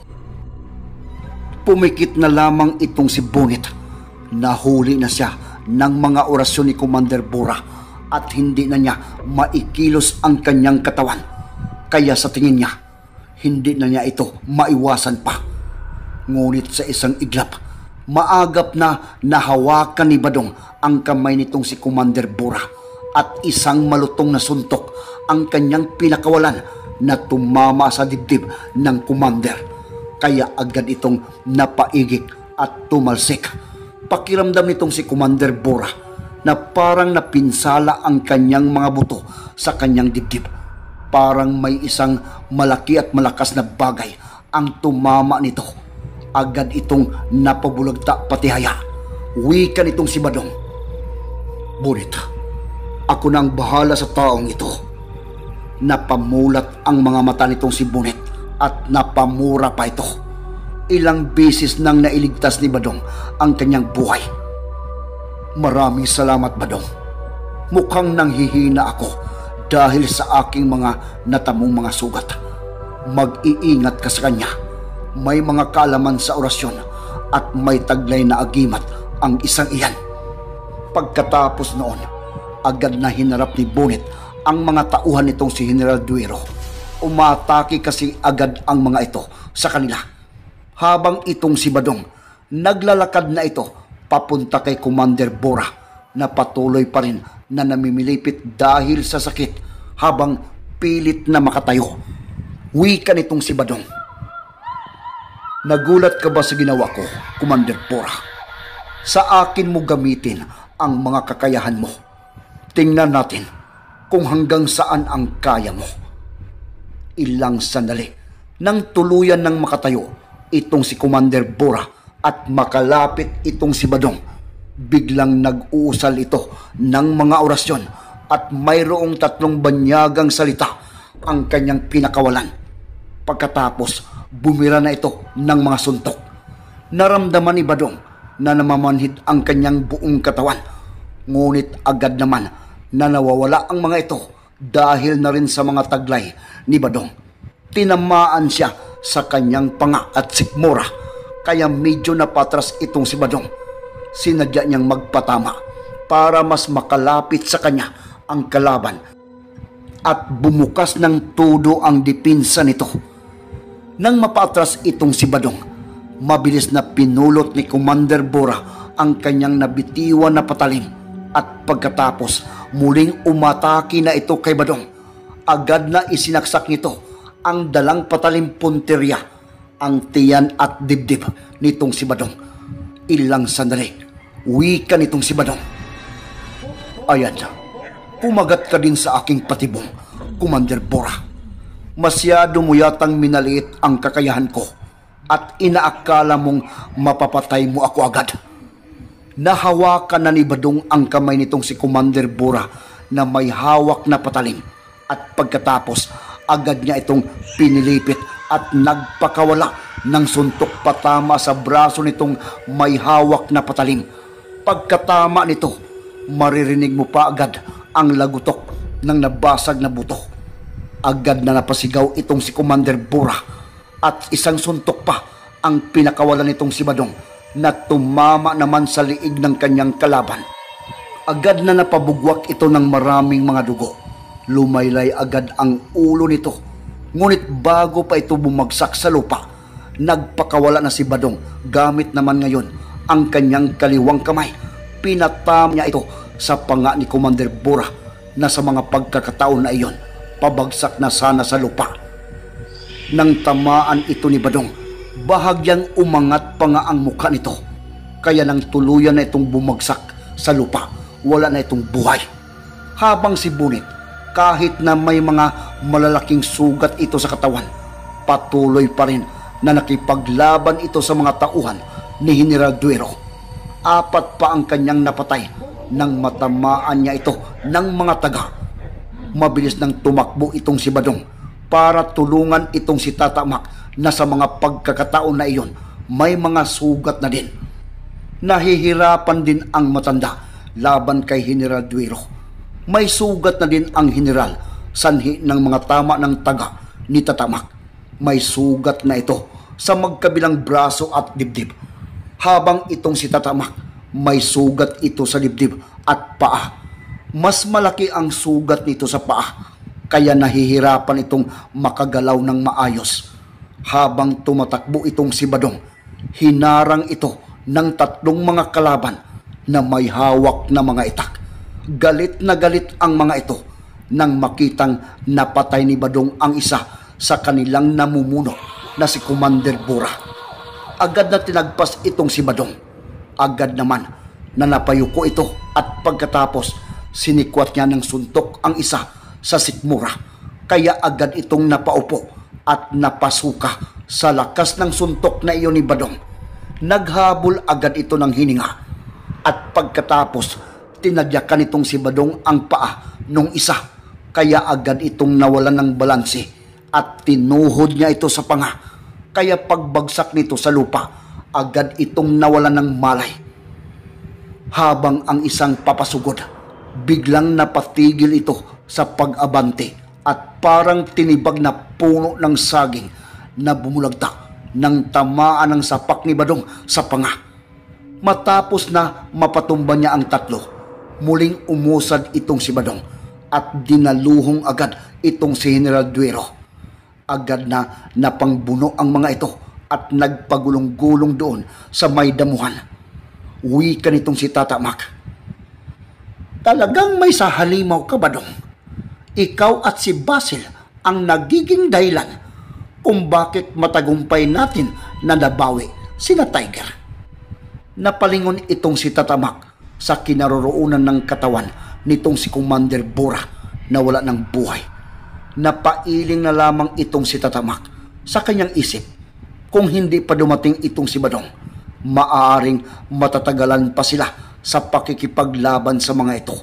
A: Pumikit na lamang itong si Bunit. Nahuli na siya ng mga orasyon ni Commander Bora at hindi na niya maikilos ang kanyang katawan. Kaya sa tingin niya, hindi na niya ito maiwasan pa. Ngunit sa isang iglap, maagap na nahawakan ni Badong ang kamay nitong si Commander Bora at isang malutong na suntok ang kanyang pinakawalan na tumama sa dibdib ng commander. Kaya agad itong napaigik at tumalsik. Pakiramdam nitong si Commander Bora na parang napinsala ang kanyang mga buto sa kanyang dibdib. Parang may isang malaki at malakas na bagay ang tumama nito. Agad itong napabulagta patihaya. Wika nitong si Badong, "Bunit, ako nang bahala sa taong ito." Napamulat ang mga mata nitong si Bunit at napamura pa ito. Ilang beses nang nailigtas ni Badong ang kanyang buhay. "Maraming salamat, Badong. Mukhang nanghihina ako dahil sa aking mga natamong mga sugat. Mag-iingat ka sa kanya. May mga kaalaman sa orasyon at may taglay na agimat ang isang iyan." Pagkatapos noon, agad na hinarap ni Bunit ang mga tauhan nitong si General Duero. Umatake kasi agad ang mga ito sa kanila. Habang itong si Badong, naglalakad na ito papunta kay Commander Bora na patuloy pa rin na namimilipit dahil sa sakit habang pilit na makatayo. Wika nitong si Badong, "Nagulat ka ba sa ginawa ko, Commander Bora? Sa akin mo gamitin ang mga kakayahan mo. Tingnan natin kung hanggang saan ang kaya mo." Ilang sandali nang tuluyan ng makatayo itong si Commander Bora at makalapit itong si Badong, biglang nag-uusal ito ng mga orasyon at mayroong 3 banyagang salita ang kanyang pinakawalan. Pagkatapos, bumira na ito ng mga suntok. Naramdaman ni Badong na namamanhid ang kanyang buong katawan. Ngunit agad naman na nawawala ang mga ito dahil na rin sa mga taglay ni Badong. Tinamaan siya sa kanyang panga at sikmura, kaya medyo napatras itong si Badong. Sinadya niyang magpatama para mas makalapit sa kanya ang kalaban at bumukas ng todo ang dipinsa nito. Nang mapatras itong si Badong, mabilis na pinulot ni Commander Bora ang kanyang nabitiwan na patalim at pagkatapos muling umatake na ito kay Badong. Agad na isinaksak nito ang dalang patalim punteriya, ang tiyan at dibdib nitong si Badong. Ilang sandali, wika nitong si Badong, "Ayan, pumagat ka din sa aking patibong, Commander Bora. Masyado mo yatang minaliit ang kakayahan ko at inaakala mong mapapatay mo ako agad." Nahawakan na ni Badong ang kamay nitong si Commander Bora na may hawak na patalim at pagkatapos agad niya itong pinilipit at nagpakawala ng suntok patama sa braso nitong may hawak na patalim. Pagkatama nito, maririnig mo pa agad ang lagutok ng nabasag na buto. Agad na napasigaw itong si Commander Bora at isang suntok pa ang pinakawalan nitong si Badong na tumama naman sa liig ng kanyang kalaban. Agad na napabugwak ito ng maraming mga dugo. Lumaylay agad ang ulo nito. Ngunit bago pa ito bumagsak sa lupa, nagpakawala na si Badong gamit naman ngayon ang kanyang kaliwang kamay. Pinatam niya ito sa panga ni Commander Bora na sa mga pagkakataon na iyon, pabagsak na sana sa lupa. Nang tamaan ito ni Badong, bahagyang umangat pa nga ang mukha nito. Kaya nang tuluyan na itong bumagsak sa lupa, wala na itong buhay. Habang si Bunit, kahit na may mga malalaking sugat ito sa katawan, patuloy pa rin na nakipaglaban ito sa mga tauhan ni General Duero. 4 pa ang kanyang napatay nang matamaan niya ito ng mga taga. Mabilis nang tumakbo itong si Badong para tulungan itong si Tatamak na sa mga pagkakataon na iyon may mga sugat na din. Nahihirapan din ang matanda laban kay General Duero. May sugat na din ang general, sanhi ng mga tama ng taga ni Tatamak. May sugat na ito sa magkabilang braso at dibdib. Habang itong si Tatamak, may sugat ito sa dibdib at paa. Mas malaki ang sugat nito sa paa, kaya nahihirapan itong makagalaw ng maayos. Habang tumatakbo itong si Badong, hinarang ito ng 3 mga kalaban na may hawak na mga itak. Galit na galit ang mga ito nang makitang napatay ni Badong ang isa sa kanilang namumuno na si Commander Bora. Agad na tinagpas itong si Badong. Agad naman na napayuko ito at pagkatapos sinikwat niya ng suntok ang isa sa sikmura. Kaya agad itong napaupo at napasuka sa lakas ng suntok na iyon ni Badong. Naghabol agad ito ng hininga at pagkatapos tinadyakan itong si Badong ang paa nung isa, kaya agad itong nawalan ng balanse at tinuhod niya ito sa panga. Kaya pagbagsak nito sa lupa, agad itong nawalan ng malay. Habang ang isang papasugod, biglang napatigil ito sa pag-abante at parang tinibag na puno ng saging na bumulagta nang tamaan ng sapak ni Badong sa panga. Matapos na mapatumba niya ang 3, muling umusad itong si Badong at dinaluhong agad itong si General Duero. Agad na napangbuno ang mga ito at nagpagulong-gulong doon sa may damuhan. Wika nitong si Tatamak, "Talagang may sa halimaw ka, Badong. Ikaw at si Basil ang nagiging dahilan kung bakit matagumpay natin na nabawi sina Tiger." Napalingon itong si Tatamak sa kinaroroonan ng katawan nitong si Commander Bora na wala ng buhay. Napailing na lamang itong si Tatamak sa kanyang isip. Kung hindi pa dumating itong si Badong, maaaring matatagalan pa sila sa pakikipaglaban sa mga ito.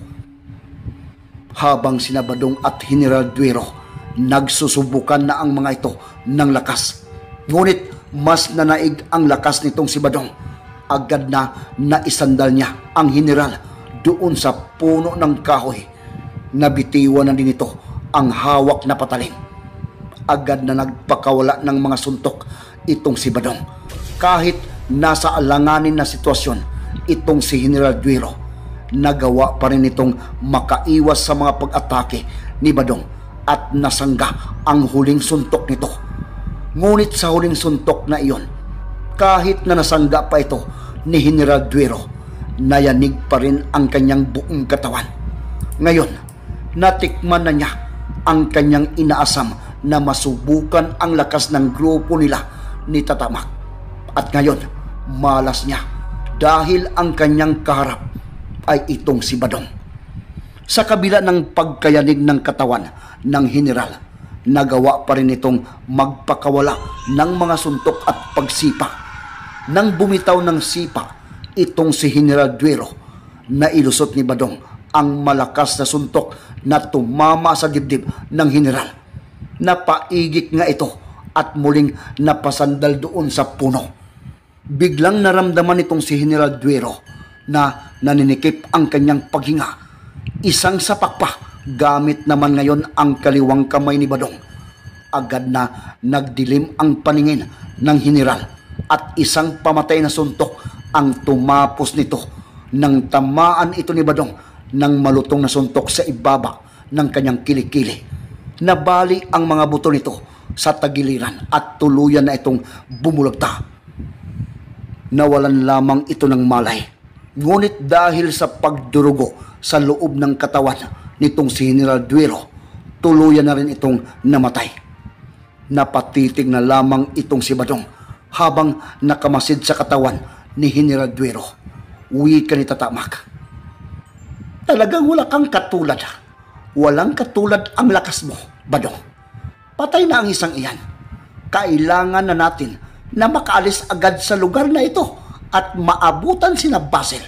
A: Habang sina Badong at General Duero, nagsusubukan na ang mga ito ng lakas. Ngunit mas nanaig ang lakas nitong si Badong. Agad na naisandal niya ang general doon sa puno ng kahoy. Nabitiwan na din ito ang hawak na patalim. Agad na nagpakawala ng mga suntok itong si Badong. Kahit nasa alanganin na sitwasyon itong si General Duero, nagawa pa rin itong makaiwas sa mga pag-atake ni Badong at nasangga ang huling suntok nito. Ngunit sa huling suntok na iyon, kahit na nasangga pa ito ni General Duero, nayanig pa rin ang kanyang buong katawan. Ngayon, natikman na niya ang kanyang inaasam na masubukan ang lakas ng grupo nila ni Tatamak. At ngayon, malas niya dahil ang kanyang kaharap ay itong si Badong. Sa kabila ng pagkayanig ng katawan ng general, nagawa pa rin itong magpakawala ng mga suntok at pagsipa. Nang bumitaw ng sipa itong si General Duero, nailusot ni Badong ang malakas na suntok na tumama sa dibdib ng general. Napaigik nga ito at muling napasandal doon sa puno. Biglang naramdaman itong si General Duero na naninikip ang kanyang paghinga. Isang sapak pa Gamit naman ngayon ang kaliwang kamay ni Badong. Agad na nagdilim ang paningin ng general at isang pamatay na suntok ang tumapos nito nang tamaan ito ni Badong ng malutong na suntok sa ibaba ng kanyang kilikili. Nabali ang mga buto nito sa tagiliran at tuluyan na itong bumulagta. Nawalan lamang ito ng malay. Ngunit dahil sa pagdurugo sa loob ng katawan nitong si General Duero, tuluyan na rin itong namatay. Napatitig na lamang itong si Badong habang nakamasid sa katawan ni General Duero. Wika ni Tatamak, "Talagang wala kang katulad. Walang katulad ang lakas mo, Badong. Patay na ang isang iyan. Kailangan na natin na makaalis agad sa lugar na ito at maabutan sina Basil."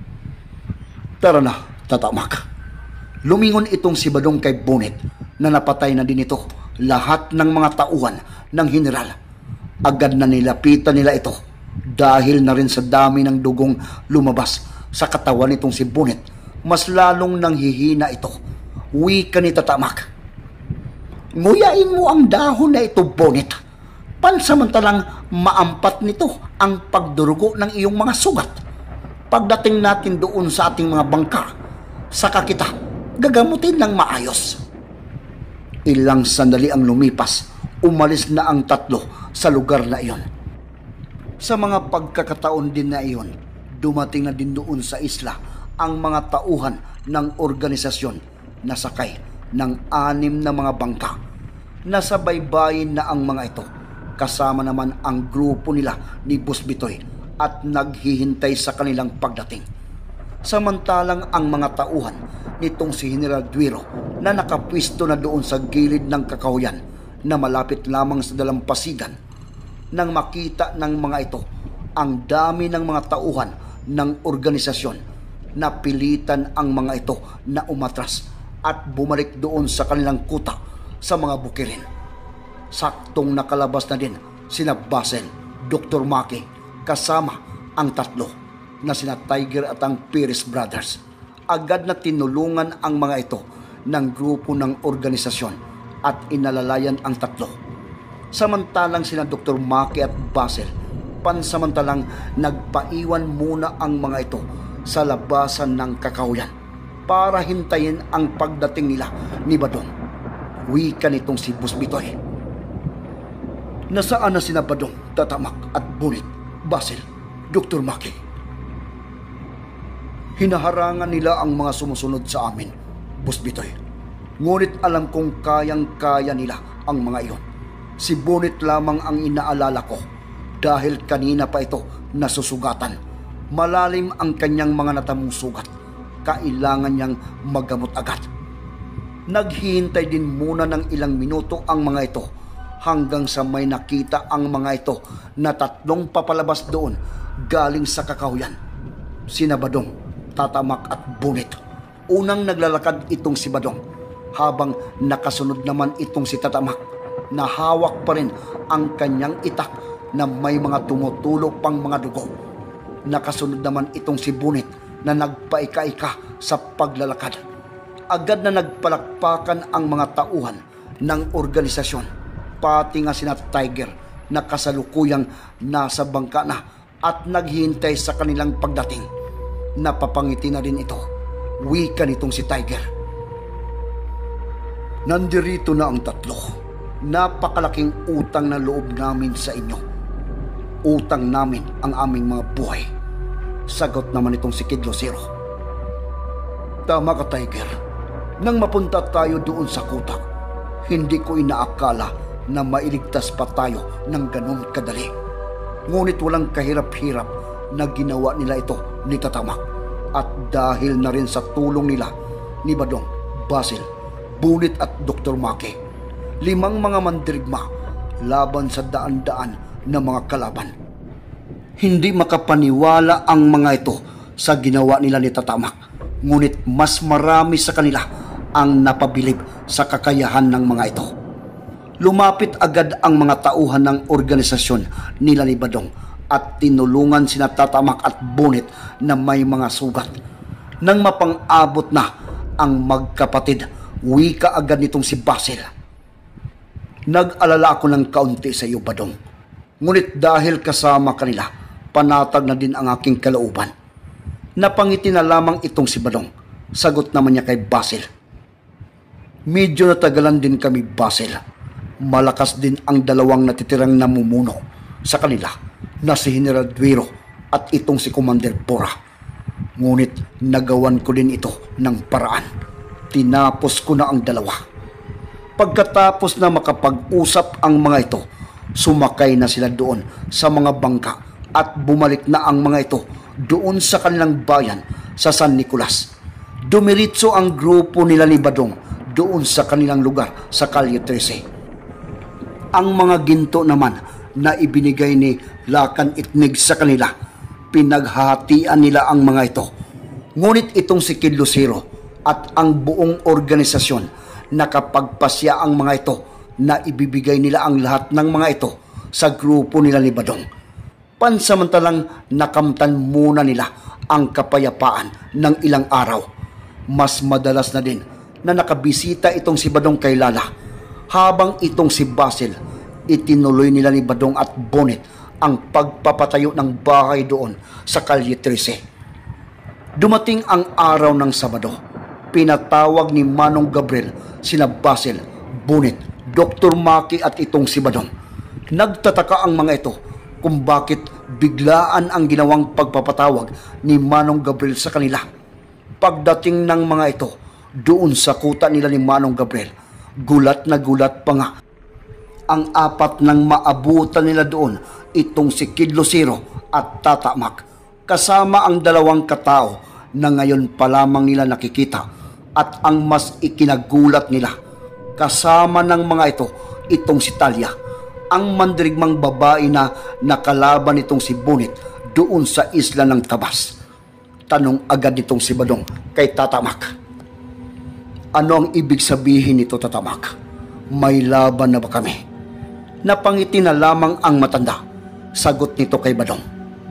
A: "Tara na, Tatamak." Lumingon itong si Badong kay Bonnet na napatay na din ito lahat ng mga tauhan ng general. Agad na nilapitan nila ito dahil na rin sa dami ng dugong lumabas sa katawan nitong si Bonnet. Mas lalong nanghihina ito. Wika ni Tatamak, "Nguyain mo ang dahon na ito, Bonnet. Pansamantalang maampat nito ang pagdurugo ng iyong mga sugat. Pagdating natin doon sa ating mga bangka, saka kita gagamutin ng maayos." Ilang sandali ang lumipas, umalis na ang tatlo sa lugar na iyon. Sa mga pagkakataon din na iyon, dumating na din doon sa isla ang mga tauhan ng organisasyon na sakay ng 6 na mga bangka. Nasa baybayin na ang mga ito, kasama naman ang grupo nila ni Boss Bitoy at naghihintay sa kanilang pagdating. Samantalang ang mga tauhan nitong si General Duero na nakapwisto na doon sa gilid ng kakahuyan na malapit lamang sa dalampasigan, nang makita ng mga ito ang dami ng mga tauhan ng organisasyon, napilitan ang mga ito na umatras at bumalik doon sa kanilang kuta sa mga bukirin. Saktong nakalabas na din sina Basil, Dr. Maki, kasama ang tatlo na sina Tiger at ang Perez Brothers. Agad na tinulungan ang mga ito ng grupo ng organisasyon at inalalayan ang tatlo. Samantalang sina Dr. Maki at Basil, pansamantalang nagpaiwan muna ang mga ito sa labasan ng kakahuyan para hintayin ang pagdating nila ni Badong. Wika nitong si Boss Bitoy, "Nasaan na sina Badong, Tatamak at Bonnet, Basil, Dr. Maki?" "Hinaharangan nila ang mga sumusunod sa amin, Boss Bitoy. Ngunit alam kong kayang-kaya nila ang mga iyon. Si Bonnet lamang ang inaalala ko dahil kanina pa ito nasusugatan. Malalim ang kanyang mga natamong sugat. Kailangan niyang magamot agad." Naghihintay din muna ng ilang minuto ang mga ito hanggang sa may nakita ang mga ito na tatlong papalabas doon galing sa kakahuyan. Sina Badong, Tatamak at Bonnet. Unang naglalakad itong si Badong habang nakasunod naman itong si Tatamak na hawak pa rin ang kanyang itak na may mga tumutulo pang mga dugo. Nakasunod naman itong si Bonnet na nagpaika-ika sa paglalakad. Agad na nagpalakpakan ang mga tauhan ng organisasyon, pati nga sina Tiger na kasalukuyang nasa bangka na at naghihintay sa kanilang pagdating. Napapangiti na rin ito. Wika nitong si Tiger, "Nandirito na ang tatlo. Napakalaking utang na loob namin sa inyo. Utang namin ang aming mga buhay." Sagot naman itong si Kid Lucero, "Tama ka, Tiger. Nang mapunta tayo doon sa kuta, hindi ko inaakala na mailigtas pa tayo ng ganun kadali. Ngunit walang kahirap-hirap na ginawa nila ito ni Tatamak. At dahil na rin sa tulong nila ni Badong, Basil, Bonnet at Dr. Maki, 5 mga mandirigma laban sa daan-daan na mga kalaban." Hindi makapaniwala ang mga ito sa ginawa nila ni Tatamak, ngunit mas marami sa kanila ang napabilib sa kakayahan ng mga ito. Lumapit agad ang mga tauhan ng organisasyon nila ni Badong at tinulungan sina Tatamak at Bonnet na may mga sugat. Nang mapang-abot na ang magkapatid wika agad nitong si Basil. Nag-alala ako ng kaunti sa iyo, Badong. Ngunit dahil kasama kanila, panatag na din ang aking kalooban. Napangiti na lamang itong si Badong. Sagot naman niya kay Basil. Medyo natagalan din kami, Basil. Malakas din ang dalawang natitirang namumuno sa kanila na si General Duero at itong si Commander Bora. Ngunit nagawan ko din ito ng paraan. Tinapos ko na ang dalawa. Pagkatapos na makapag-usap ang mga ito, sumakay na sila doon sa mga bangka at bumalik na ang mga ito doon sa kanilang bayan sa San Nicolas. Dumiritso ang grupo nila ni Badong doon sa kanilang lugar sa Calle 13. Ang mga ginto naman na ibinigay ni Lakan Itnig sa kanila, pinaghahatian nila ang mga ito. Ngunit itong si Kid Lucero at ang buong organisasyon, nakapagpasya ang mga ito na ibibigay nila ang lahat ng mga ito sa grupo nila ni Badong. Pansamantalang nakamtan muna nila ang kapayapaan ng ilang araw. Mas madalas na din na nakabisita itong si Badong kay Lala, habang itong si Basil, itinuloy nila ni Badong at Bonnet ang pagpapatayo ng bahay doon sa Calle 13. Dumating ang araw ng Sabado. Pinatawag ni Manong Gabriel sina Basil, Bonnet, Dr. Maki at itong si Badong. Nagtataka ang mga ito kung bakit biglaan ang ginawang pagpapatawag ni Manong Gabriel sa kanila. Pagdating ng mga ito doon sa kuta nila ni Manong Gabriel, gulat na gulat pa nga. Ang apat nang maabutan nila doon, itong si Kid Lucero at Tata Mac, kasama ang dalawang katao na ngayon pa lamang nila nakikita, at ang mas ikinagulat nila, kasama ng mga ito, itong si Talia, ang mandirigmang babae na nakalaban nitong si Bonnet doon sa isla ng Tabas. Tanong agad nitong si Badong kay Tata Mac. Ano ang ibig sabihin nito, Tata Mac? May laban na ba kami? Napangiti na lamang ang matanda. Sagot nito kay Badong.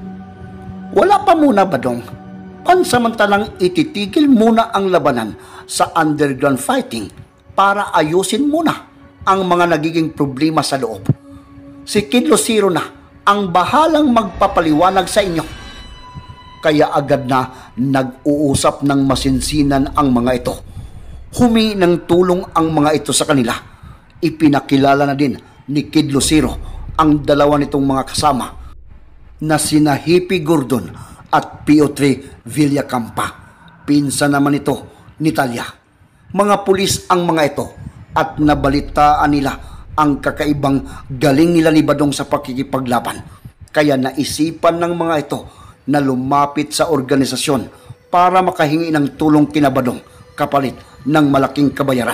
A: Wala pa muna, Badong. Pansamantalang ititigil muna ang labanan sa underground fighting para ayusin muna ang mga nagiging problema sa loob. Si Kid Lucero na ang bahalang magpapaliwanag sa inyo. Kaya agad na nag-uusap ng masinsinan ang mga ito. Humingi ng tulong ang mga ito sa kanila. Ipinakilala na din ni Kid Lucero ang dalawa nitong mga kasama na sina Hippie Gordon at Piotr Villacampa. Pinsan naman ito ni Talia. Mga pulis ang mga ito at nabalitaan nila ang kakaibang galing nila ni Badong sa pakikipaglaban. Kaya naisipan ng mga ito na lumapit sa organisasyon para makahingi ng tulong kina Badong kapalit ng malaking kabayaran.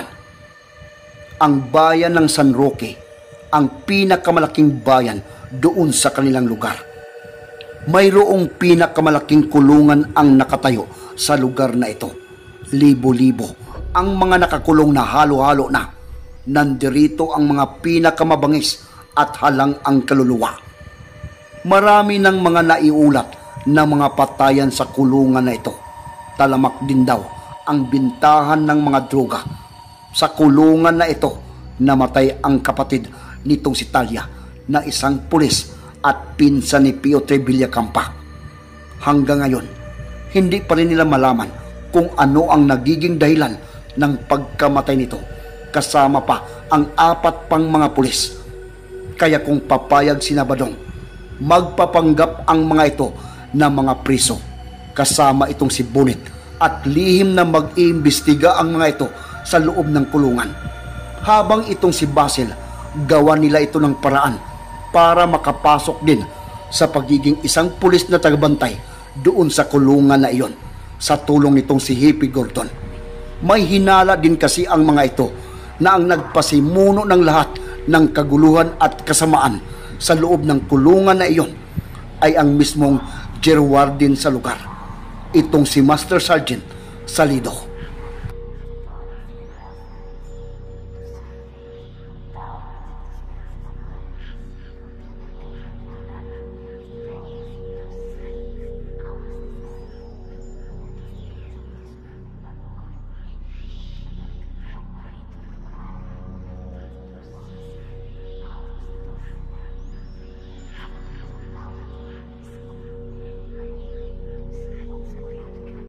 A: Ang bayan ng San Roque, ang pinakamalaking bayan doon sa kanilang lugar. Mayroong pinakamalaking kulungan ang nakatayo sa lugar na ito. Libo-libo ang mga nakakulong na halo-halo na. Nandirito ang mga pinakamabangis at halang ang kaluluwa. Marami ng mga naiulat na mga patayan sa kulungan na ito. Talamak din daw ang bintahan ng mga droga. Sa kulungan na ito, namatay ang kapatid nitong si Talia na isang pulis at pinsan ni Piotr Villacampa. Hanggang ngayon, hindi pa rin nila malaman kung ano ang nagiging dahilan ng pagkamatay nito, kasama pa ang apat pang mga pulis. Kaya kung papayag si Badong, magpapanggap ang mga ito na mga priso, kasama itong si Bonnet, at lihim na mag-iimbestiga ang mga ito sa loob ng kulungan. Habang itong si Basil, gawa nila ito ng paraan para makapasok din sa pagiging isang pulis na tagabantay doon sa kulungan na iyon sa tulong nitong si Hippie Gordon. May hinala din kasi ang mga ito na ang nagpasimuno ng lahat ng kaguluhan at kasamaan sa loob ng kulungan na iyon ay ang mismong Gerwardin sa lugar, itong si Master Sergeant Salido.